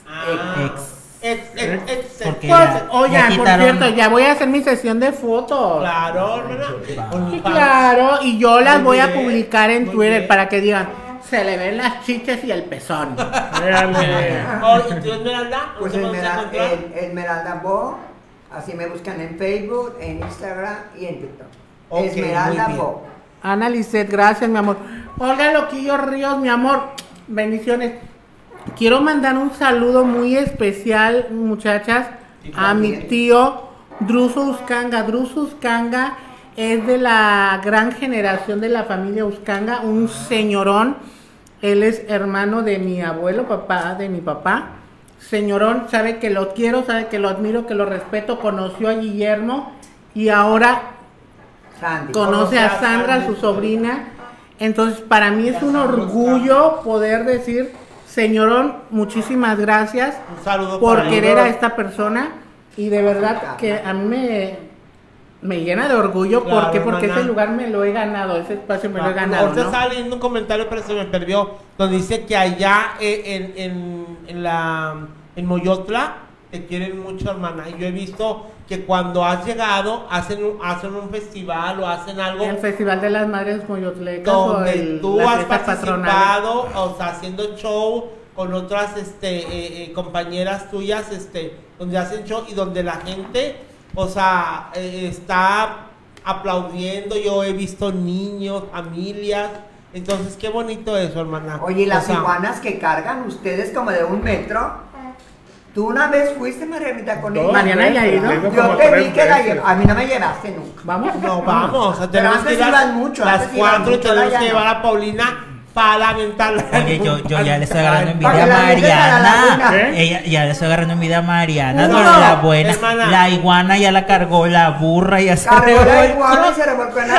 Ah. Ex. Ex, ex, ex, Porque Pues, ya- oigan, ya por quitaron- cierto, ya voy a hacer mi sesión de fotos. Claro, hermana. Con Sí, mi pan. claro, y yo las Muy voy a bien, publicar en muy Twitter bien. para que digan, se le ven las chiches y el pezón. Véale. Oh, ¿y tú, Esmeralda? Pues ¿Dónde vamos a Esmeralda, encontrar? el, Esmeralda Bo, así me buscan en Facebook, en Instagram y en TikTok. Ok, Esmeralda muy bien. Bo. Ana Lisset, gracias, mi amor. Olga Loquillo Ríos, mi amor, bendiciones. Quiero mandar un saludo muy especial, muchachas, Y a mi también. tío Druso Uscanga. Druso Uscanga es de la gran generación de la familia Uscanga, un señorón. Él es hermano de mi abuelo, papá de mi papá. Señorón, sabe que lo quiero, sabe que lo admiro, que lo respeto. Conoció a Guillermo y ahora Sandy. conoce a Sandra, su sobrina. Entonces, para mí es un orgullo poder decir, señorón, muchísimas gracias Un saludo por para querer ellos. a esta persona. Y de verdad que a mí me, me llena de orgullo. Claro, ¿Por qué? Porque hermana. ese lugar me lo he ganado, ese espacio me lo he ganado. Ahorita ¿no? estaba leyendo un comentario, pero se me perdió, donde dice que allá eh, en, en, en la en Moyotla te quieren mucho, hermana. Y yo he visto que cuando has llegado hacen un, hacen un festival o hacen algo El Festival de las Madres Moyotlecas o donde el, tú las has fiestas patronales. participado, o sea, haciendo show con otras este eh, eh, compañeras tuyas, este, donde hacen show y donde la gente, o sea, eh, está aplaudiendo. Yo he visto niños, familias. Entonces, qué bonito eso, hermana. Oye, ¿y las O sea, iguanas que cargan ustedes como de un metro? ¿Tú una vez fuiste, Marianita, con Dos ella? Mariana ya ha veces, ido. he ido Yo como te tres vi que la veces. llevas. A mí no me llevaste nunca. Vamos. No, vamos, Pero tenemos antes que ir a iban mucho, las antes iban cuatro y mucho, tenemos ahora que ya llevar no. a Paulina para aventarla. Oye, yo, yo ya le estoy agarrando Para envidia que a la metas a la Mariana. laguna. ¿Eh? Ella, ya le estoy agarrando envidia a Mariana. No, No, la buena. hermana. La iguana ya la cargó, la burra ya se Cargó la revolcó. iguana y se revolcó en la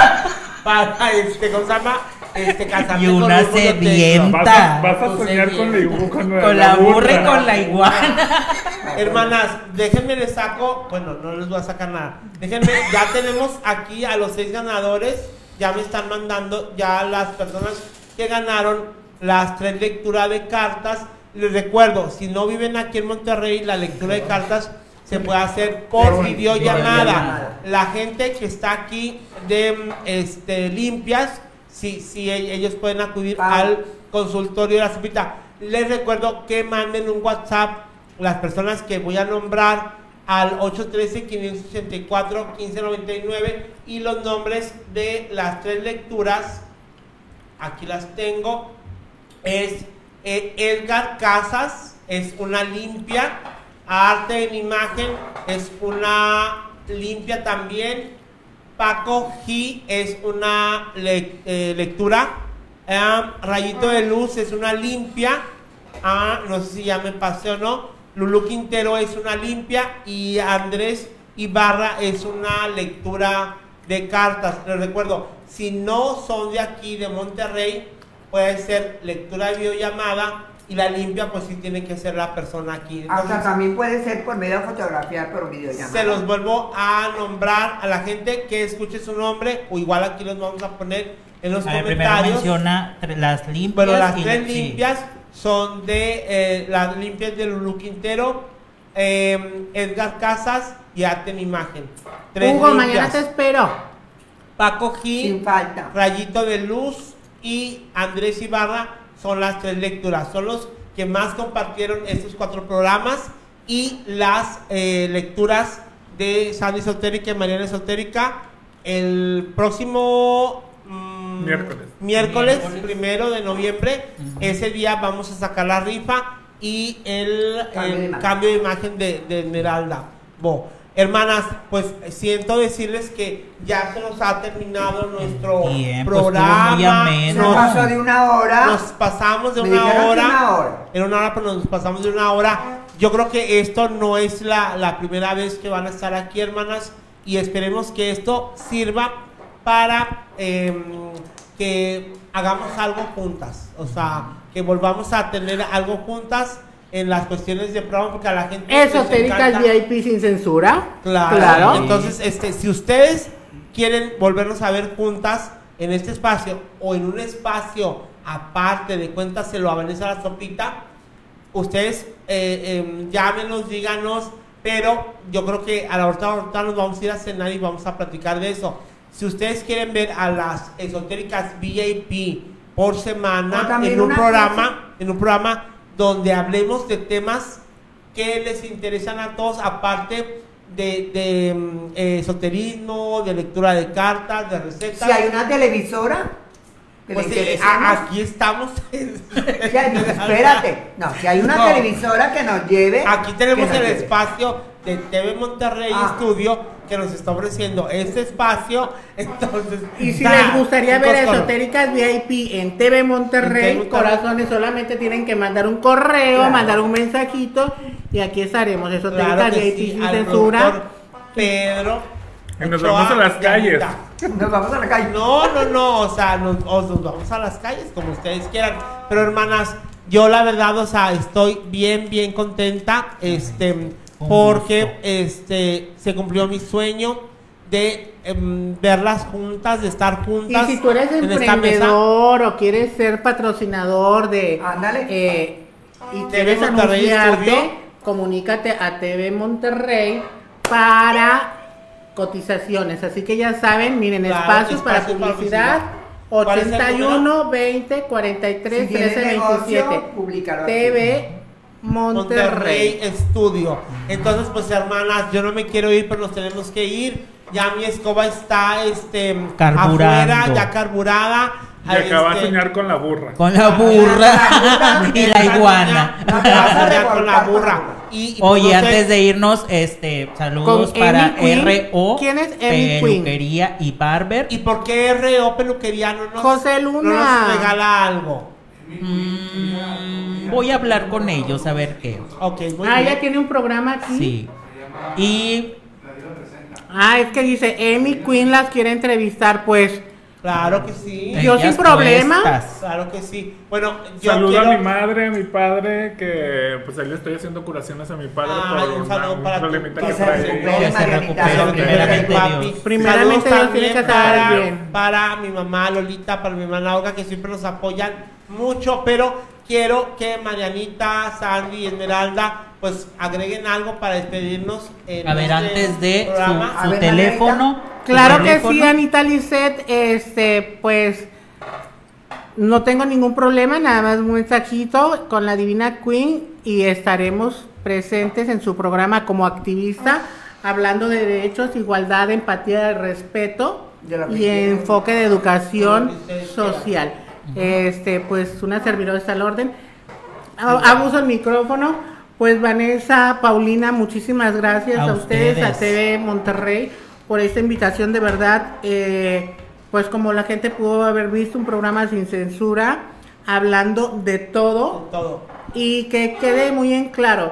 Para, para este, ¿cómo se llama? Este, casarte Y con una un monoteco. sedienta. Vas a, vas a No sé soñar bien. con la, igu- con la, Con la burra y con la iguana. Hermanas, déjenme les saco, bueno, no les voy a sacar nada. Déjenme, ya tenemos aquí a los seis ganadores. Ya me están mandando ya las personas que ganaron las tres lecturas de cartas. Les recuerdo, si no viven aquí en Monterrey, la lectura de cartas se puede hacer por Por videollamada. videollamada. La gente que está aquí de este, limpias, si, si ellos pueden acudir Ah. al consultorio de la Sopita. Les recuerdo que manden un WhatsApp las personas que voy a nombrar al ocho uno tres, cinco ocho cuatro, uno cinco nueve nueve y los nombres de las tres lecturas. Aquí las tengo. Es eh, Edgar Casas, es una limpia. Arte en imagen, es una limpia también. Paco G es una le- eh, lectura. Ah, Rayito de Luz es una limpia. Ah, no sé si ya me pasé o no. Lulú Quintero es una limpia. Y Andrés Ibarra es una lectura de cartas. Les recuerdo, si no son de aquí, de Monterrey, puede ser lectura de videollamada. Y la limpia, pues sí tiene que ser la persona aquí. Hasta Entonces, también puede ser por medio de fotografía, por videollamada. se los vuelvo a nombrar a la gente que escuche su nombre, o igual aquí los vamos a poner en los A ver, primero comentarios. menciona tre- las limpias. Bueno, las y- tres sí. limpias son de eh, las limpias de Lulú Quintero, eh, Edgar Casas y Arte en Imagen. Tres Hugo, limpias. mañana te espero. Paco Sin Gil, falta. Rayito de Luz y Andrés Ibarra son las tres lecturas. Son los que más compartieron estos cuatro programas y las eh, lecturas de Sandy Esotérica y Mariana Esotérica el próximo mm, Miércoles. miércoles Miércoles. primero de noviembre. Ese día vamos a sacar la rifa y el, Cambio el de imagen. cambio de imagen de, de Esmeralda. Bo. Hermanas, pues siento decirles que ya se nos ha terminado nuestro Bien, pues, programa. estuvo muy ameno. Se Nos- pasó de una hora. nos pasamos de Me una dijeron que hora. una hora. En una hora, pero nos pasamos de una hora. Yo creo que esto no es la, la primera vez que van a estar aquí, hermanas. Y esperemos que esto sirva para eh, que hagamos algo juntas. O sea, que volvamos a tener algo juntas. en las cuestiones de programa, porque a la gente les Esotéricas encanta. V I P sin censura. Claro. Claro. Entonces, este, si ustedes quieren volvernos a ver juntas en este espacio o en un espacio aparte de Cuéntaselo a Vanessa la Sopita, ustedes eh, eh, llámenos, díganos, pero yo creo que a la hora ahorita nos vamos a ir a cenar y vamos a platicar de eso. Si ustedes quieren ver a las esotéricas V I P por semana en un programa, en un programa donde hablemos de temas que les interesan a todos, aparte de, de um, eh, esoterismo, de lectura de cartas, de recetas. Si hay una televisora, que pues le eh, interesemos. a- aquí estamos. Si hay- no, espérate, no, si hay una No. televisora que nos lleve. Aquí tenemos que nos el lleve. espacio de T V Monterrey Ah. Studio que nos está ofreciendo este espacio. Entonces, Y si da, les gustaría ver chicos, Esotéricas V I P en T V Monterrey, En T V Monterrey. corazones, solamente tienen que mandar un correo, Claro. mandar un mensajito y aquí estaremos. Esotéricas claro que V I P sí, sin al censura. productor Pedro. Y nos Ochoa vamos a las y calles. Anita. Nos vamos a la calle. No, no, no, o sea, nos, o nos vamos a las calles como ustedes quieran. Pero hermanas, yo la verdad, o sea, estoy bien, bien contenta, este, Con porque gusto. este se cumplió mi sueño de em, verlas juntas, de estar Y juntas. si tú eres en esta mesa. emprendedor o quieres ser patrocinador de Ándale. eh, y T V quieres Monterrey anunciarte, Studio. comunícate a T V Monterrey para cotizaciones. Así que ya saben, miren, Claro, espacios para espacios para publicidad. ¿Cuál es el ochenta y uno, veinte, cuarenta y tres, Si tiene trece, negocio, veintisiete. públicalo aquí. T V Monterrey. Monterrey Estudio. Entonces, pues hermanas, yo no me quiero ir, pero nos tenemos que ir. Ya mi escoba está este Carburando. afuera, ya carburada. Y acaba de Este, soñar con la burra. Con la burra y la iguana. No, Ya te vas a vas a soñar con la revolcar burra. con la Y, y Oye, no sé, antes de irnos, este, saludos Con para Amy Queen. R O ¿Quién es Amy Queen? Peluquería y Barber. ¿Y por qué R O Peluquería no nos, José no Luna. nos regala algo? Mm, voy a hablar con ellos a ver qué. Ok, muy Ah, bien. ella tiene un programa aquí. Sí. Y Ah, es que dice Amy Queen las quiere entrevistar, pues. Claro que sí. Yo ellas sin problema. puestas. Claro que sí. Bueno, yo Saludo quiero... a mi madre, a mi padre, que pues ahí le estoy haciendo curaciones a mi padre Ay, por un una- saludo un para tu- problemita que que se trae. recupere, Que se Marianita. recupere, primeramente Papi. Dios. Primeramente Saludos Dios tiene que también estar para, bien. para mi mamá Lolita, para mi hermana Olga, que siempre nos apoyan mucho, pero quiero que Marianita, Sandy y Esmeralda pues agreguen algo para despedirnos en A ver, este antes de programa. su, A su ver, teléfono. su Claro que teléfono. sí, Anita Lisset, este, pues no tengo ningún problema, nada más un mensajito con la Divina Queen y estaremos presentes en su programa como activista, hablando de derechos, igualdad, empatía, respeto De lo que y quieran. enfoque de educación De lo que ustedes quieran. social. Este, pues una servidora está al orden. A- Abuso el micrófono. Pues Vanessa, Paulina, muchísimas gracias A a, ustedes, a ustedes. T V Monterrey, por esta invitación de verdad. Eh, pues como la gente pudo haber visto, un programa sin censura, hablando de todo Con todo. y que quede muy en claro.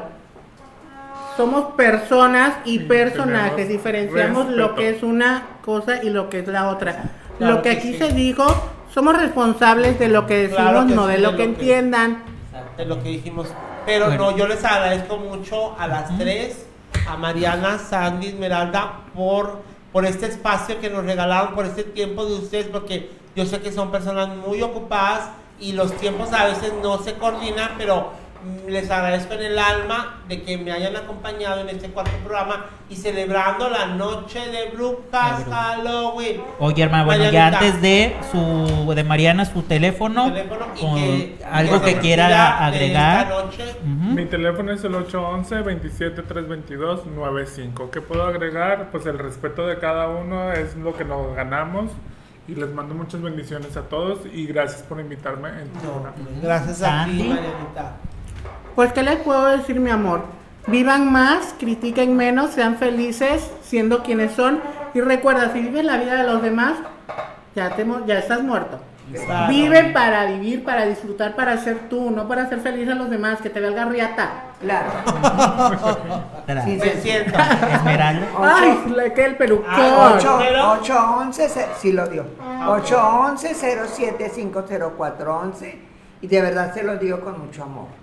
Somos personas y Sí, personajes, tenemos diferenciamos lo respeto. que es una cosa y lo que es la otra. Claro lo que que aquí sí. se dijo, somos responsables de lo que decimos, Claro que no sí, de de lo lo que que- entiendan. Es lo que dijimos. Pero Bueno. no, yo les agradezco mucho a las tres, a Mariana, Sandy, Esmeralda, por, por este espacio que nos regalaron, por este tiempo de ustedes, porque yo sé que son personas muy ocupadas y los tiempos a veces no se coordinan, pero mm, les agradezco en el alma de que me hayan acompañado en este cuarto programa y celebrando la noche de Brujas De Bru- Halloween. Oye, hermano, bueno, ya Marianita, antes de su de Mariana su teléfono, teléfono y con que- algo se que despida quiera de agregar. esta noche. Ujú. Mi teléfono es el ocho once, veintisiete, trescientos veintidós, noventa y cinco. ¿Qué puedo agregar? Pues el respeto de cada uno es lo que nos ganamos. Y les mando muchas bendiciones a todos y gracias por invitarme en tu No, programa. gracias a ti, Sandy. Marianita. Pues, ¿qué les puedo decir, mi amor? Vivan más, critiquen menos, sean felices siendo quienes son. Y recuerda, si vives la vida de los demás, ya, te, mu- ya estás muerto. Exacto. Vive para vivir, para disfrutar, para ser tú, no para hacer feliz a los demás, que te vea el garriata. Claro. Espera. Sí, Me siento. Esmeralda. Ay, le que el pelucón. Ah, ocho Pero- ocho once, sí lo dio. ocho once, cero siete cinco cero cuatro once. Y de verdad se lo digo con mucho amor.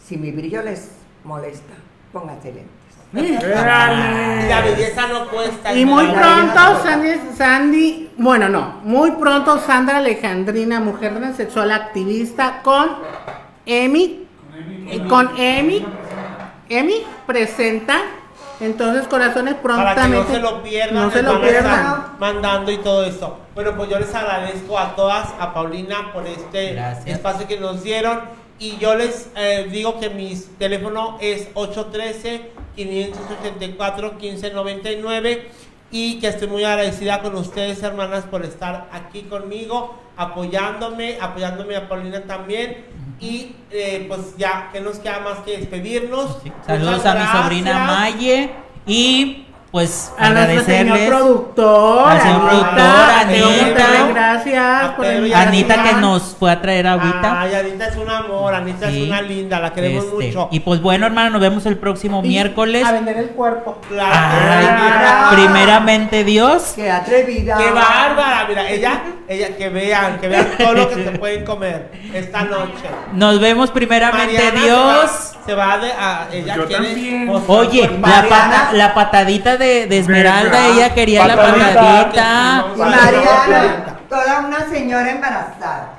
Si mi brillo les molesta, pónganse lentes. La belleza no cuesta. Y muy la pronto belleza Sandy, Sandy, bueno no, muy pronto Sandra Alejandrina, mujer transexual activista, con Emi, eh, con Emi, Emi presenta, entonces corazones Para que prontamente. no se lo pierdan, no se les lo van a estar pierdan. mandando y todo eso. Bueno, pues yo les agradezco a todas, a Paulina por este Gracias. espacio que nos dieron. Y yo les eh, digo que mi teléfono es ocho uno tres, cinco ocho cuatro, uno cinco nueve nueve y que estoy muy agradecida con ustedes, hermanas, por estar aquí conmigo, apoyándome, apoyándome a Paulina también. Y eh, pues ya, que nos queda más que despedirnos. Sí. Saludos Muchas a mi sobrina gracias. Maye y pues A nuestro señor agradecerles productor, al señor productor, Anita. gracias A por Pedro y invitarme. Anita que nos fue a traer agüita. Ay, Anita es un amor, Anita Sí. es una linda, la queremos Este, mucho. Y pues bueno, hermano, nos vemos el próximo Y miércoles. a vender el cuerpo. Claro, Ay, mira. primeramente Dios. ¡Qué atrevida! ¡Qué bárbara! Mira, ella, ella, que vean, que vean todo lo que se pueden comer esta noche. Nos vemos primeramente Mariana Dios. Se va, se va de, a, ella Yo quiere también. mostrar Oye, su- la, Mariana. pata- la patadita de, de Esmeralda, ¿Verdad? ella quería Patadita. la patadita. Y Mariana, toda una señora embarazada.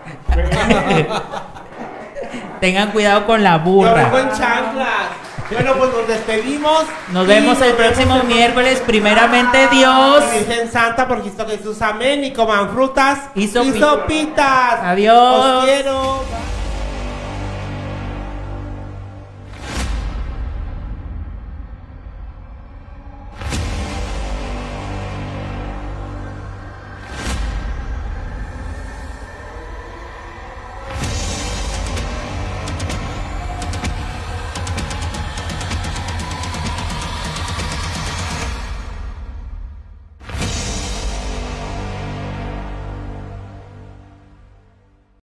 Tengan cuidado con la Yo vengo burra. en chanclas. Bueno, pues nos despedimos. Nos y vemos el nos próximo vemos el- miércoles, primeramente Dios. Y Virgen Santa, por Cristo Jesús, amén. Y coman frutas Y sopi- sopitas. Adiós. Os quiero.